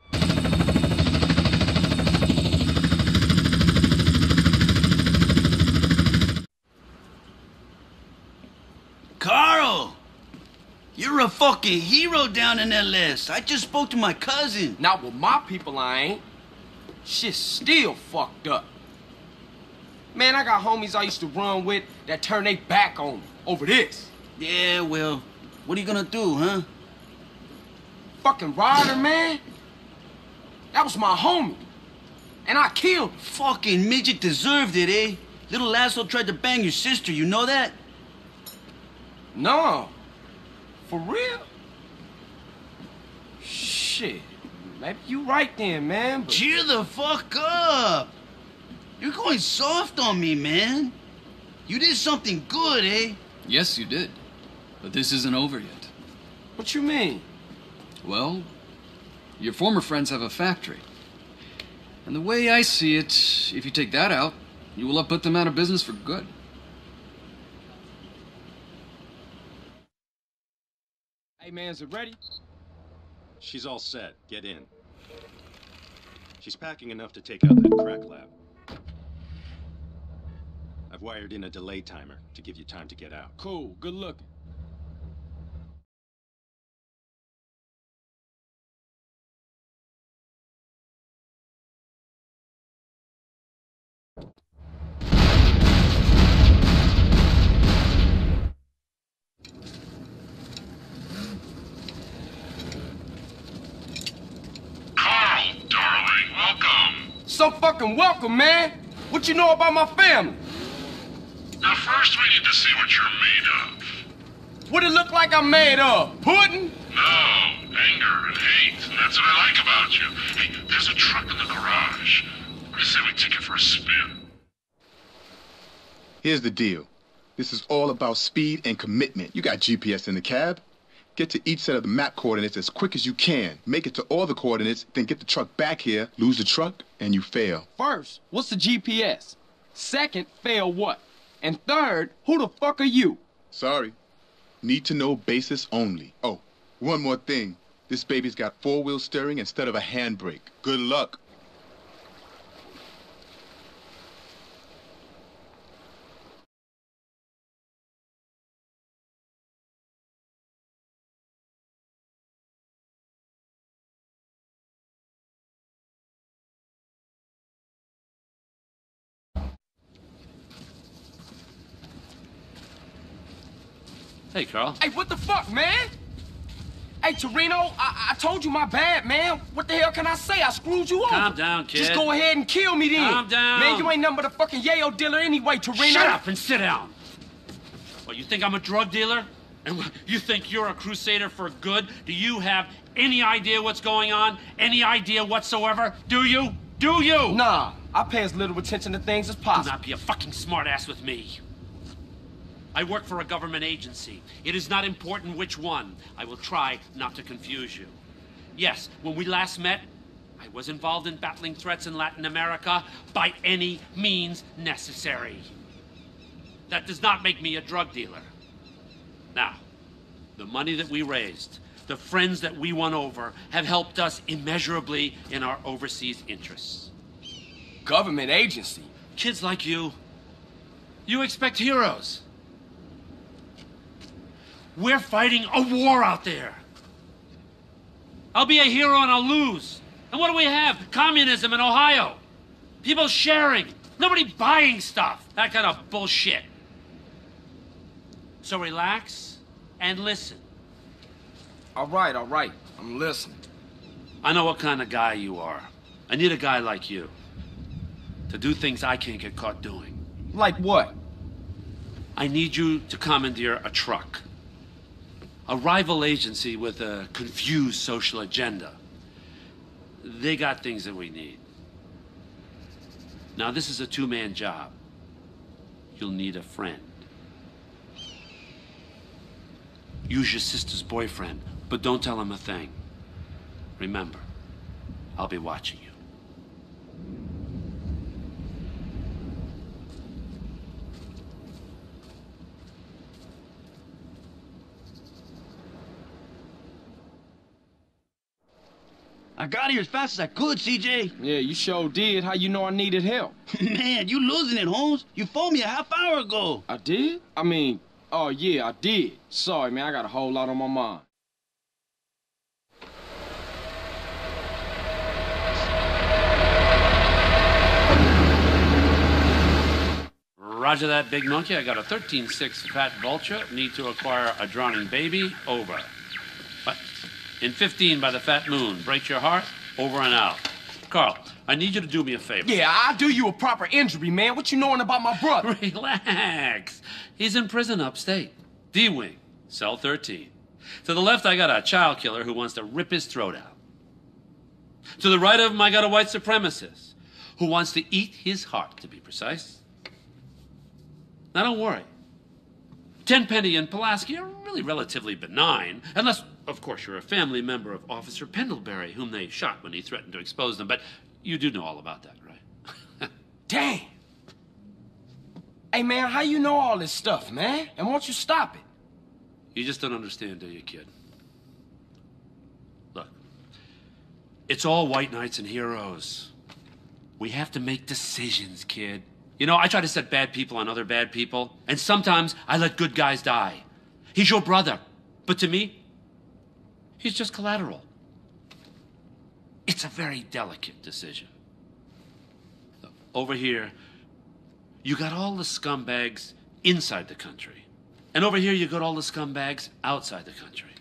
Carl! You're a fucking hero down in LS. I just spoke to my cousin. Not with my people, I ain't. Shit's still fucked up. Man, I got homies I used to run with that turned their back on me over this. Yeah, well, what are you gonna do, huh? Fucking Ryder, man. That was my homie. And I killed him. Fucking midget deserved it, eh? Little asshole tried to bang your sister, you know that? No. For real? Shit. Maybe you right then, man, but... Cheer the fuck up! You're going soft on me, man. You did something good, eh? Yes, you did. But this isn't over yet. What you mean? Well, your former friends have a factory. And the way I see it, if you take that out, you will have put them out of business for good. Hey, man, is it ready? She's all set. Get in. She's packing enough to take out that crack lab. I've wired in a delay timer to give you time to get out. Cool. Good looking. Carl, darling, welcome. So fucking welcome, man. What you know about my family? Now first we need to see what you're made of. What it look like I'm made of? Pudding? No, anger and hate, and that's what I like about you. Hey, there's a truck in the garage. I say we take it for a spin. Here's the deal. This is all about speed and commitment. You got GPS in the cab. Get to each set of the map coordinates as quick as you can. Make it to all the coordinates, then get the truck back here, lose the truck, and you fail. First, what's the GPS? Second, fail what? And third, who the fuck are you? Sorry. Need to know basis only. Oh, one more thing. This baby's got 4-wheel steering instead of a handbrake. Good luck. Hey, Carl. Hey, what the fuck, man? Hey, Toreno, I told you my bad, man. What the hell can I say? I screwed you over. Calm down, kid. Just go ahead and kill me then. Calm down. Man, you ain't nothing but a fucking yayo dealer anyway, Toreno. Shut up and sit down. Well, you think I'm a drug dealer? And you think you're a crusader for good? Do you have any idea what's going on? Any idea whatsoever? Do you? Do you? Nah, I pay as little attention to things as possible. Do not be a fucking smartass with me. I work for a government agency. It is not important which one. I will try not to confuse you. Yes, when we last met, I was involved in battling threats in Latin America by any means necessary. That does not make me a drug dealer. Now, the money that we raised, the friends that we won over, have helped us immeasurably in our overseas interests. Government agency? Kids like you expect heroes. We're fighting a war out there. I'll be a hero and I'll lose. And what do we have? Communism in Ohio. People sharing. Nobody buying stuff. That kind of bullshit. So relax and listen. All right. I'm listening. I know what kind of guy you are. I need a guy like you to do things I can't get caught doing. Like what? I need you to commandeer a truck. A rival agency with a confused social agenda. They got things that we need. Now, this is a two-man job. You'll need a friend. Use your sister's boyfriend, but don't tell him a thing. Remember, I'll be watching you. I got here as fast as I could, CJ. Yeah, you sure did. How you know I needed help? Man, you losing it, Holmes. You phoned me a half hour ago. I did? I mean, oh yeah, I did. Sorry, man, I got a whole lot on my mind. Roger that, big monkey. I got a 13-6 fat vulture. Need to acquire a drowning baby. Over. What? In 15 by the fat moon. Break your heart. Over and out. Carl, I need you to do me a favor. Yeah, I'll do you a proper injury, man. What you knowing about my brother? Relax. He's in prison upstate. D-Wing, cell 13. To the left, I got a child killer who wants to rip his throat out. To the right of him, I got a white supremacist who wants to eat his heart, to be precise. Now, don't worry. Tenpenny and Pulaski are really relatively benign, unless, of course, you're a family member of Officer Pendlebury, whom they shot when he threatened to expose them. But you do know all about that, right? Damn. Hey, man, how you know all this stuff, man? And won't you stop it? You just don't understand, do you, kid? Look, it's all white knights and heroes. We have to make decisions, kid. You know, I try to set bad people on other bad people, and sometimes I let good guys die. He's your brother, but to me, he's just collateral. It's a very delicate decision. Over here, you got all the scumbags inside the country. And over here, you got all the scumbags outside the country.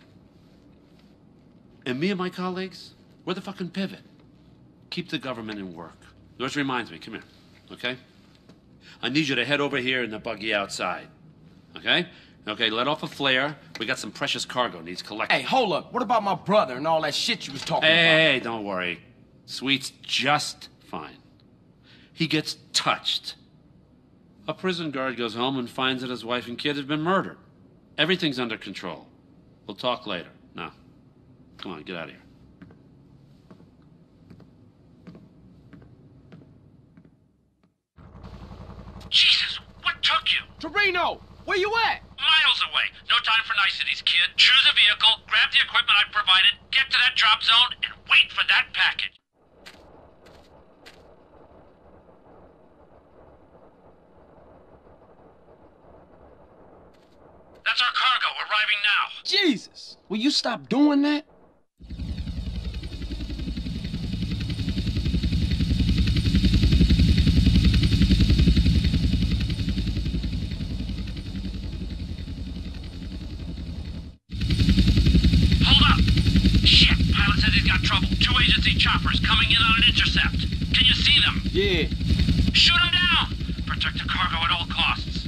And me and my colleagues, we're the fucking pivot. Keep the government in work. Which reminds me, come here, okay? I need you to head over here in the buggy outside. Okay? Okay, let off a flare. We got some precious cargo needs collecting. Hey, hold up. What about my brother and all that shit you was talking about? Hey, don't worry. Sweet's just fine. He gets touched. A prison guard goes home and finds that his wife and kid have been murdered. Everything's under control. We'll talk later. Now, come on, get out of here. Jesus, what took you? Toreno, where you at? Miles away. No time for niceties, kid. Choose a vehicle, grab the equipment I've provided, get to that drop zone, and wait for that package. That's our cargo arriving now. Jesus, will you stop doing that? choppers coming in on an intercept. Can you see them? Yeah. Shoot them down! Protect the cargo at all costs.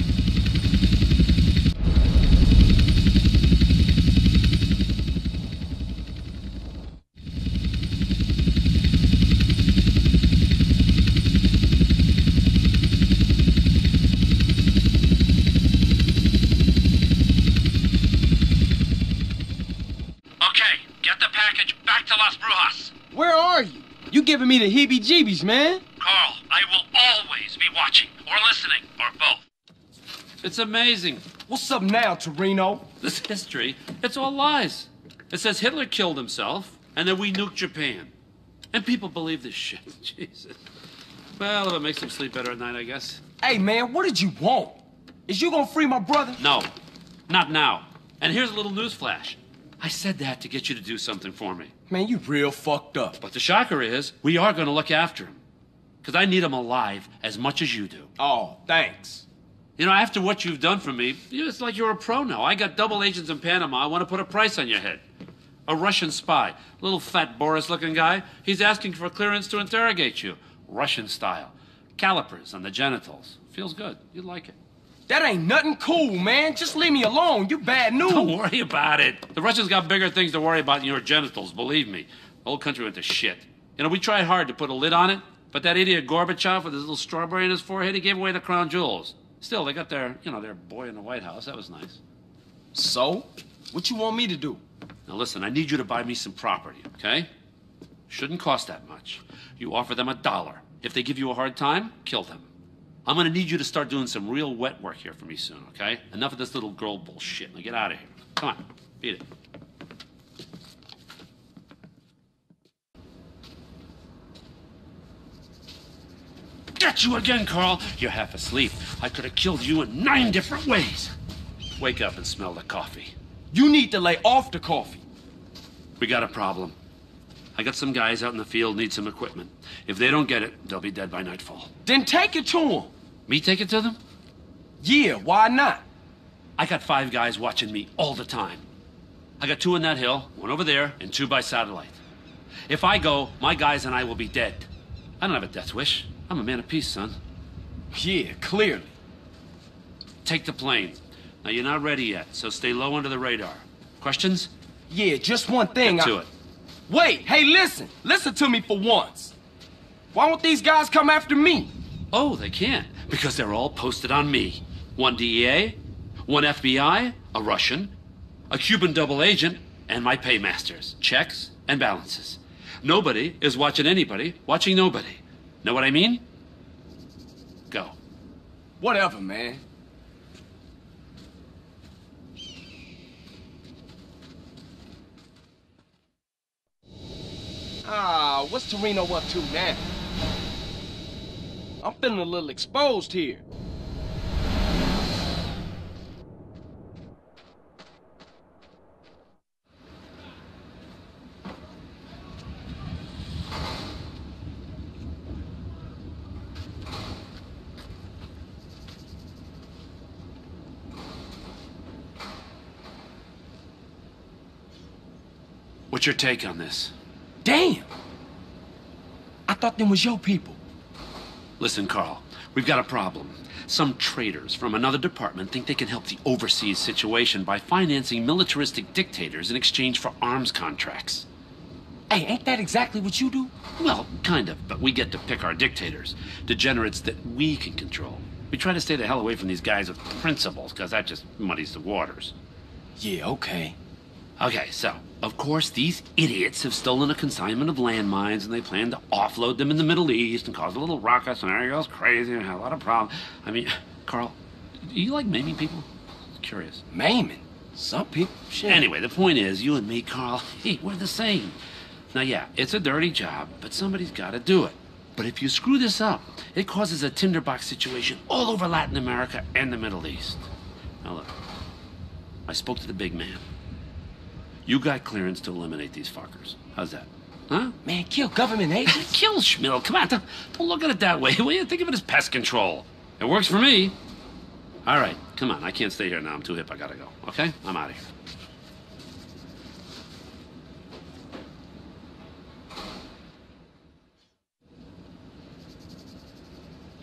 Okay, get the package back to Las Brujas. Where are you? You giving me the heebie-jeebies, man. Carl, I will always be watching, or listening, or both. It's amazing. What's up now, Torino? This history, it's all lies. It says Hitler killed himself, and that we nuked Japan. And people believe this shit. Jesus. Well, if it makes them sleep better at night, I guess. Hey, man, what did you want? Is you gonna free my brother? No, not now. And here's a little news flash. I said that to get you to do something for me. Man, you real fucked up. But the shocker is, we are gonna look after him. Because I need him alive as much as you do. Oh, thanks. You know, after what you've done for me, it's like you're a pro now. I got double agents in Panama. I want to put a price on your head. A Russian spy, little fat Boris-looking guy. He's asking for clearance to interrogate you. Russian style. Calipers on the genitals. Feels good. You'd like it. That ain't nothing cool, man. Just leave me alone. You bad news. Don't worry about it. The Russians got bigger things to worry about than your genitals, believe me. The whole country went to shit. You know, we tried hard to put a lid on it, but that idiot Gorbachev with his little strawberry in his forehead, he gave away the crown jewels. Still, they got their boy in the White House. That was nice. So? What you want me to do? Now listen, I need you to buy me some property, okay? Shouldn't cost that much. You offer them $1. If they give you a hard time, kill them. I'm gonna need you to start doing some real wet work here for me soon, okay? Enough of this little girl bullshit. Now get out of here. Come on, beat it. Get you again, Carl. You're half asleep. I could have killed you in 9 different ways. Wake up and smell the coffee. You need to lay off the coffee. We got a problem. I got some guys out in the field need some equipment. If they don't get it, they'll be dead by nightfall. Then take it to them. Me take it to them? Yeah, why not? I got 5 guys watching me all the time. I got 2 in that hill, 1 over there, and 2 by satellite. If I go, my guys and I will be dead. I don't have a death wish. I'm a man of peace, son. Yeah, clearly. Take the plane. Now, you're not ready yet, so stay low under the radar. Questions? Yeah, just one thing. Get to it. Wait, hey, listen. Listen to me for once. Why won't these guys come after me? Oh, they can't, because they're all posted on me. 1 DEA, 1 FBI, a Russian, a Cuban double agent, and my paymasters, checks and balances. Nobody is watching anybody, watching nobody. Know what I mean? Go. Whatever, man. What's Torino up to now? I'm feeling a little exposed here. What's your take on this? Damn! I thought them was your people. Listen, Carl, we've got a problem. Some traitors from another department think they can help the overseas situation by financing militaristic dictators in exchange for arms contracts. Hey, ain't that exactly what you do? Well, kind of, but we get to pick our dictators. Degenerates that we can control. We try to stay the hell away from these guys with principles, because that just muddies the waters. Yeah, okay. Okay, so, of course, these idiots have stolen a consignment of landmines, and they plan to offload them in the Middle East and cause a little ruckus, and everybody goes crazy and have a lot of problems. I mean, Carl, do you like maiming people? Curious. Maiming? Some people, shit. Anyway, the point is, you and me, Carl, hey, we're the same. Now, yeah, it's a dirty job, but somebody's got to do it. But if you screw this up, it causes a tinderbox situation all over Latin America and the Middle East. Now, look, I spoke to the big man. You got clearance to eliminate these fuckers. How's that? Huh? Man, kill government agents? Kill Schmill. Come on, don't look at it that way. Will you think of it as pest control? It works for me. All right, come on. I can't stay here now. I'm too hip. I gotta go. Okay? I'm out of here.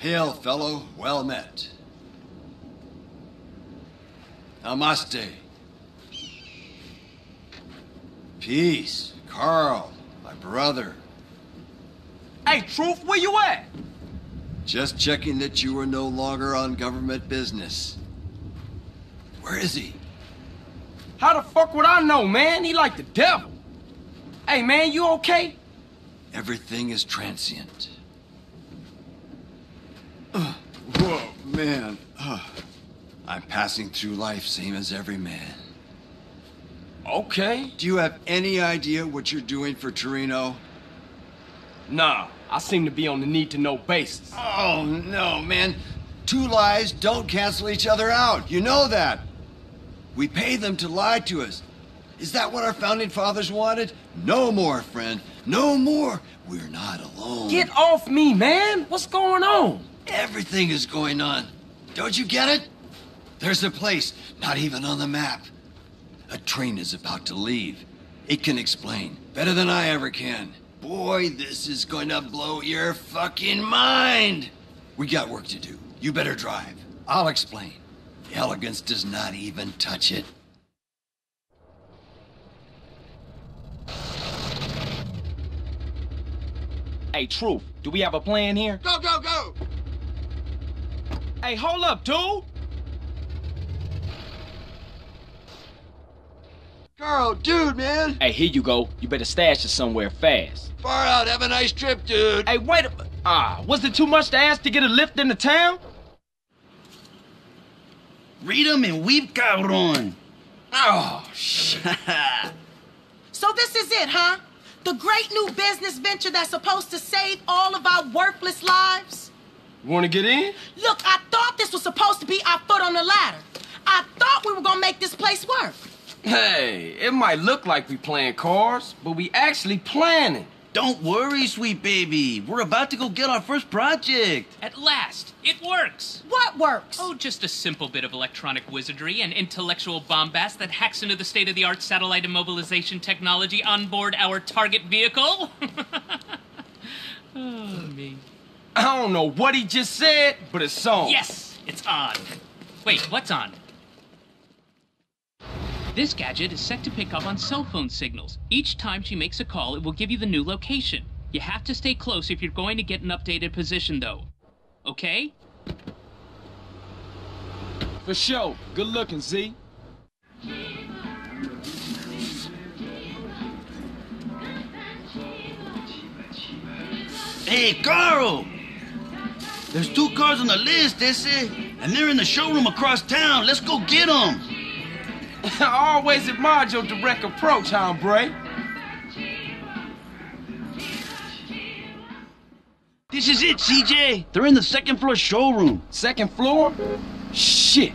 Hail, fellow. Well met. Namaste. Peace. Carl, my brother. Hey, Truth, where you at? Just checking that you are no longer on government business. Where is he? How the fuck would I know, man? He like the devil. Hey, man, you okay? Everything is transient. Whoa, man. I'm passing through life same as every man. Okay. Do you have any idea what you're doing for Torino? Nah, I seem to be on the need-to-know basis. Oh, no, man. Two lies don't cancel each other out. You know that. We pay them to lie to us. Is that what our founding fathers wanted? No more, friend. No more. We're not alone. Get off me, man. What's going on? Everything is going on. Don't you get it? There's a place not even on the map. A train is about to leave. It can explain better than I ever can. Boy, this is going to blow your fucking mind. We got work to do. You better drive. I'll explain. The elegance does not even touch it. Hey, Truth, do we have a plan here? Go, go, go! Hey, hold up, dude! Carl, dude, man! Hey, here you go. You better stash it somewhere fast. Far out, have a nice trip, dude. Hey, wait a... was it too much to ask to get a lift into town? Read 'em and weep, cabron. Oh, shit. So this is it, huh? The great new business venture that's supposed to save all of our worthless lives? Want to get in? Look, I thought this was supposed to be our foot on the ladder. I thought we were gonna make this place work. Hey, it might look like we playing cards, but we actually planning. Don't worry, sweet baby. We're about to go get our first project. At last, it works. What works? Oh, just a simple bit of electronic wizardry and intellectual bombast that hacks into the state-of-the-art satellite immobilization technology on board our target vehicle. Oh, me. I don't know what he just said, but it's on. Yes, it's on. Wait, what's on? This gadget is set to pick up on cell phone signals. Each time she makes a call, it will give you the new location. You have to stay close if you're going to get an updated position, though. Okay? For sure. Good looking, Z. Hey, Carl! There's 2 cars on the list, they say, and they're in the showroom across town. Let's go get them. I always admired your direct approach, hombre. This is it, CJ. They're in the 2nd floor showroom. 2nd floor? Shit.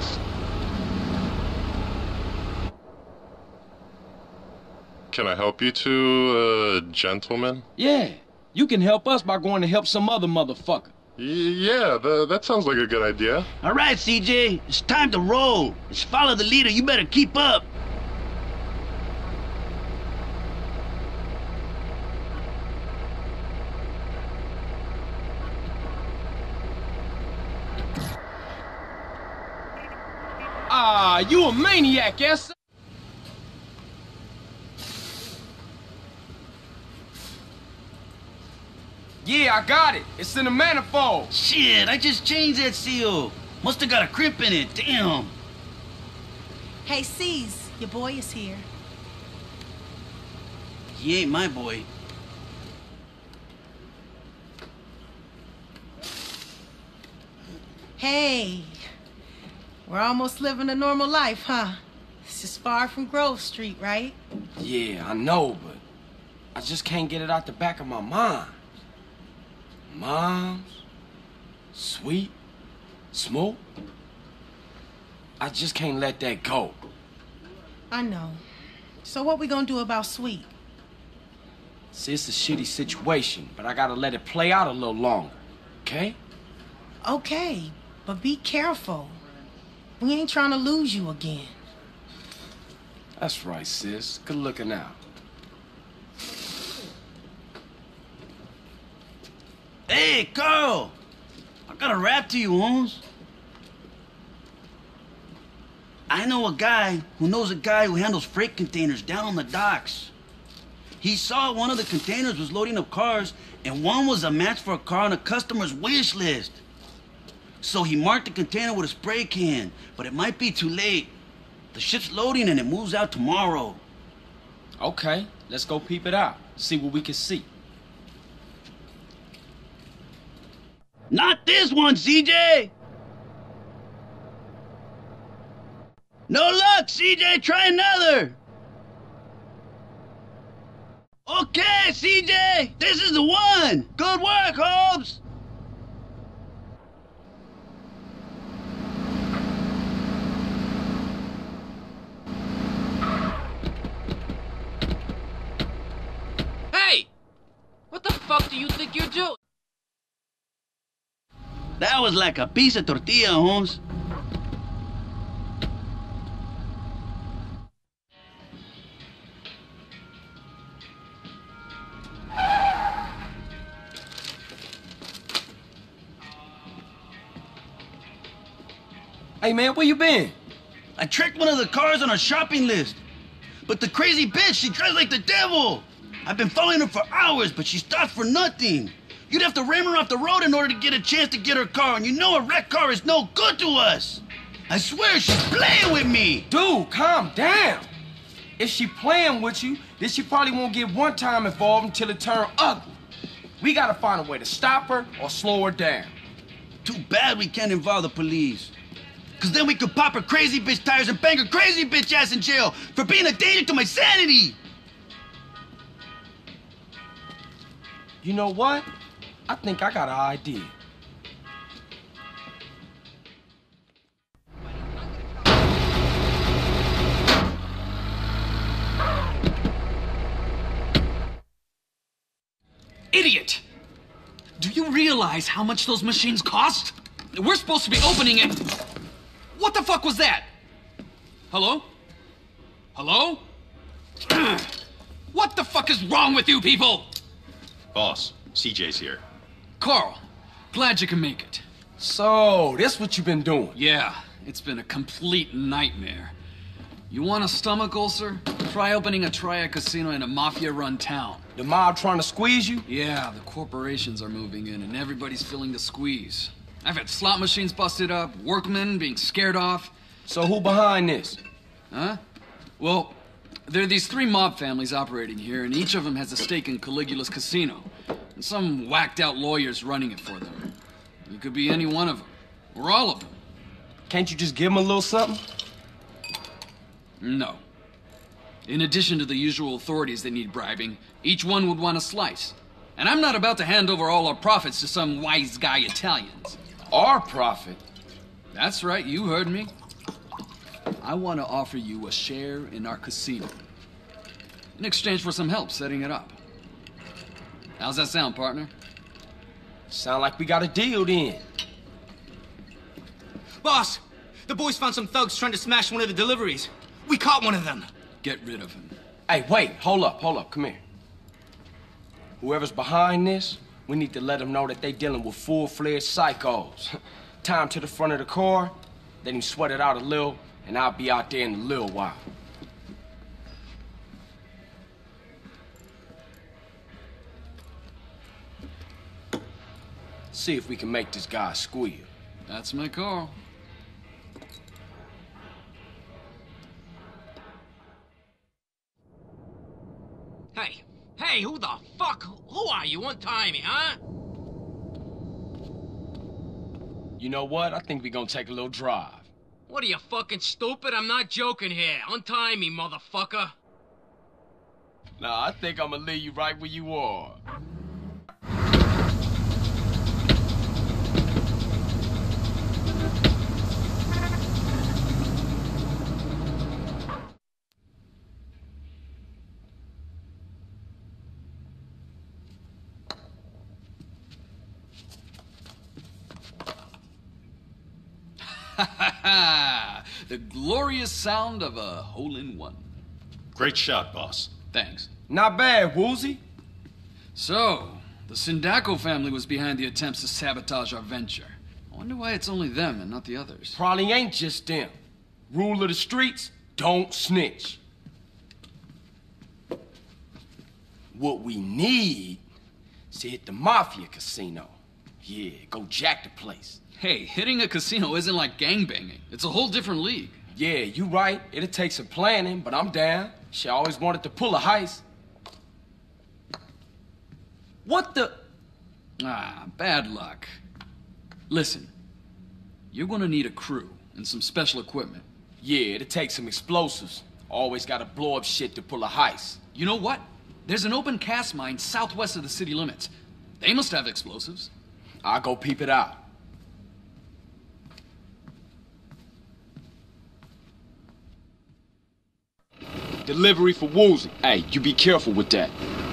Can I help you two, gentlemen? Yeah. You can help us by going to help some other motherfucker. Yeah, that sounds like a good idea. All right, CJ. It's time to roll. Let's follow the leader. You better keep up. Ah, you a maniac, yes? Yeah, I got it. It's in the manifold. Shit, I just changed that seal. Must have got a crimp in it. Damn. Hey, C's, your boy is here. He ain't my boy. Hey, we're almost living a normal life, huh? This is far from Grove Street, right? Yeah, I know, but I just can't get it out the back of my mind. Moms, sweet, smoke. I just can't let that go. I know. So what we gonna do about Sweet? See, it's a shitty situation, but I gotta let it play out a little longer, okay? Okay, but be careful. We ain't trying to lose you again. That's right, sis. Good looking out. Hey, Carl! got a rap to you, Holmes. I know a guy who knows a guy who handles freight containers down on the docks. He saw one of the containers was loading up cars, and one was a match for a car on a customer's wish list. So he marked the container with a spray can, but it might be too late. The ship's loading and it moves out tomorrow. Okay, let's go peep it out. See what we can see. Not this one, CJ! No luck, CJ! Try another! Okay, CJ! This is the one! Good work, Holmes! Hey! What the fuck do you think you're doing? That was like a piece of tortilla, Holmes. Hey, man, where you been? I tracked one of the cars on our shopping list. But the crazy bitch, she drives like the devil. I've been following her for hours, but she stops for nothing. You'd have to ram her off the road in order to get a chance to get her car, and you know a wrecked car is no good to us. I swear she's playing with me. Dude, calm down. If she playing with you, then she probably won't get one time involved until it turn ugly. We gotta find a way to stop her or slow her down. Too bad we can't involve the police. Cause then we could pop her crazy bitch tires and bang her crazy bitch ass in jail for being a danger to my sanity. You know what? I think I got an idea. Idiot! Do you realize how much those machines cost? We're supposed to be opening it. What the fuck was that? Hello? Hello? What the fuck is wrong with you people? Boss, CJ's here. Carl, glad you can make it. So, this what you been doing? Yeah, it's been a complete nightmare. You want a stomach ulcer? Try opening a Triad casino in a mafia-run town. The mob trying to squeeze you? Yeah, the corporations are moving in and everybody's feeling the squeeze. I've had slot machines busted up, workmen being scared off. So who behind this? Huh? Well, there are these three mob families operating here, and each of them has a stake in Caligula's casino. And some whacked-out lawyer's running it for them. You could be any one of them, or all of them. Can't you just give them a little something? No. In addition to the usual authorities that need bribing, each one would want a slice. And I'm not about to hand over all our profits to some wise guy Italians. Our profit? That's right, you heard me. I want to offer you a share in our casino. In exchange for some help setting it up. How's that sound, partner? Sound like we got a deal then. Boss, the boys found some thugs trying to smash one of the deliveries. We caught one of them. Get rid of him. Hey, wait, hold up, come here. Whoever's behind this, we need to let them know that they dealing with full-fledged psychos. Tie 'em to the front of the car, let him sweat it out a little, and I'll be out there in a little while. See if we can make this guy squeal. That's my call. Hey, who the fuck? Who are you? Untie me, huh? You know what? I think we're gonna take a little drive. What are you, fucking stupid? I'm not joking here. Untie me, motherfucker. Nah, I think I'm gonna leave you right where you are. The glorious sound of a hole-in-one. Great shot, boss. Thanks. Not bad, Woozy. So, the Sindaco family was behind the attempts to sabotage our venture. Wonder why it's only them and not the others. Probably ain't just them. Rule of the streets, don't snitch. What we need is to hit the Mafia casino. Yeah, go jack the place. Hey, hitting a casino isn't like gangbanging. It's a whole different league. Yeah, you right. It'll take some planning, but I'm down. She always wanted to pull a heist. What the... Ah, bad luck. Listen, you're gonna need a crew and some special equipment. Yeah, it'll take some explosives. Always gotta blow up shit to pull a heist. You know what? There's an open cast mine southwest of the city limits. They must have explosives. I'll go peep it out. Delivery for Woozie. Hey, you be careful with that.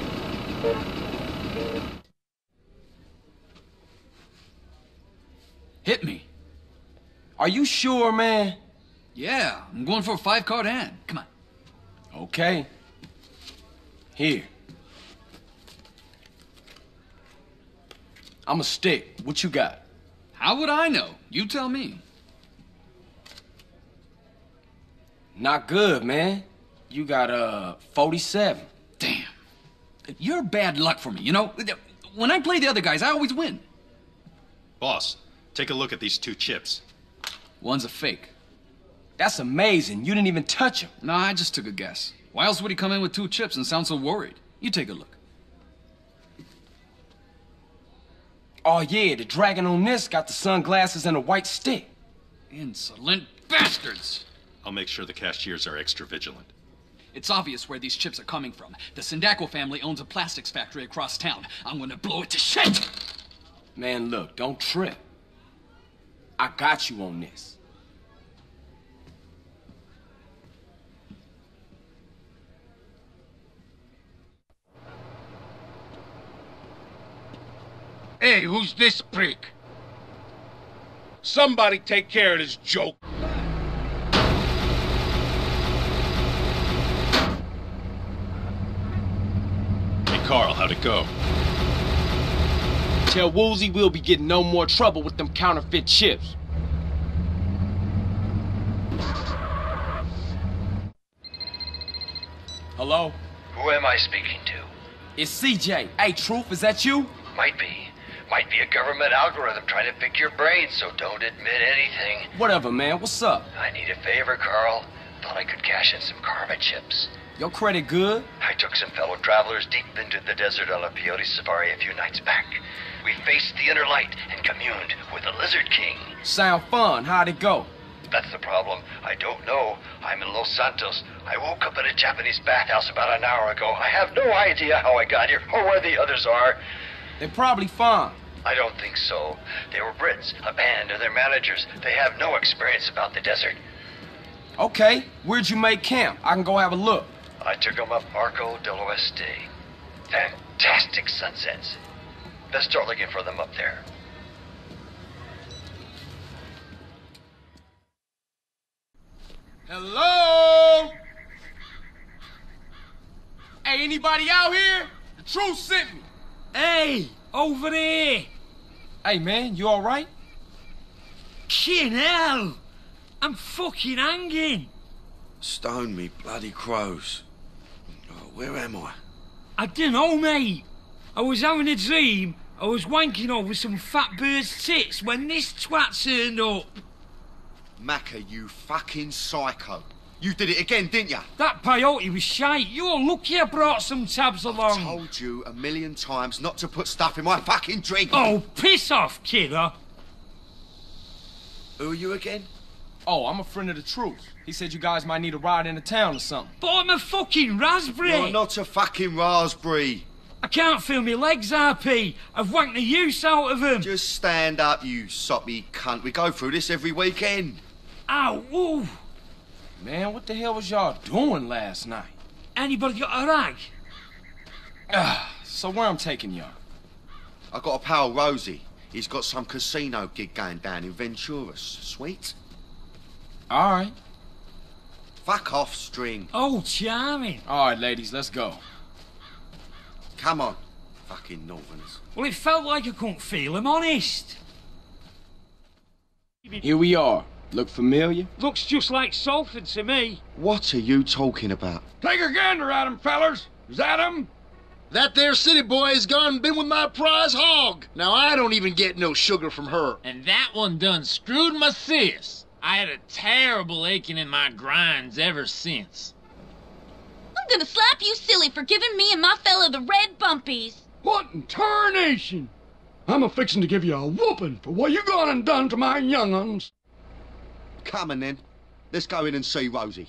Hit me. Are you sure, man? Yeah, I'm going for a 5-card hand. Come on. Okay. Here. I'm a stick. What you got? How would I know? You tell me. Not good, man. You got 47. Damn. You're bad luck for me, you know? When I play the other guys, I always win. Boss, take a look at these 2 chips. One's a fake. That's amazing. You didn't even touch him. No, I just took a guess. Why else would he come in with 2 chips and sound so worried? You take a look. Oh, yeah, the dragon on this got the sunglasses and a white stick. Insolent bastards! I'll make sure the cashiers are extra vigilant. It's obvious where these chips are coming from. The Sindaco family owns a plastics factory across town. I'm gonna blow it to shit! Man, look, don't trip. I got you on this. Hey, who's this prick? Somebody take care of this joke. Hey, Carl, how'd it go? Tell Woozie we'll be getting no more trouble with them counterfeit chips. Hello? Who am I speaking to? It's CJ. Hey, Truth, is that you? Might be. Might be a government algorithm trying to pick your brains, so don't admit anything. Whatever, man. What's up? I need a favor, Carl. Thought I could cash in some karma chips. Your credit good? I took some fellow travelers deep into the desert on a peyote safari a few nights back. We faced the inner light and communed with the Lizard King. Sound fun. How'd it go? That's the problem. I don't know. I'm in Los Santos. I woke up in a Japanese bathhouse about an hour ago. I have no idea how I got here or where the others are. They're probably fine. I don't think so. They were Brits, a band, and their managers. They have no experience about the desert. Okay, where'd you make camp? I can go have a look. I took them up Arco del Oeste. Fantastic sunsets. Let's start looking for them up there. Hello? Hey, anybody out here? The Truth sent me. Hey, over here. Hey, man, you all right? Fucking hell! I'm fucking hanging. Stone me bloody crows. Oh, where am I? I don't know, mate. I was having a dream. I was wanking over some fat bird's tits when this twat turned up. Macca, you fucking psycho. You did it again, didn't you? That peyote was shite. You're lucky I brought some tabs along. I told you 1,000,000 times not to put stuff in my fucking drink. Oh, piss off, kidder. Who are you again? Oh, I'm a friend of the Truth. He said you guys might need a ride into town or something. But I'm a fucking raspberry. You're not a fucking raspberry. I can't feel my legs, RP. I've wanked the use out of them. Just stand up, you soppy cunt. We go through this every weekend. Ow, ooh. Man, what the hell was y'all doing last night? Anybody got a rag? So where I'm taking y'all? I got a pal, Rosie. He's got some casino gig going down in Venturas. Sweet? All right. Fuck off, String. Oh, charming. All right, ladies, let's go. Come on, fucking northerners. Well, it felt like I couldn't feel him, honest. Here we are. Look familiar? Looks just like Salford to me. What are you talking about? Take a gander at him, fellers. Is that him? That there city boy has gone and been with my prize hog. Now I don't even get no sugar from her. And that one done screwed my sis. I had a terrible aching in my grinds ever since. I'm gonna slap you silly for giving me and my fella the red bumpies. What in tarnation? I'm a-fixin' to give you a whooping for what you gone and done to my young'uns. Come on then. Let's go in and see Rosie.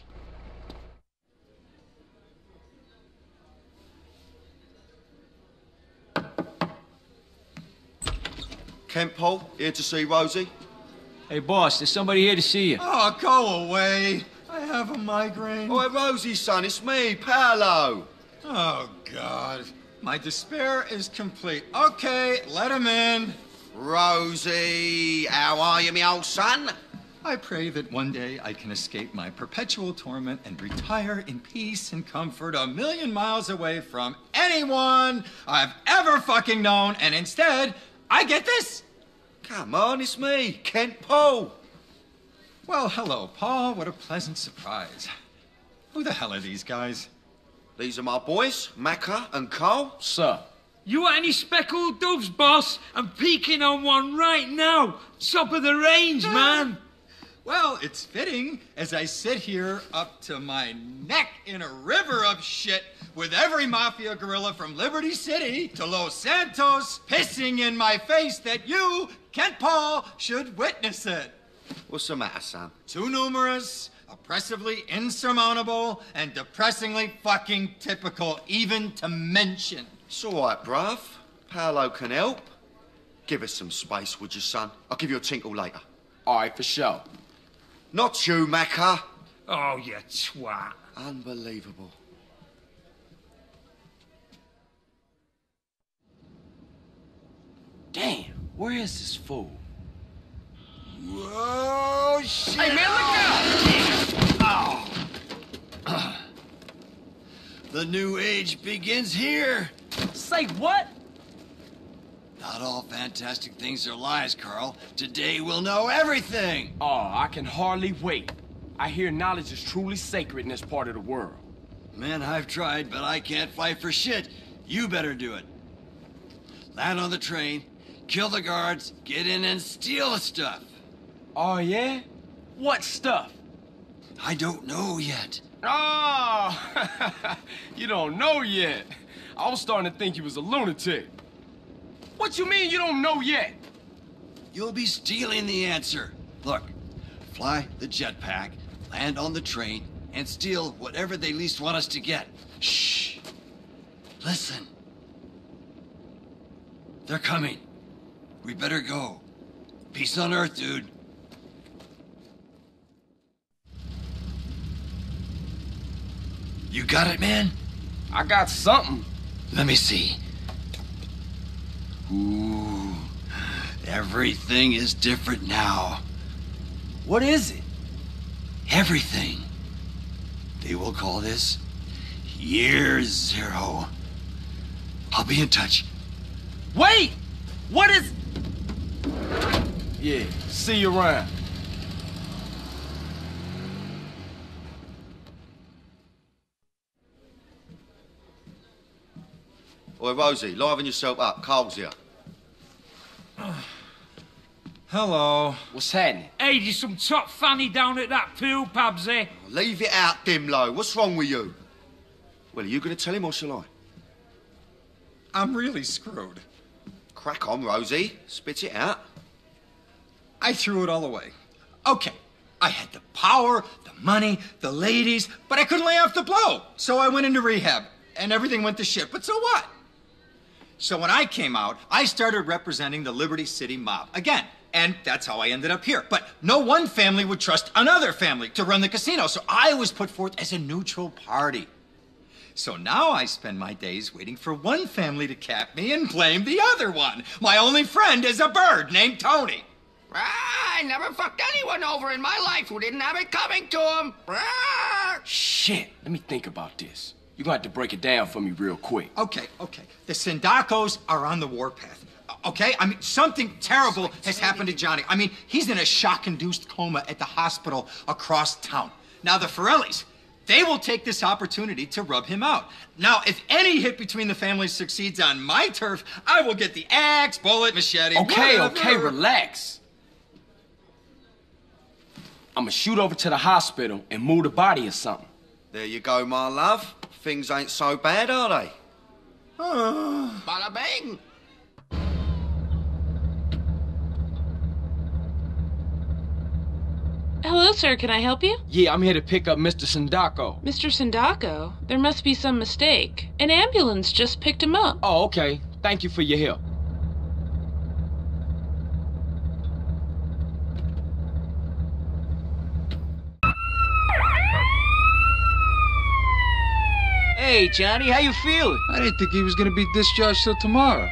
Kent Paul, here to see Rosie. Hey, boss, there's somebody here to see you. Oh, go away. I have a migraine. Oh, Rosie, son, it's me, Paolo. Oh, God. My despair is complete. Okay, let him in. Rosie, how are you, me old son? I pray that one day I can escape my perpetual torment and retire in peace and comfort 1,000,000 miles away from anyone I've ever fucking known, and instead, I get this. Come on, it's me, Kent Paul. Well, hello, Paul. What a pleasant surprise. Who the hell are these guys? These are my boys, Macca and Carl. Sir. You want any speckled doves, boss? I'm peeking on one right now. Top of the range, man. Well, it's fitting as I sit here up to my neck in a river of shit with every mafia gorilla from Liberty City to Los Santos pissing in my face that you, Kent Paul, should witness it. What's the matter, son? Too numerous, oppressively insurmountable, and depressingly fucking typical even to mention. It's all right, bruv. Paolo can help. Give us some space, would you, son? I'll give you a tinkle later. All right, for sure. Not you, Macca. Oh, you twat. Unbelievable. Damn, where is this fool? Whoa, shit! Hey, man, look out! Oh. The new age begins here. Say what? Not all fantastic things are lies, Carl. Today we'll know everything. Oh, I can hardly wait. I hear knowledge is truly sacred in this part of the world. Man, I've tried, but I can't fight for shit. You better do it. Land on the train, kill the guards, get in and steal the stuff. Oh, yeah? What stuff? I don't know yet. Oh, you don't know yet. I was starting to think you was a lunatic. What you mean you don't know yet? You'll be stealing the answer. Look, fly the jetpack, land on the train, and steal whatever they least want us to get. Shh. Listen. They're coming. We better go. Peace on Earth, dude. You got it, man? I got something. Let me see. Ooh, everything is different now. What is it? Everything. They will call this Year Zero. I'll be in touch. Wait! What is... Yeah, see you around. Oi, Rosie, liven yourself up. Carl's here. Hello. What's happening? Hey, there's some top fanny down at that pool, Pabsy. Leave it out, Dimlo. What's wrong with you? Well, are you going to tell him or shall I? I'm really screwed. Crack on, Rosie. Spit it out. I threw it all away. Okay, I had the power, the money, the ladies, but I couldn't lay off the blow. So I went into rehab, and everything went to shit, but so what? So when I came out, I started representing the Liberty City mob again. And that's how I ended up here. But no one family would trust another family to run the casino, so I was put forth as a neutral party. So now I spend my days waiting for one family to cap me and blame the other one. My only friend is a bird named Tony. I never fucked anyone over in my life who didn't have it coming to him. Shit, let me think about this. You're gonna have to break it down for me real quick. Okay. The Sindacos are on the warpath. Okay? I mean, something terrible has happened to Johnny. I mean, he's in a shock-induced coma at the hospital across town. Now, the Forellis, they will take this opportunity to rub him out. Now, if any hit between the families succeeds on my turf, I will get the axe, bullet, machete, Okay, whatever. okay, relax. I'm gonna shoot over to the hospital and move the body or something. There you go, my love. Things ain't so bad, are they? Bada bang. Hello, sir. Can I help you? Yeah, I'm here to pick up Mr. Sindako. Mr. Sindako? There must be some mistake. An ambulance just picked him up. Oh, okay. Thank you for your help. Hey, Johnny, how you feeling? I didn't think he was gonna be discharged till tomorrow.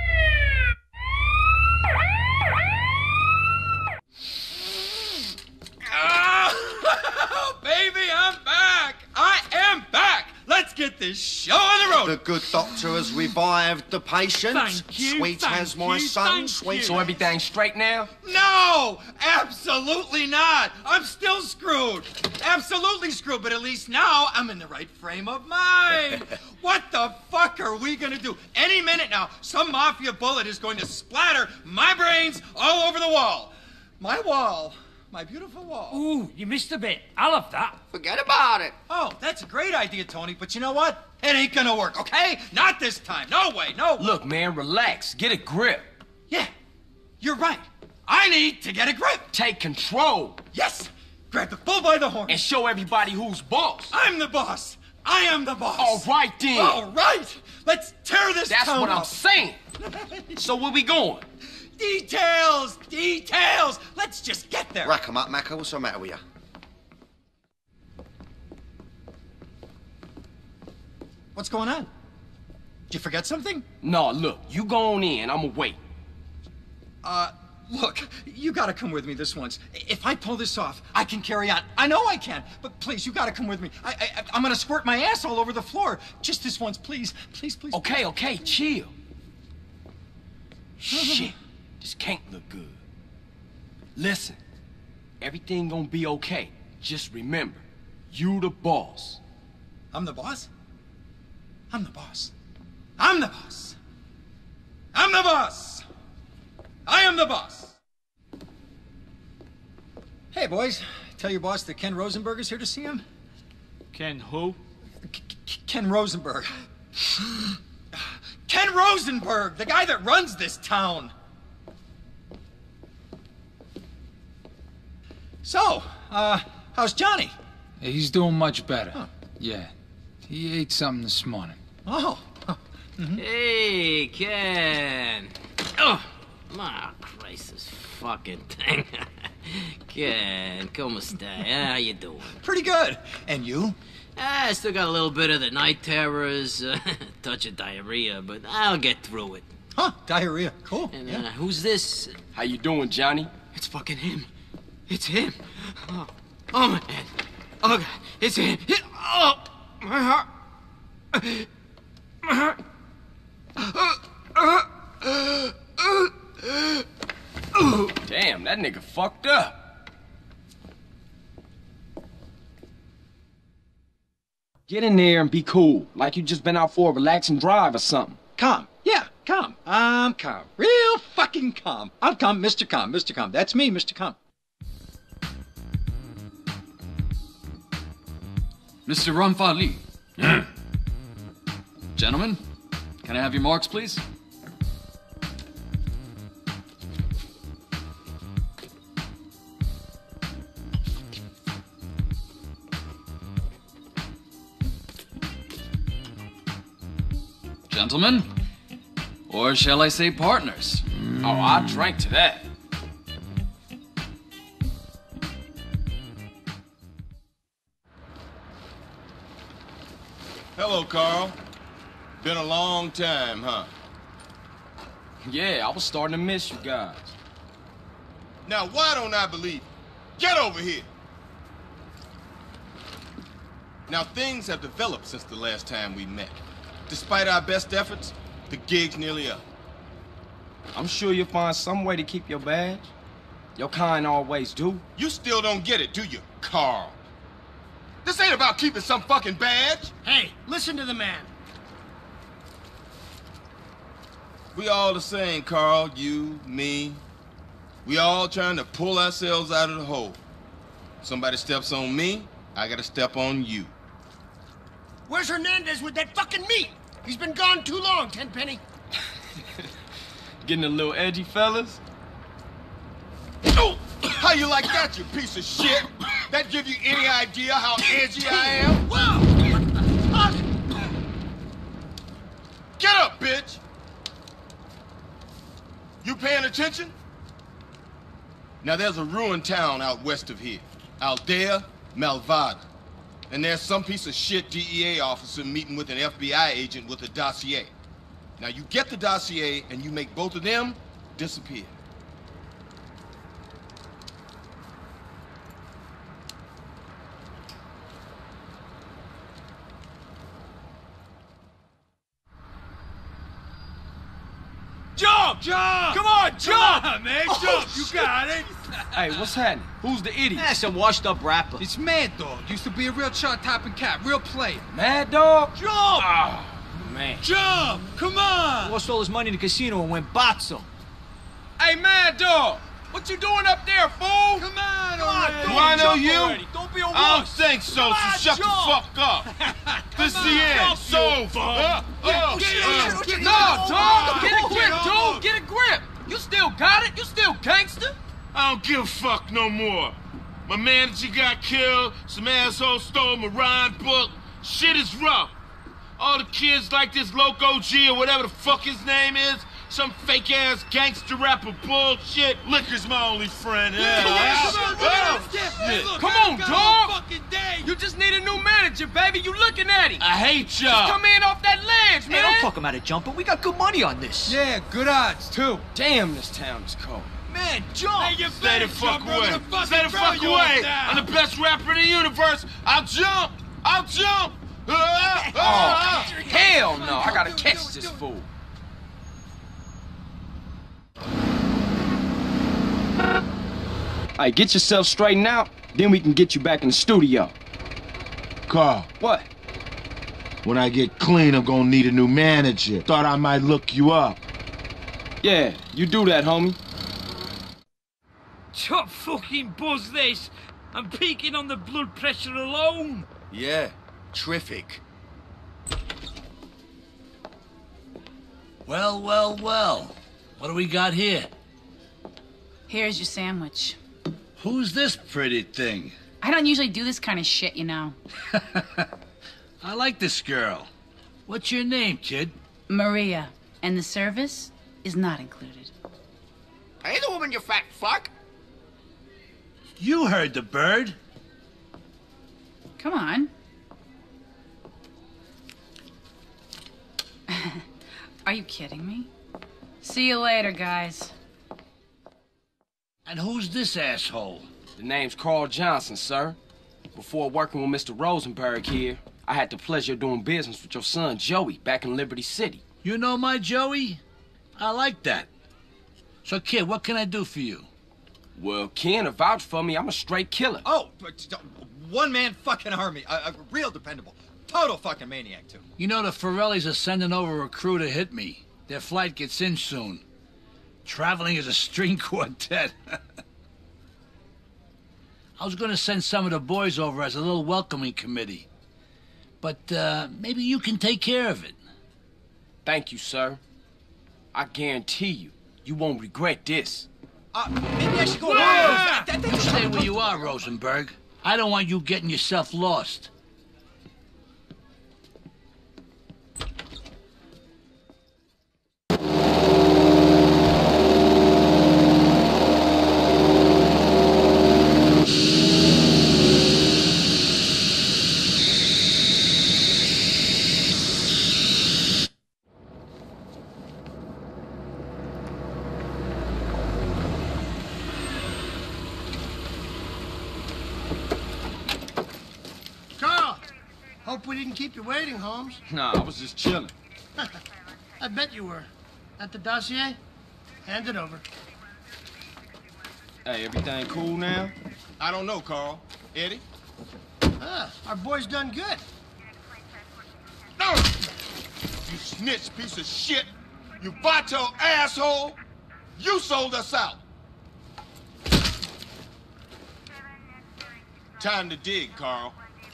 Oh, baby, I'm back. I am back. Let's get this show on the road. The good doctor has revived the patient. Thank you, Sweet thank as my you, son. thank Sweet. you. So everything's straight now? No, absolutely not. I'm still screwed. Absolutely screwed, but at least now I'm in the right frame of mind. What the fuck are we gonna do? Any minute now, some mafia bullet is going to splatter my brains all over the wall. My wall. My beautiful wall. Ooh, you missed a bit. I love that. Forget about it. Oh, that's a great idea, Tony, but you know what? It ain't gonna work, okay? Not this time. No way, no. Look, man, relax. Get a grip. Yeah, you're right. I need to get a grip. Take control. Yes. Grab the bull by the horn. And show everybody who's boss. I'm the boss. I am the boss. All right, then. All right. Let's tear this That's town what I'm up. saying. So where we going? Details. Details. Let's just get there. Rack 'em up, Macca. What's the matter with you? What's going on? Did you forget something? No, look, you go on in. I'ma wait. Look, you gotta come with me this once. If I pull this off, I can carry on. I know I can, but please, you gotta come with me. I'm gonna squirt my ass all over the floor. Just this once, please. Please, please. Okay, okay, chill. Shit, this can't look good. Listen, everything gonna be okay. Just remember, you the boss. I'm the boss? I'm the boss. I'm the boss. I'm the boss. I am the boss. Hey, boys. Tell your boss that Ken Rosenberg is here to see him. Ken who? Ken Rosenberg. Ken Rosenberg, the guy that runs this town. So, how's Johnny? He's doing much better. Huh. Yeah. He ate something this morning. Oh. Hey, Ken. Oh, my Christ, this fucking thing. Ken, como stai? How you doing? Pretty good. And you? I still got a little bit of the night terrors, touch of diarrhea, but I'll get through it. Huh, diarrhea. Cool. And who's this? How you doing, Johnny? It's fucking him. It's him. Oh my head. Oh, God. It's him. Oh, my heart. My heart. Damn, that nigga fucked up. Get in there and be cool, like you just been out for a relaxing drive or something. Calm. Yeah, calm. I'm calm. Real fucking calm. I'm calm, Mr. Calm, Mr. Calm. That's me, Mr. Calm. Mr. Ramfali. Gentlemen, can I have your marks, please? Gentlemen, or shall I say partners? Oh, I drank to that. Hello, Carl. Been a long time, huh? Yeah, I was starting to miss you guys. Now, why don't I believe you? Get over here! Now, things have developed since the last time we met. Despite our best efforts, the gig's nearly up. I'm sure you'll find some way to keep your badge. Your kind always do. You still don't get it, do you, Carl? This ain't about keeping some fucking badge. Hey, listen to the man. We all the same, Carl. You, me. We all trying to pull ourselves out of the hole. Somebody steps on me, I gotta step on you. Where's Hernandez with that fucking meat? He's been gone too long, Tenpenny. Getting a little edgy, fellas? Oh, how you like that, you piece of shit? That give you any idea how edgy I am? Whoa! Get up, bitch! You paying attention? Now there's a ruined town out west of here. Aldea Malvada. And there's some piece of shit DEA officer meeting with an FBI agent with a dossier. Now you get the dossier and you make both of them disappear. Jump! Jump! Come on, jump! Come on, man, jump! Oh, you shit. got it! Hey, what's happening? Who's the idiot? That's some washed-up rapper. It's Mad Dog. Used to be a real chart-topping cat, real player. Mad Dog? Jump! Oh, man. Jump! Come on! Lost all his money in the casino and went botzo. Hey, Mad Dog! What you doing up there, fool? Come on, Do I know you? Already. Don't be a wuss. I don't think so, so shut the fuck up. This is the end. So, No, dog! Get a grip, dude! Get a grip! You still got it? You still gangster? I don't give a fuck no more. My manager got killed, some asshole stole my rhyme book. Shit is rough. All the kids like this Loco G or whatever the fuck his name is, some fake-ass gangster rapper bullshit. Liquor's my only friend. Come on, dog! You just need a new manager, baby. You looking at him. I hate y'all. Just come in off that ledge, Hey, man. don't fuck him out of jumping. We got good money on this. Yeah, good odds, too. Damn, this town is cold. Man, jump! Hey, you Stay the better fuck jump, or I'm away. gonna fucking Stay the throw fuck you away. off down. I'm the best rapper in the universe. I'll jump. I'll jump. Oh, hell no. I gotta catch this fool. Alright, get yourself straightened out, then we can get you back in the studio. Carl, What? when I get clean, I'm gonna need a new manager. Thought I might look you up. Yeah, you do that, homie. Top fucking buzz this. I'm peaking on the blood pressure alone. Yeah, terrific. Well, well, well. What do we got here? Here's your sandwich. Who's this pretty thing? I don't usually do this kind of shit, you know. I like this girl. What's your name, kid? Maria. And the service is not included. Hey, the woman, you fat fuck. You heard the bird. Come on. Are you kidding me? See you later, guys. And who's this asshole? The name's Carl Johnson, sir. Before working with Mr. Rosenberg here, I had the pleasure of doing business with your son, Joey, back in Liberty City. You know my Joey? I like that. So, kid, what can I do for you? Well, Ken, vouch for me, I'm a straight killer. Oh, one-man fucking army. A real dependable. Total fucking maniac, too. You know the Forellis are sending over a crew to hit me. Their flight gets in soon. Traveling as a string quartet. I was gonna send some of the boys over as a little welcoming committee. But, maybe you can take care of it. Thank you, sir. I guarantee you, you won't regret this. Maybe I should go... You stay where you are, Rosenberg. I don't want you getting yourself lost. Carl, hope we didn't keep you waiting, Holmes. Nah, I was just chilling. I bet you were. At the dossier? Hand it over. Hey, everything cool now? I don't know, Carl. Eddie? Our boy's done good. No! You snitch piece of shit! You vato asshole! You sold us out! Time to dig, Carl.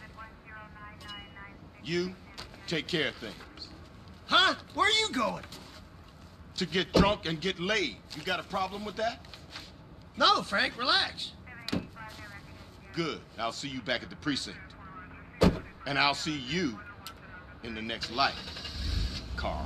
You take care of things. Huh? Where are you going? To get drunk and get laid. You got a problem with that? No, Frank, relax. Good. I'll see you back at the precinct. And I'll see you in the next life, Carl.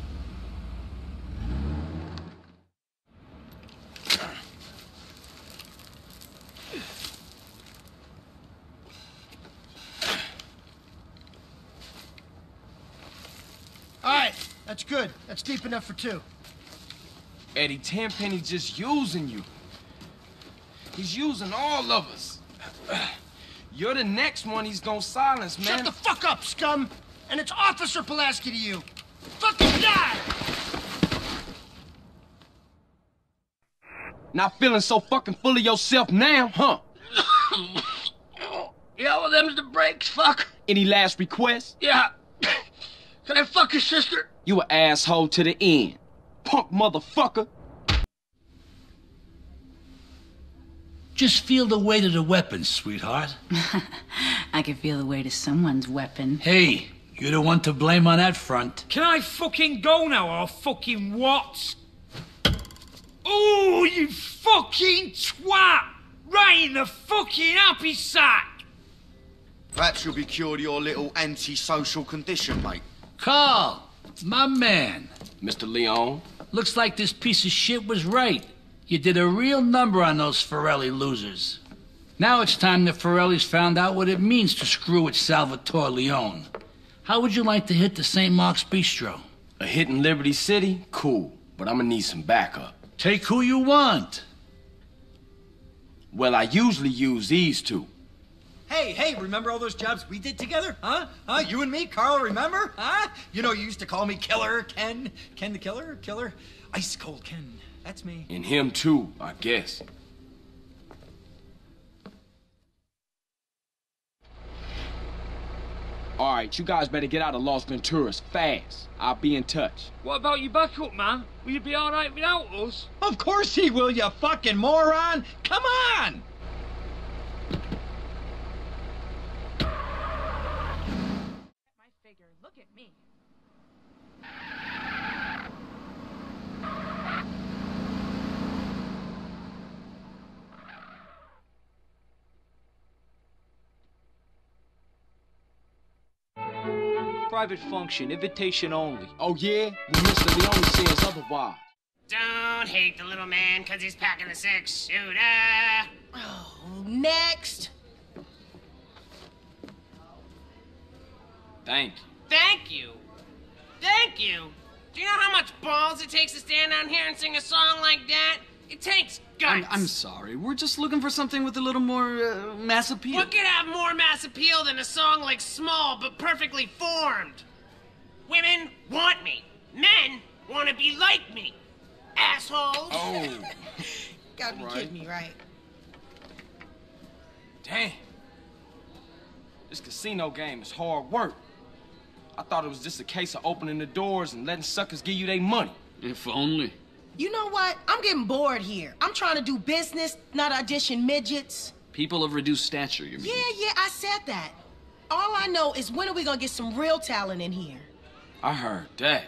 All right, that's good. That's deep enough for two. Eddie, Tenpenny's just using you. He's using all of us. You're the next one he's gonna silence, man. Shut the fuck up, scum! And it's Officer Pulaski to you. Fucking die! Not feeling so fucking full of yourself now, huh? Yeah, well, them's the breaks, fuck. Any last requests? Yeah. Can I fuck your sister? You an asshole to the end. Punk motherfucker. Just feel the weight of the weapon, sweetheart. I can feel the weight of someone's weapon. Hey, you're the one to blame on that front. Can I fucking go now, or fucking what? Oh, you fucking twat! Right in the fucking happy sack! Perhaps you'll be cured of your little antisocial condition, mate. Carl, my man. Mr. Leon? Looks like this piece of shit was right. You did a real number on those Forelli losers. Now it's time the Forellis found out what it means to screw with Salvatore Leone. How would you like to hit the St. Mark's Bistro? A hit in Liberty City? Cool, but I'm gonna need some backup. Take who you want. Well, I usually use these two. Hey, remember all those jobs we did together? Huh? You and me, Carl, remember? Huh? You know, you used to call me Killer Ken. Ken the Killer? Killer? Ice Cold Ken. That's me. And him too, I guess. All right, you guys better get out of Las Venturas fast. I'll be in touch. What about your backup, man? Will you be all right without us? Of course he will, you fucking moron! Come on! My figure, look at me. Private function, invitation only. Oh, yeah? Well, Mr. Leone says otherwise. Don't hate the little man because he's packing a six-shooter. Oh, next. Thank you. Thank you. Thank you. Do you know how much balls it takes to stand down here and sing a song like that? It takes guts. I'm sorry. We're just looking for something with a little more mass appeal. What could have more mass appeal than a song like Small but Perfectly Formed? Women want me. Men want to be like me. Assholes. Oh. Gotta be kidding me, right? Damn. This casino game is hard work. I thought it was just a case of opening the doors and letting suckers give you their money. If only. You know what? I'm getting bored here. I'm trying to do business, not audition midgets. People of reduced stature, you mean? Yeah, I said that. All I know is when are we gonna get some real talent in here? I heard that.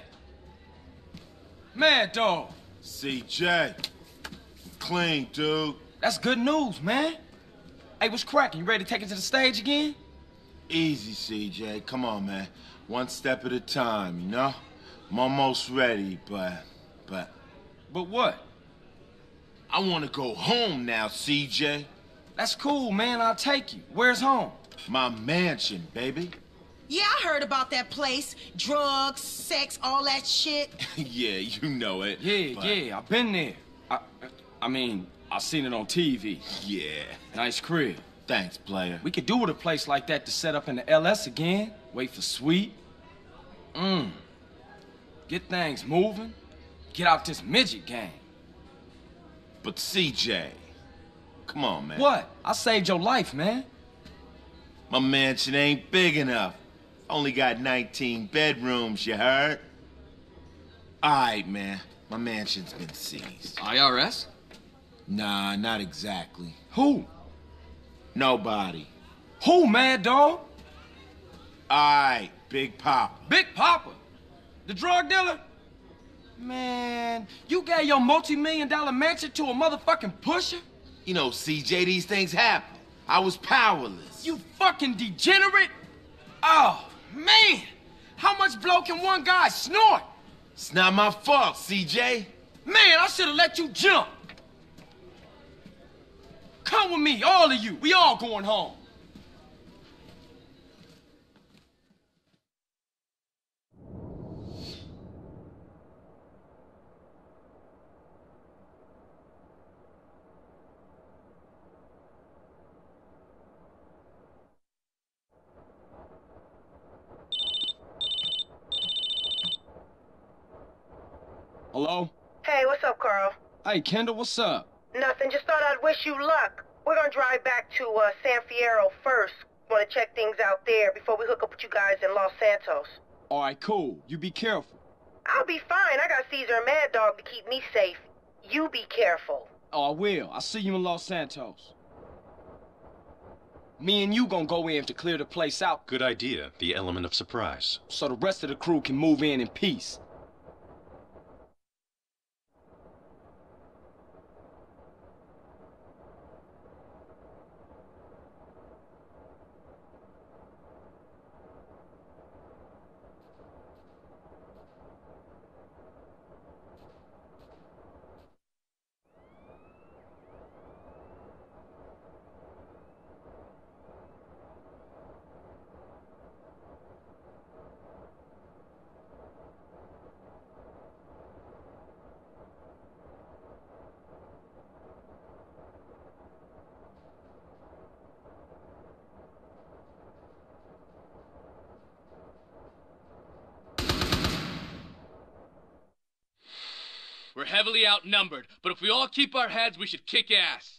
Mad Dog. CJ. Clean, dude. That's good news, man. Hey, what's cracking? You ready to take it to the stage again? Easy, CJ. Come on, man. One step at a time, you know? I'm almost ready, but... But what? I want to go home now, CJ. That's cool, man. I'll take you. Where's home? My mansion, baby. Yeah, I heard about that place. Drugs, sex, all that shit. Yeah, you know it. Yeah, I've been there. I mean, I've seen it on TV. Yeah. Nice crib. Thanks, player. We could do with a place like that to set up in the LS again. Wait for Sweet. Get things moving. Get out this midget game. But CJ, come on, man. What? I saved your life, man. My mansion ain't big enough. Only got 19 bedrooms, you heard? All right, man. My mansion's been seized. IRS? Nah, not exactly. Who? Nobody. Who, Mad Dog? Alright, Big Papa. Big Papa? The drug dealer? Man, you gave your multi-million-dollar mansion to a motherfucking pusher? You know, CJ, these things happen. I was powerless. You fucking degenerate? Oh, man! How much blow can one guy snort? It's not my fault, CJ. Man, I should have let you jump. Come with me, all of you. We all going home. Hello? Hey, what's up, Carl? Hey, Kendall, what's up? Nothing, just thought I'd wish you luck. We're gonna drive back to San Fierro first. Wanna check things out there before we hook up with you guys in Los Santos. All right, cool. You be careful. I'll be fine. I got Caesar and Mad Dog to keep me safe. You be careful. Oh, I will. I'll see you in Los Santos. Me and you gonna go in to clear the place out. Good idea. The element of surprise. So the rest of the crew can move in peace. We're heavily outnumbered, but if we all keep our heads, we should kick ass.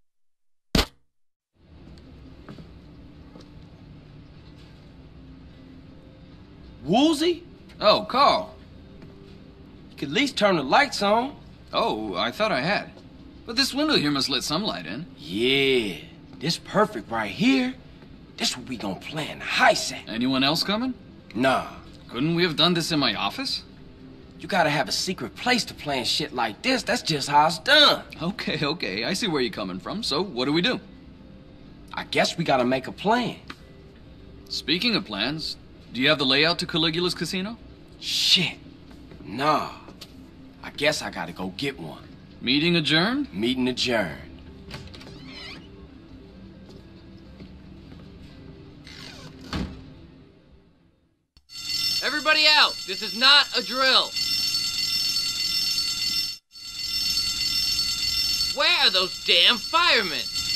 Woolsey? Oh, Carl. You could at least turn the lights on. Oh, I thought I had. But this window here must let some light in. Yeah, this perfect right here. This what we gonna plan the heist at. Anyone else coming? Nah. Couldn't we have done this in my office? You gotta have a secret place to plan shit like this. That's just how it's done. Okay. I see where you're coming from. So, what do we do? I guess we gotta make a plan. Speaking of plans, do you have the layout to Caligula's casino? Shit. Nah. I guess I gotta go get one. Meeting adjourned? Meeting adjourned. Everybody out! This is not a drill! Where are those damn firemen?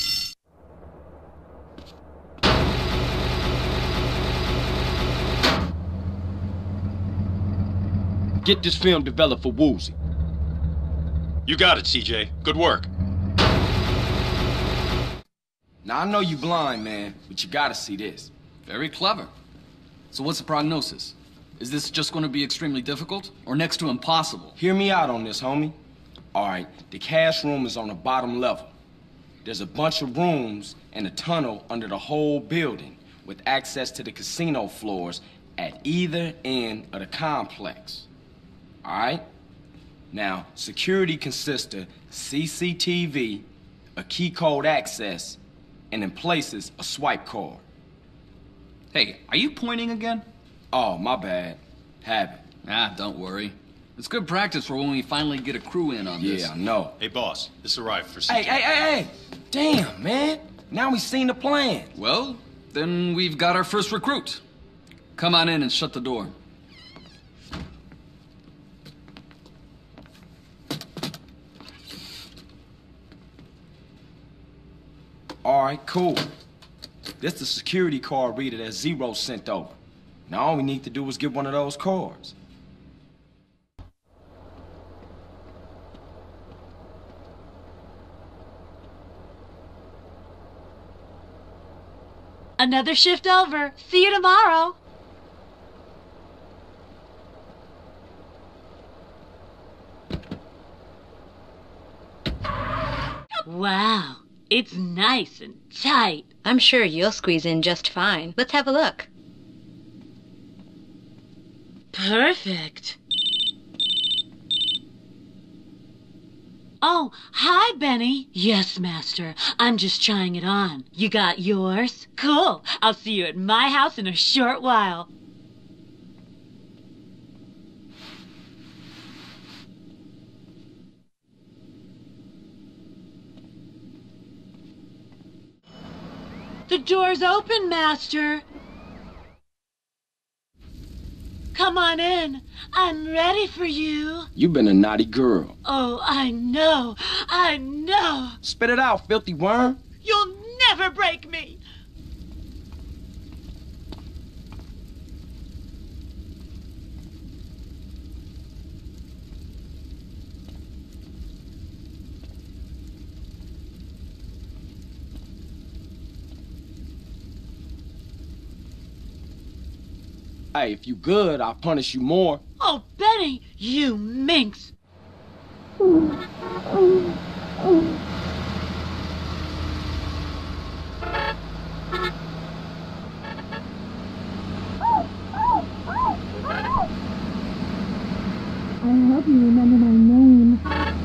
Get this film developed for Woolsey. You got it, CJ. Good work. Now, I know you blind, man, but you gotta see this. Very clever. So what's the prognosis? Is this just going to be extremely difficult or next to impossible? Hear me out on this, homie. All right, the cash room is on the bottom level. There's a bunch of rooms and a tunnel under the whole building with access to the casino floors at either end of the complex. All right? Now, security consists of CCTV, a key code access, and in places, a swipe card. Hey, are you pointing again? Oh, my bad. Habit. Don't worry. It's good practice for when we finally get a crew in on this. Yeah, I know. Hey, boss, this arrived for CJ. Hey! Damn, man. Now we seen the plan. Well, then we've got our first recruit. Come on in and shut the door. All right, cool. This is the security card reader that Zero sent over. Now all we need to do is get one of those cards. Another shift over. See you tomorrow. Wow, it's nice and tight. I'm sure you'll squeeze in just fine. Let's have a look. Perfect. Oh, hi, Benny. Yes, Master. I'm just trying it on. You got yours? Cool. I'll see you at my house in a short while. The door's open, Master. Come on in. I'm ready for you. You've been a naughty girl. Oh, I know. I know. Spit it out, filthy worm. You'll never break me. Hey, if you good, I'll punish you more. Oh, Benny, you minx. I hope you remember my name.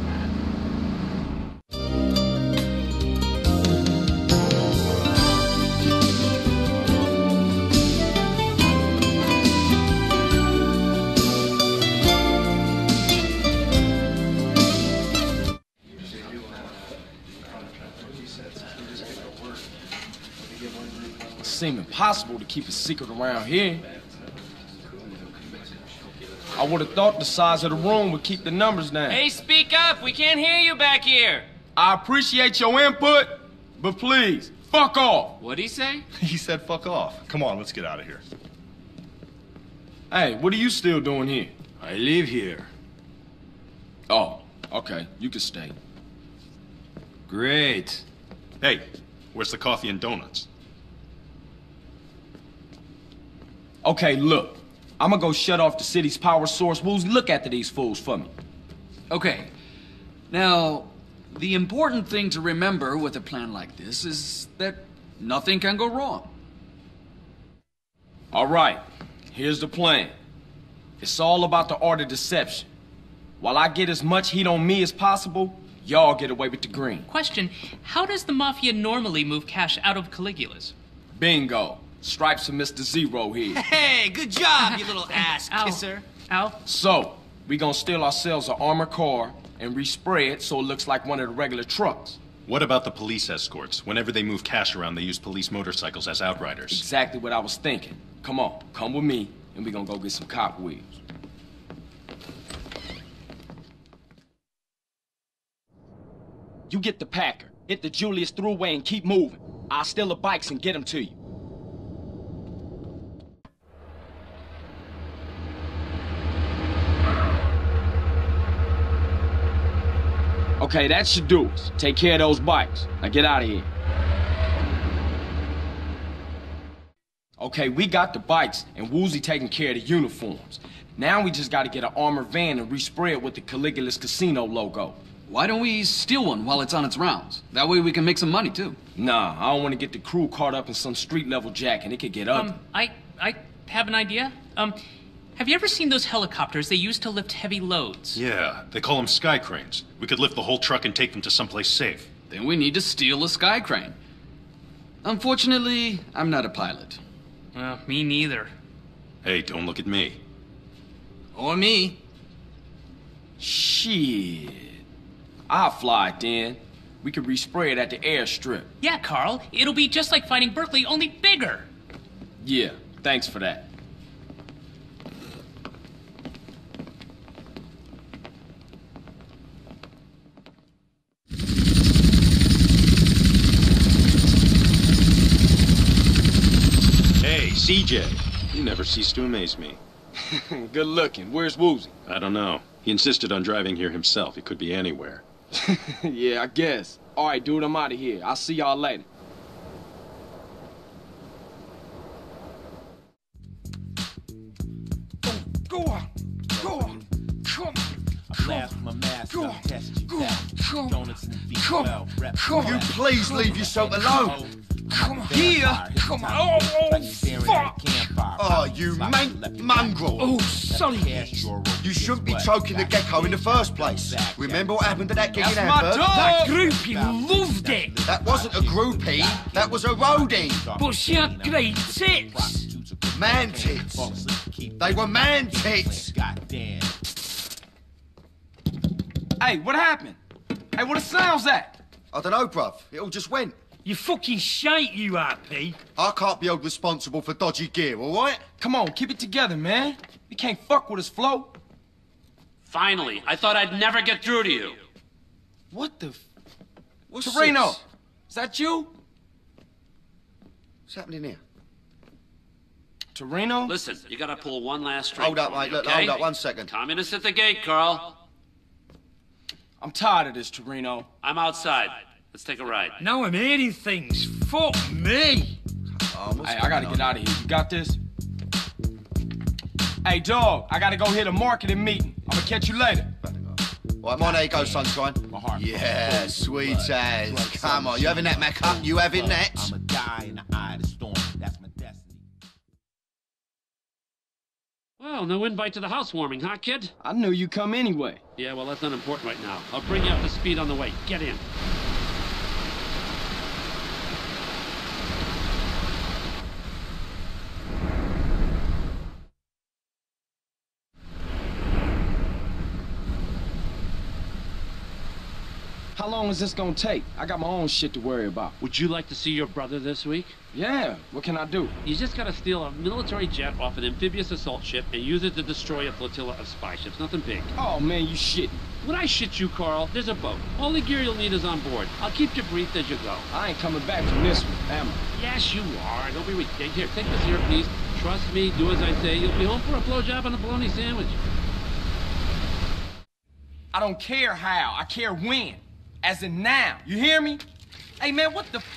It seems impossible to keep a secret around here. I would have thought the size of the room would keep the numbers down. Hey, speak up. We can't hear you back here. I appreciate your input, but please, fuck off. What'd he say? He said fuck off. Come on, let's get out of here. Hey, what are you still doing here? I live here. Oh, okay. You can stay. Great. Hey, where's the coffee and donuts? Okay, look. I'm gonna go shut off the city's power source. Woozy, look after these fools for me. Okay. Now, the important thing to remember with a plan like this is that nothing can go wrong. All right. Here's the plan. It's all about the art of deception. While I get as much heat on me as possible, y'all get away with the green. Question, how does the Mafia normally move cash out of Caligula's? Bingo. Stripes for Mr. Zero here. Hey, good job, you little ass kisser. Ow. So, we gonna steal ourselves an armored car and respray it so it looks like one of the regular trucks. What about the police escorts? Whenever they move cash around, they use police motorcycles as outriders. Exactly what I was thinking. Come on, come with me, and we gonna go get some cop wheels. You get the Packer, hit the Julius Thruway and keep moving. I'll steal the bikes and get them to you. Okay, that should do us. Take care of those bikes. Now get out of here. Okay, we got the bikes, and Woozy taking care of the uniforms. Now we just gotta get an armored van and respray it with the Caligula's Casino logo. Why don't we steal one while it's on its rounds? That way we can make some money, too. Nah, I don't want to get the crew caught up in some street-level jack, and it could get ugly. I have an idea. Have you ever seen those helicopters they use to lift heavy loads? Yeah, they call them sky cranes. We could lift the whole truck and take them to someplace safe. Then we need to steal a sky crane. Unfortunately, I'm not a pilot. Me neither. Hey, don't look at me. Or me. Shit. I'll fly it then. We could respray it at the airstrip. Yeah, Carl. It'll be just like fighting Berkeley, only bigger. Yeah, thanks for that. Hey, CJ. You never cease to amaze me. Good looking. Where's Woozy? I don't know. He insisted on driving here himself. He could be anywhere. Yeah, I guess. All right, dude, I'm out of here. I'll see y'all later. Go on. Go on. Come on. I blast my mask, I'll test you back. Donuts and V12, rep. Will you please leave yourself alone? Come on. Here. Come on. Oh, fuck. Oh, you mongrel. Oh, sorry. You shouldn't be choking the gecko in the first place. Remember what happened to that gig in That's my Hamburg? dog. That groupie loved it. That wasn't a groupie, that was a roadie. But she had great tits. Man tits. They were man tits. Hey, what happened? Hey, what the sounds at? I don't know, bruv. It all just went. You fucking shite, you RP. I can't be held responsible for dodgy gear, all right? Come on, keep it together, man. You can't fuck with us, Flo. Finally, I thought I'd never get through to you. What the... What's Toreno, this? is that you? What's happening here? Toreno? Listen, you gotta pull one last string. Hold up, for me, mate. Look, okay? hold up 1 second. Communists at the gate, Carl. I'm tired of this, Toreno. I'm outside. Let's take a ride. Now I'm hearing things. Fuck me. Hey, I gotta get out of here. You got this? Hey, dog, I gotta go hit a marketing meeting. I'm gonna catch you later. Right, mine, there you go, sunshine. Yeah, sweet as. Come on, you having that, Macca? You having that? I'm a guy in the eye of the storm. That's my destiny. Well, no invite to the housewarming, huh, kid? I knew you'd come anyway. Yeah, well, that's unimportant right now. I'll bring you up to speed on the way. Get in. How long is this gonna take? I got my own shit to worry about. Would you like to see your brother this week? Yeah, what can I do? You just gotta steal a military jet off an amphibious assault ship and use it to destroy a flotilla of spy ships. Nothing big. Oh, man, you shitting. When I shit you, Carl, there's a boat. All the gear you'll need is on board. I'll keep you briefed as you go. I ain't coming back from this one, am I? Yes, you are. Don't be ridiculous. Here, take this earpiece. Trust me, do as I say. You'll be home for a blowjob and a bologna sandwich. I don't care how. I care when. As in now. You hear me? Hey, man, what the...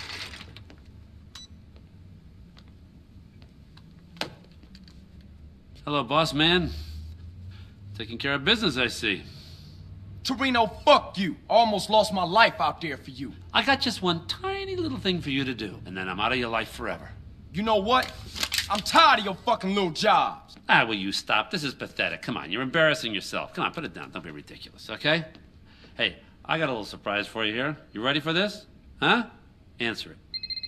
Hello, boss man. Taking care of business, I see. Toreno, fuck you. Almost lost my life out there for you. I got just one tiny little thing for you to do, and then I'm out of your life forever. You know what? I'm tired of your fucking little jobs. Ah, will you stop? This is pathetic. Come on, you're embarrassing yourself. Come on, put it down. Don't be ridiculous, okay? Hey, I got a little surprise for you here. You ready for this? Huh? Answer it.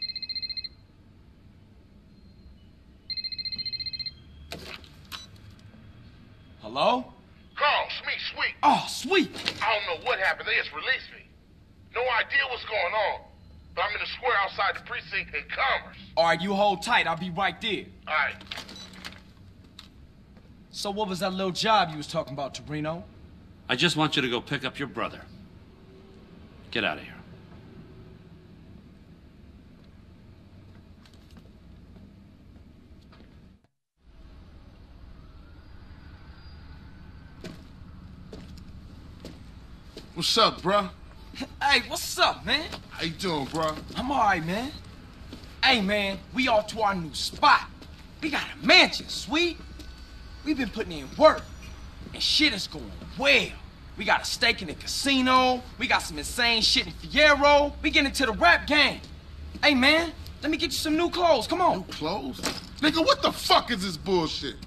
Hello? Carl, Sweet. Oh, Sweet. I don't know what happened. They just released me. No idea what's going on. But I'm in the square outside the precinct in Commerce. All right, you hold tight. I'll be right there. All right. So what was that little job you was talking about, Toreno? I just want you to go pick up your brother. Get out of here. What's up, bruh? Hey, what's up, man? How you doing, bruh? I'm all right, man. Hey, man, we off to our new spot. We got a mansion, Sweet. We've been putting in work, and shit is going well. We got a stake in the casino. We got some insane shit in Fierro. We get into the rap game. Hey, man, let me get you some new clothes. Come on. New clothes? Nigga, what the fuck is this bullshit?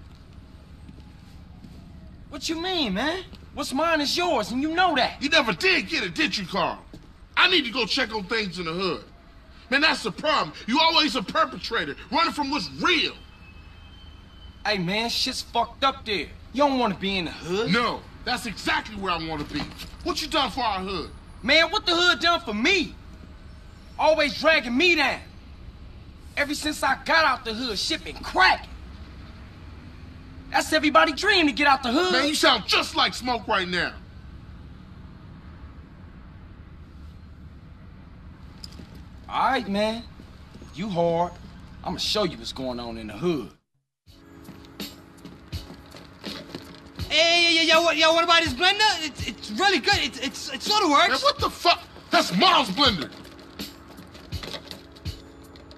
What you mean, man? What's mine is yours, and you know that. You never did get it, did you, Carl? I need to go check on things in the hood. Man, that's the problem. You always a perpetrator, running from what's real. Hey, man, shit's fucked up there. You don't want to be in the hood. No, that's exactly where I want to be. What you done for our hood? Man, what the hood done for me? Always dragging me down. Ever since I got out the hood, shit been cracking. That's everybody's dream to get out the hood. Man, you sound just like Smoke right now. All right, man. You hard. I'm gonna show you what's going on in the hood. Hey, yo, what about this blender? It's really good. It sort of works. Man, what the fuck? That's Miles' blender.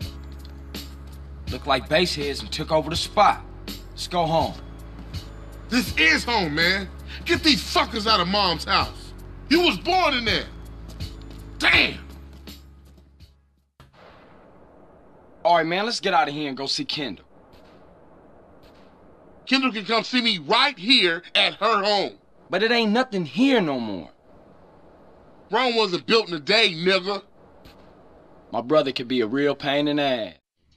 Look like baseheads and took over the spot. Let's go home. This is home, man. Get these fuckers out of Mom's house. You was born in there. Damn. All right, man, let's get out of here and go see Kendall. Kendall can come see me right here at her home. But it ain't nothing here no more. Rome wasn't built in a day, nigga. My brother could be a real pain in the ass.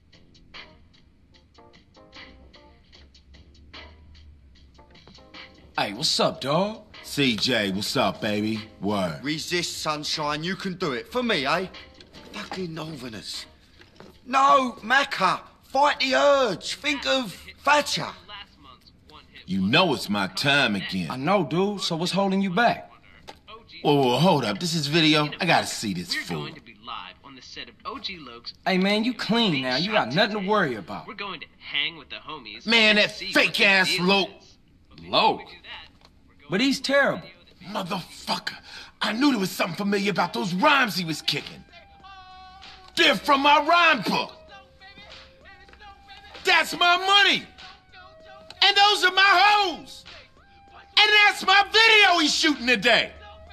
Hey, what's up, dawg? CJ, what's up, baby? Word. Resist, sunshine. You can do it. For me, eh? Fucking Northerners. No, Macca. Fight the urge. Think of Thatcher. You know it's my time again. I know, dude. So what's holding you back? Whoa, hold up. This is video. I gotta see this fool. Hey, man, you clean now. You got nothing to worry about. We're going to hang with the homies. Man, that fake-ass Loke. Loke? But he's terrible. Motherfucker. I knew there was something familiar about those rhymes he was kicking. They're from my rhyme book. That's my money. And those are my hoes. And that's my video he's shooting today.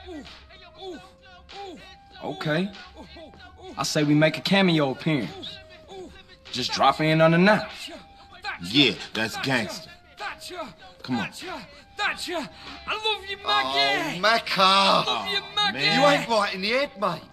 Okay. I say we make a cameo appearance. Just drop in unannounced. Yeah, that's gangster. Come on. Thatcher, I love you, Maggie. Oh, Macca. I love you, Maggie. You ain't right in the head, mate.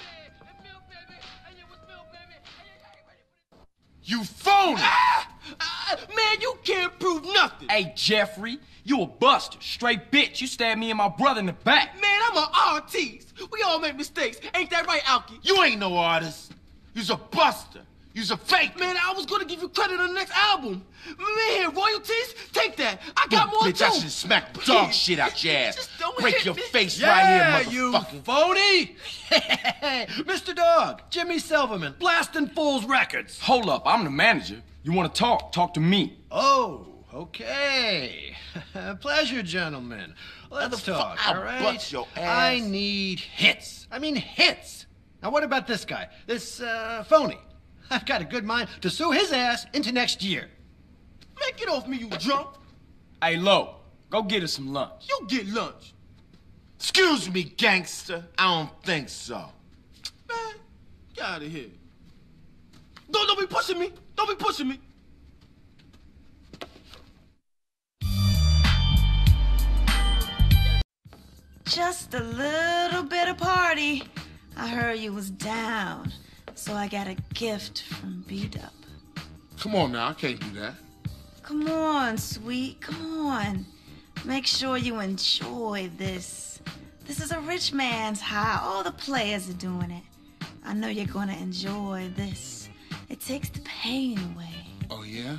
You phony! Man, you can't prove nothing. Hey, Jeffrey, you a buster. Straight bitch. You stabbed me and my brother in the back. Man, I'm an artiste. We all make mistakes. Ain't that right, Alki? You ain't no artist. You's a buster. You's a fake. Man, I was gonna give you credit on the next album. Man, royalties? Take that. I got more bitch, too. I should smack dog shit out your ass. Just don't Break hit your me. face Yeah, right here, you motherfucker. phony. Mr. Dog, Jimmy Silverman, blasting Fools Records. Hold up, I'm the manager. You want to talk? Talk to me. Oh, okay. Pleasure, gentlemen. Let's talk, all right? Bust your ass. I need hits. I mean hits. Now, what about this guy? This, phony? I've got a good mind to sue his ass into next year. Man, get off me, you drunk. Hey, Lo, go get us some lunch. You get lunch. Excuse me, gangster. I don't think so. Man, get out of here. Don't be pushing me. Don't be pushing me. Just a little bit of party. I heard you was down, so I got a gift from B-Dup. Come on now, I can't do that. Come on, sweet, come on. Make sure you enjoy this. This is a rich man's high. All the players are doing it. I know you're gonna enjoy this. It takes the pain away. Oh, yeah?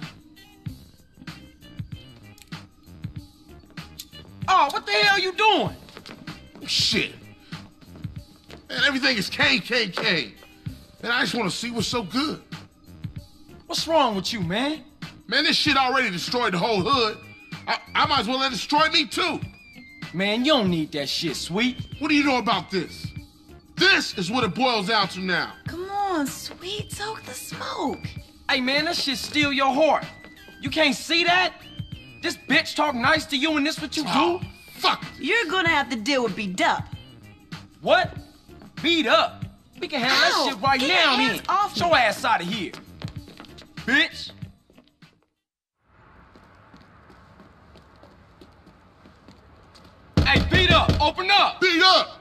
Oh, what the hell you doing? Shit. Man, everything is KKK. And I just want to see what's so good. What's wrong with you, man? Man, this shit already destroyed the whole hood. I might as well let it destroy me, too. Man, you don't need that shit, sweet. What do you know about this? This is what it boils down to now. Come on, sweet, soak the smoke. Hey, man, that shit steal your heart. You can't see that? This bitch talk nice to you and this what you do? Fuck. You're gonna have to deal with B-Dup. What? Beat up? We can handle that shit right Get now, your hands then. off me. Show ass out of here. Bitch. Hey, beat up. Open up. Beat up.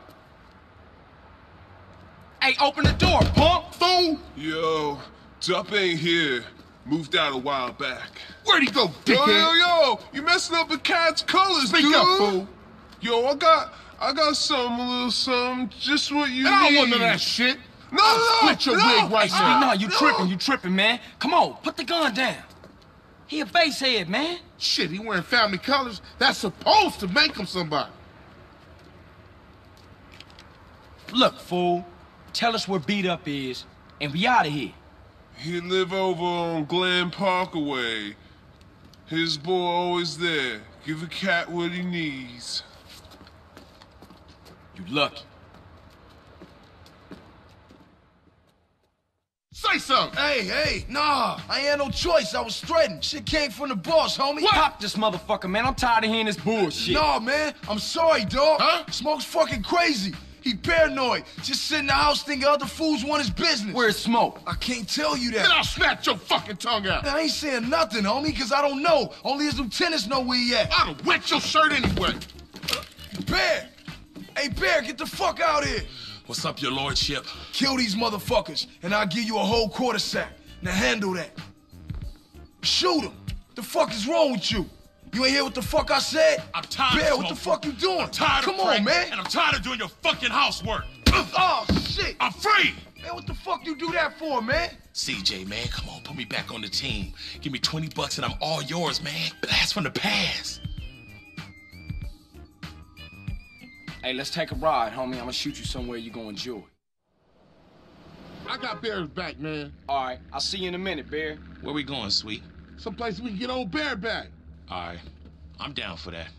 Hey, open the door, punk. Fool. Yo, Dup ain't here. Moved out a while back. Where'd he go, dickhead? Yo, you messing up the cat's colors, Speak dude. up, fool. Yo, I got something, a little something, just what you And I don't need. want none of that shit. No, Split your wig right Hey, now. no, you tripping, man. Come on, put the gun down. He a face head, man. Shit, he wearing family colors. That's supposed to make him somebody. Look, fool, tell us where Beat Up is, and we out of here. He live over on Glen Parkaway. His boy always there. Give a cat what he needs. You lucky. Say say something. Hey, nah. I ain't had no choice. I was threatened. Shit came from the boss, homie. What? Pop this motherfucker, man. I'm tired of hearing this bullshit. Nah, man. I'm sorry, dog. Huh? Smoke's fucking crazy. He paranoid. Just sit in the house thinking other fools want his business. Where's Smoke? I can't tell you that. Then I'll snatch your fucking tongue out. I ain't saying nothing, homie, because I don't know. Only his lieutenants know where he at. I'd have wet your shirt anyway. Bear! Hey, Bear, get the fuck out here. What's up, your lordship? Kill these motherfuckers, and I'll give you a whole quarter sack. Now handle that. Shoot him. The fuck is wrong with you? You ain't hear what the fuck I said? I'm tired Bear, of what the fuck you doing? I'm tired Come of on, man. And I'm tired of doing your fucking housework. Oh, shit. I'm free. Man, what the fuck you do that for, man? CJ, man, come on, put me back on the team. Give me 20 bucks and I'm all yours, man. Blast from the past. Hey, let's take a ride, homie. I'm gonna shoot you somewhere you gonna enjoy. I got Bear's back, man. All right, I'll see you in a minute, Bear. Where we going, sweet? Someplace we can get old Bear back. All right, I'm down for that.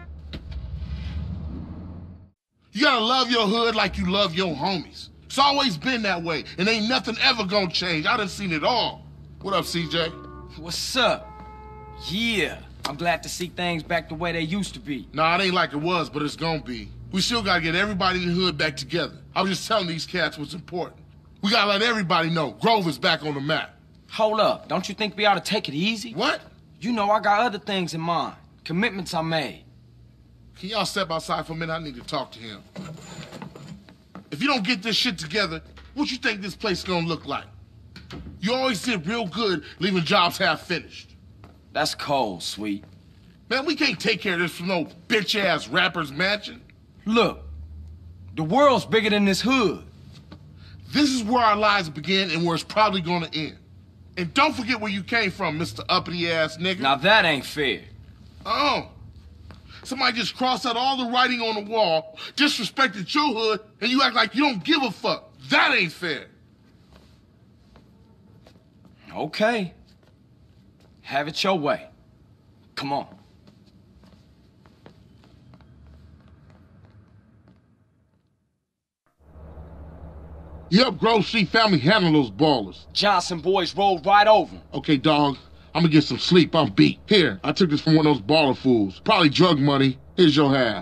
You gotta love your hood like you love your homies. It's always been that way, and ain't nothing ever gonna change. I done seen it all. What up, CJ? What's up? Yeah, I'm glad to see things back the way they used to be. Nah, it ain't like it was, but it's gonna be. We still gotta get everybody in the hood back together. I was just telling these cats what's important. We gotta let everybody know Grover's back on the map. Hold up, don't you think we ought to take it easy? What? You know I got other things in mind. Commitments I made. Can y'all step outside for a minute? I need to talk to him. If you don't get this shit together, what you think this place gonna look like? You always did real good leaving jobs half finished. That's cold, sweet. Man, we can't take care of this from no bitch-ass rapper's mansion. Look, the world's bigger than this hood. This is where our lives begin and where it's probably gonna end. And don't forget where you came from, Mr. Uppity-ass nigga. Now that ain't fair. Oh. Somebody just crossed out all the writing on the wall, disrespected your hood, and you act like you don't give a fuck. That ain't fair. Okay. Have it your way. Come on. Yep, Grove Street family handle those ballers. Johnson boys rolled right over. Okay, dog. I'm gonna get some sleep. I'm beat. Here, I took this from one of those baller fools. Probably drug money. Here's your half.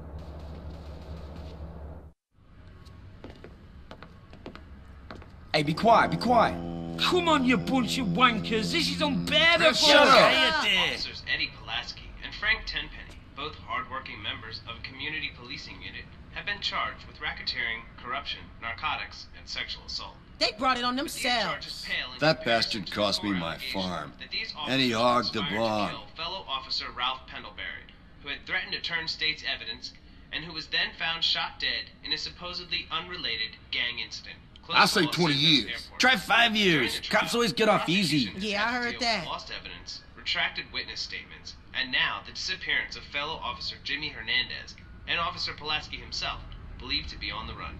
Hey, be quiet, be quiet. Come on, you bunch of wankers. This is unbearable. Shut up. Officers Eddie Pulaski and Frank Tenpenny, both hardworking members of a community policing unit, have been charged with racketeering, corruption, narcotics, and sexual assault. They brought it on themselves. That bastard cost me my farm. And he hogged the barn. Fellow officer Ralph Pendlebury, who had threatened to turn state's evidence, and who was then found shot dead in a supposedly unrelated gang incident. I say 20 years. Try 5 years. Cops always get off easy. Yeah, I heard that. Lost evidence, retracted witness statements, and now the disappearance of fellow officer Jimmy Hernandez and Officer Pulaski himself, believed to be on the run.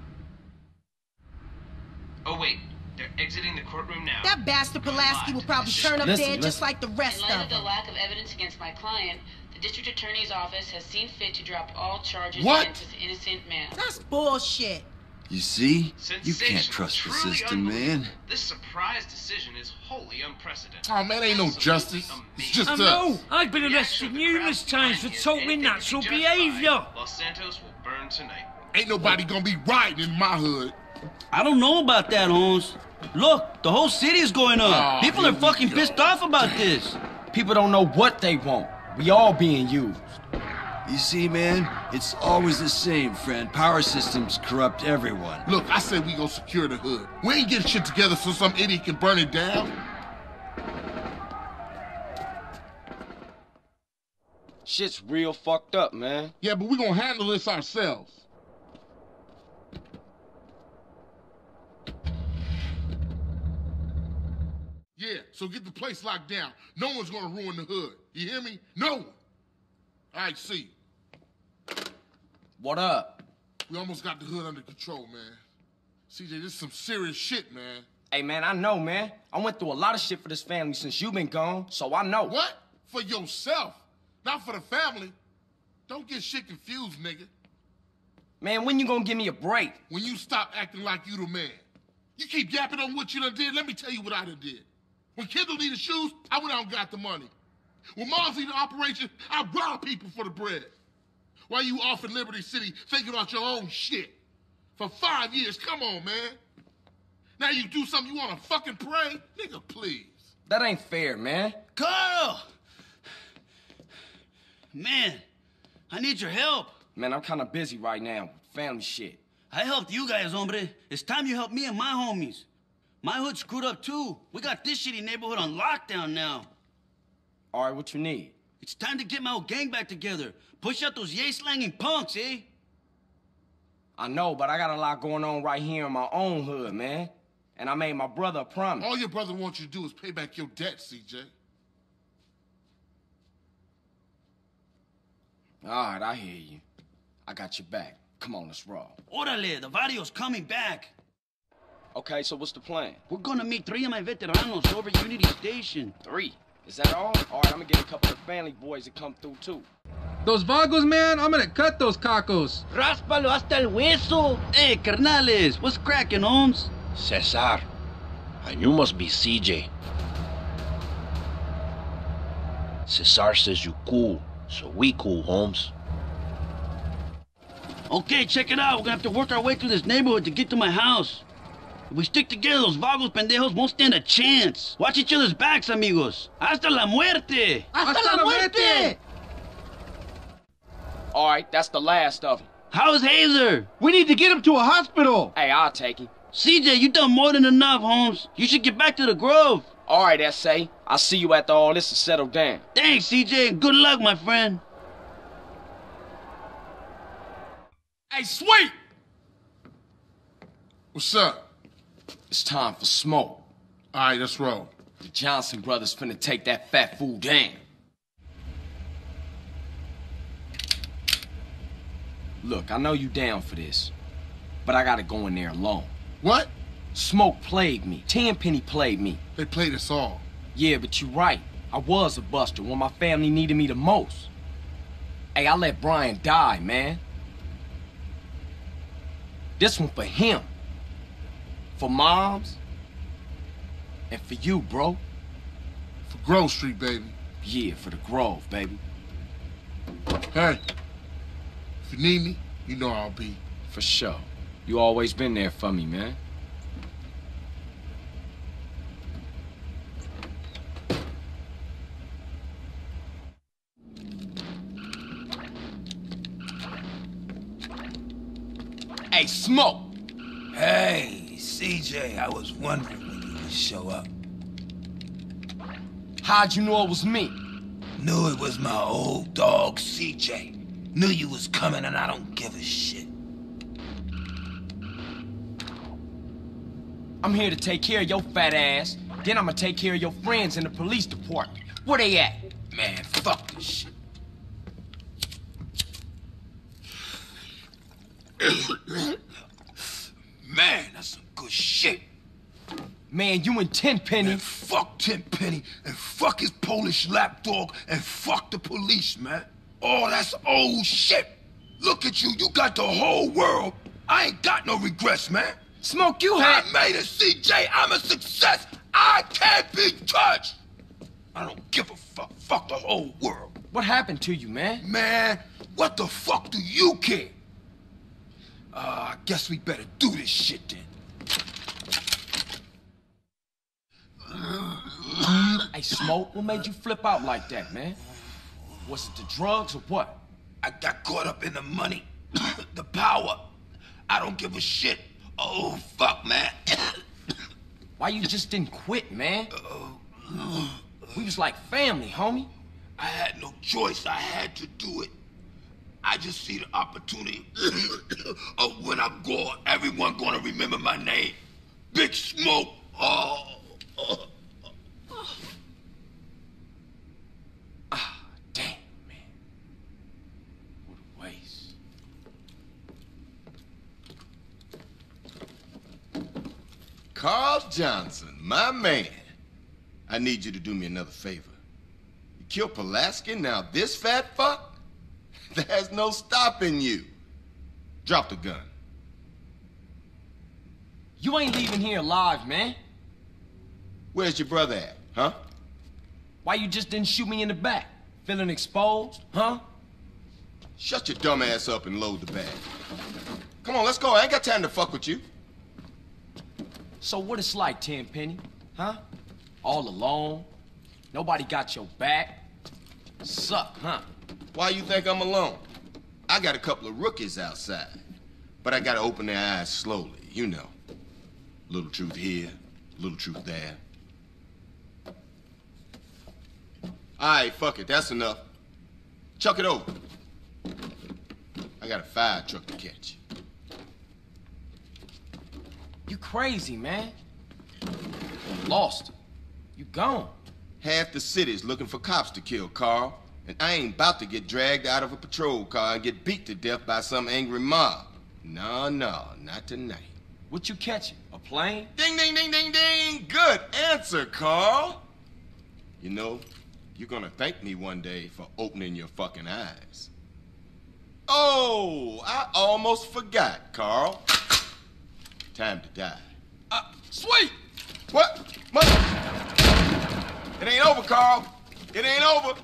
Oh wait, they're exiting the courtroom now. That bastard Pulaski will probably turn up dead just like the rest of them. In light of the lack of evidence against my client, the district attorney's office has seen fit to drop all charges against this innocent man. That's bullshit. You see? You can't trust the system, man. This surprise decision is wholly unprecedented. Oh, man, ain't no justice. It's just I us. know. I've been arrested numerous times for total natural behavior. Los Santos will burn tonight. Ain't nobody gonna be riding in my hood. I don't know about that, Holmes. Look, the whole city is going up. People are fucking pissed off about this. People don't know what they want. We all being used. You see, man, it's always the same, friend. Power systems corrupt everyone. Look, I said we gonna secure the hood. We ain't getting shit together so some idiot can burn it down. Shit's real fucked up, man. Yeah, but we gonna handle this ourselves. Yeah, so get the place locked down. No one's gonna ruin the hood. You hear me? No one. All right, see you. What up? We almost got the hood under control, man. CJ, this is some serious shit, man. Hey, man, I know, man. I went through a lot of shit for this family since you been gone, so I know. What? For yourself, not for the family. Don't get shit confused, nigga. Man, when you gonna give me a break? When you stop acting like you the man. You keep yapping on what you done did. Let me tell you what I done did. When Kendall needed shoes, I went out and got the money. When Mom's needed an operation, I robbed people for the bread. While you off in Liberty City thinking about your own shit. For 5 years, come on, man. Now you do something you want to fucking pray? Nigga, please. That ain't fair, man. Carl! Man, I need your help. Man, I'm kind of busy right now with family shit. I helped you guys, hombre. It's time you help me and my homies. My hood screwed up too. We got this shitty neighborhood on lockdown now. All right, what you need? It's time to get my old gang back together. Push out those yay-slanging punks, eh? I know, but I got a lot going on right here in my own hood, man. And I made my brother a promise. All your brother wants you to do is pay back your debt, CJ. All right, I hear you. I got your back. Come on, let's roll. Orale, the Vario's coming back. Okay, so what's the plan? We're gonna meet 3 of my veteranos over at Unity Station. 3? Is that all? All right, I'm gonna get a couple of family boys to come through, too. Those vagos, man, I'm gonna cut those cacos. Ráspalo hasta el hueso. Hey, carnales, what's cracking, Holmes? Cesar, and you must be CJ. Cesar says you cool, so we cool, Holmes. Okay, check it out. We're gonna have to work our way through this neighborhood to get to my house. If we stick together, those vagos pendejos won't stand a chance. Watch each other's backs, amigos. Hasta la muerte! Hasta la muerte! All right, that's the last of them. How's Hazer? We need to get him to a hospital. Hey, I'll take him. CJ, you done more than enough, Holmes. You should get back to the Grove. All right, S.A. I'll see you after all this is settled down. Thanks, CJ, and good luck, my friend. Hey, Sweet! What's up? It's time for smoke. All right, let's roll. The Johnson brothers finna take that fat fool down. Look, I know you down for this, but I gotta go in there alone. What? Smoke played me. Tenpenny played me. They played us all. Yeah, but you're right. I was a buster when my family needed me the most. Hey, I let Brian die, man. This one for him. For Moms. And for you, bro. For Grove Street, baby. Yeah, for the Grove, baby. Hey, if you need me, you know I'll be. For sure. You always been there for me, man. Hey, Smoke! Hey, CJ, I was wondering when you would show up. How'd you know it was me? Knew it was my old dog, CJ. Knew you was coming and I don't give a shit. I'm here to take care of your fat ass. Then I'm gonna take care of your friends in the police department. Where they at? Man, fuck this shit. Man, that's some good shit. Man, you and Tenpenny. Man, fuck Tenpenny and fuck his Polish lapdog and fuck the police, man. Oh, that's old shit. Look at you, you got the whole world. I ain't got no regrets, man. Smoke, you had... I made it, CJ. I'm a success. I can't be touched. I don't give a fuck. Fuck the whole world. What happened to you, man? Man, what the fuck do you care? I guess we better do this shit then. Hey, Smoke, what made you flip out like that, man? Was it the drugs or what? I got caught up in the money, the power. I don't give a shit. Oh, fuck, man. Why you just didn't quit, man? We was like family, homie. I had no choice. I had to do it. I just see the opportunity of when I'm gone, everyone gonna remember my name. Big Smoke. Damn, man. What a waste. Carl Johnson, my man. I need you to do me another favor. You killed Pulaski, now this fat fuck? There's no stopping you. Drop the gun. You ain't leaving here alive, man. Where's your brother at, huh? Why you just didn't shoot me in the back? Feeling exposed, huh? Shut your dumb ass up and load the bag. Come on, let's go. I ain't got time to fuck with you. So what it's like, Tenpenny, huh? All alone? Nobody got your back? Suck, huh? Why you think I'm alone? I got a couple of rookies outside. But I gotta open their eyes slowly, you know. Little truth here, little truth there. All right, fuck it, that's enough. Chuck it over. I got a fire truck to catch. You crazy, man. You lost. You gone. Half the city's looking for cops to kill, Carl. And I ain't about to get dragged out of a patrol car and get beat to death by some angry mob. No, not tonight. What you catching? A plane? Ding, ding, ding, ding, ding. Good answer, Carl. You know, you're gonna thank me one day for opening your fucking eyes. Oh, I almost forgot, Carl. Time to die. Sweet! What? Mother... It ain't over, Carl. It ain't over.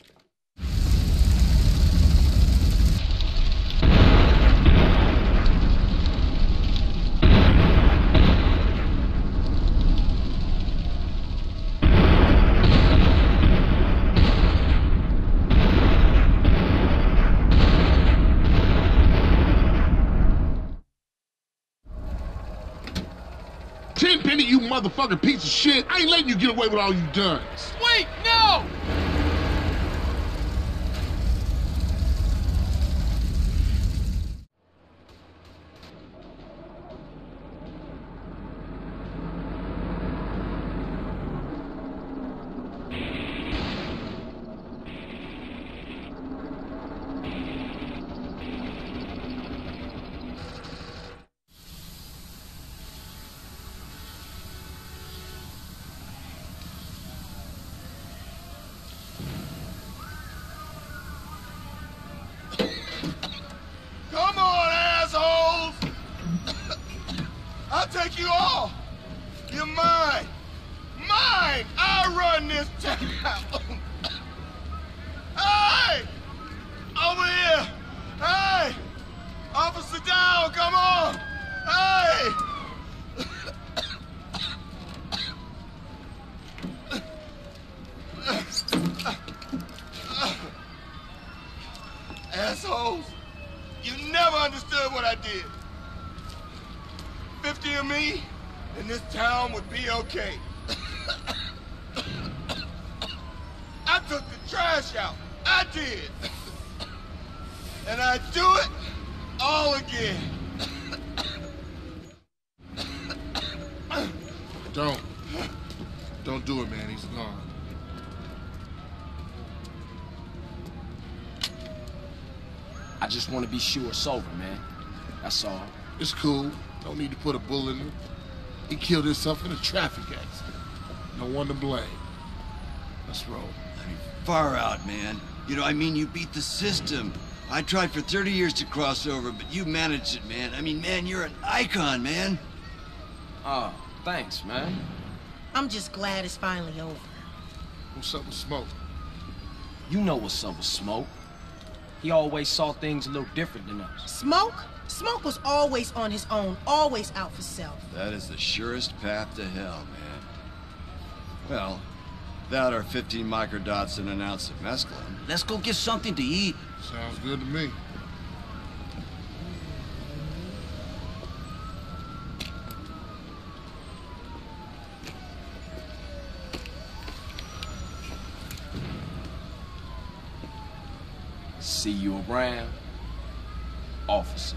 Tenpenny, you motherfucking piece of shit. I ain't letting you get away with all you done. Sweet, no! Come on, assholes! I'll take you all. You're mine. Mine! I run this town. Hey! Over here! Hey! Officer down, come on! Hey! Assholes! You never understood what I did. 50 of me, and this town would be okay. I took the trash out. I did. And I'd do it all again. Don't do it, man. He's gone. I just want to be sure it's over, man. That's all. It's cool. Don't need to put a bullet in him. He killed himself in a traffic accident. No one to blame. Let's roll. I mean, far out, man. You know, I mean, you beat the system. I tried for 30 years to cross over, but you managed it, man. I mean, man, you're an icon, man. Oh, thanks, man. I'm just glad it's finally over. What's up with Smoke? You know what's up with Smoke. He always saw things a little different than us. Smoke? Smoke was always on his own, always out for self. That is the surest path to hell, man. Well, without our 15 microdots and an ounce of mescaline. Let's go get something to eat. Sounds good to me. See you around, officer.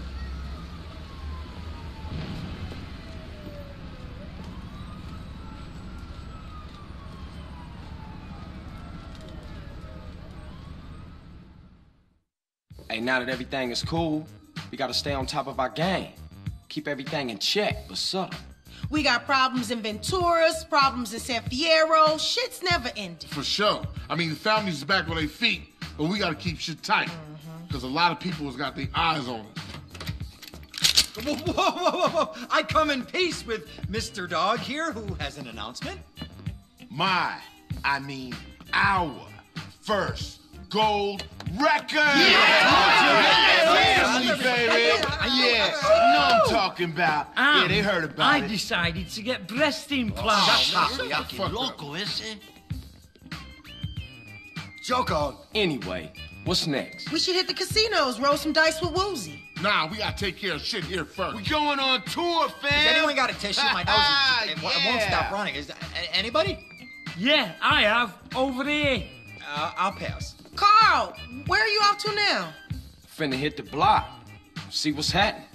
Hey, now that everything is cool, we gotta stay on top of our game. Keep everything in check, but subtle. We got problems in Venturas, problems in San Fierro. Shit's never ending. For sure. I mean, the family's back on their feet, but we gotta keep shit tight. Because a lot of people has got their eyes on us. Whoa, whoa, whoa, whoa, whoa. I come in peace with Mr. Dog here, who has an announcement. Our first gold record! Yeah, baby! Yeah, know I'm talking about. Yeah, they heard about I it. decided to get breast implants. Loco ese. Joko. Anyway, what's next? We should hit the casinos, roll some dice with Woozie. Nah, we gotta take care of shit here first. We going on tour, fam. Has anyone got a tissue? My nose it won't stop running. Is anybody? Yeah, I have. Over there. I'll pass. Carl, where are you off to now? Finna hit the block. See what's happening.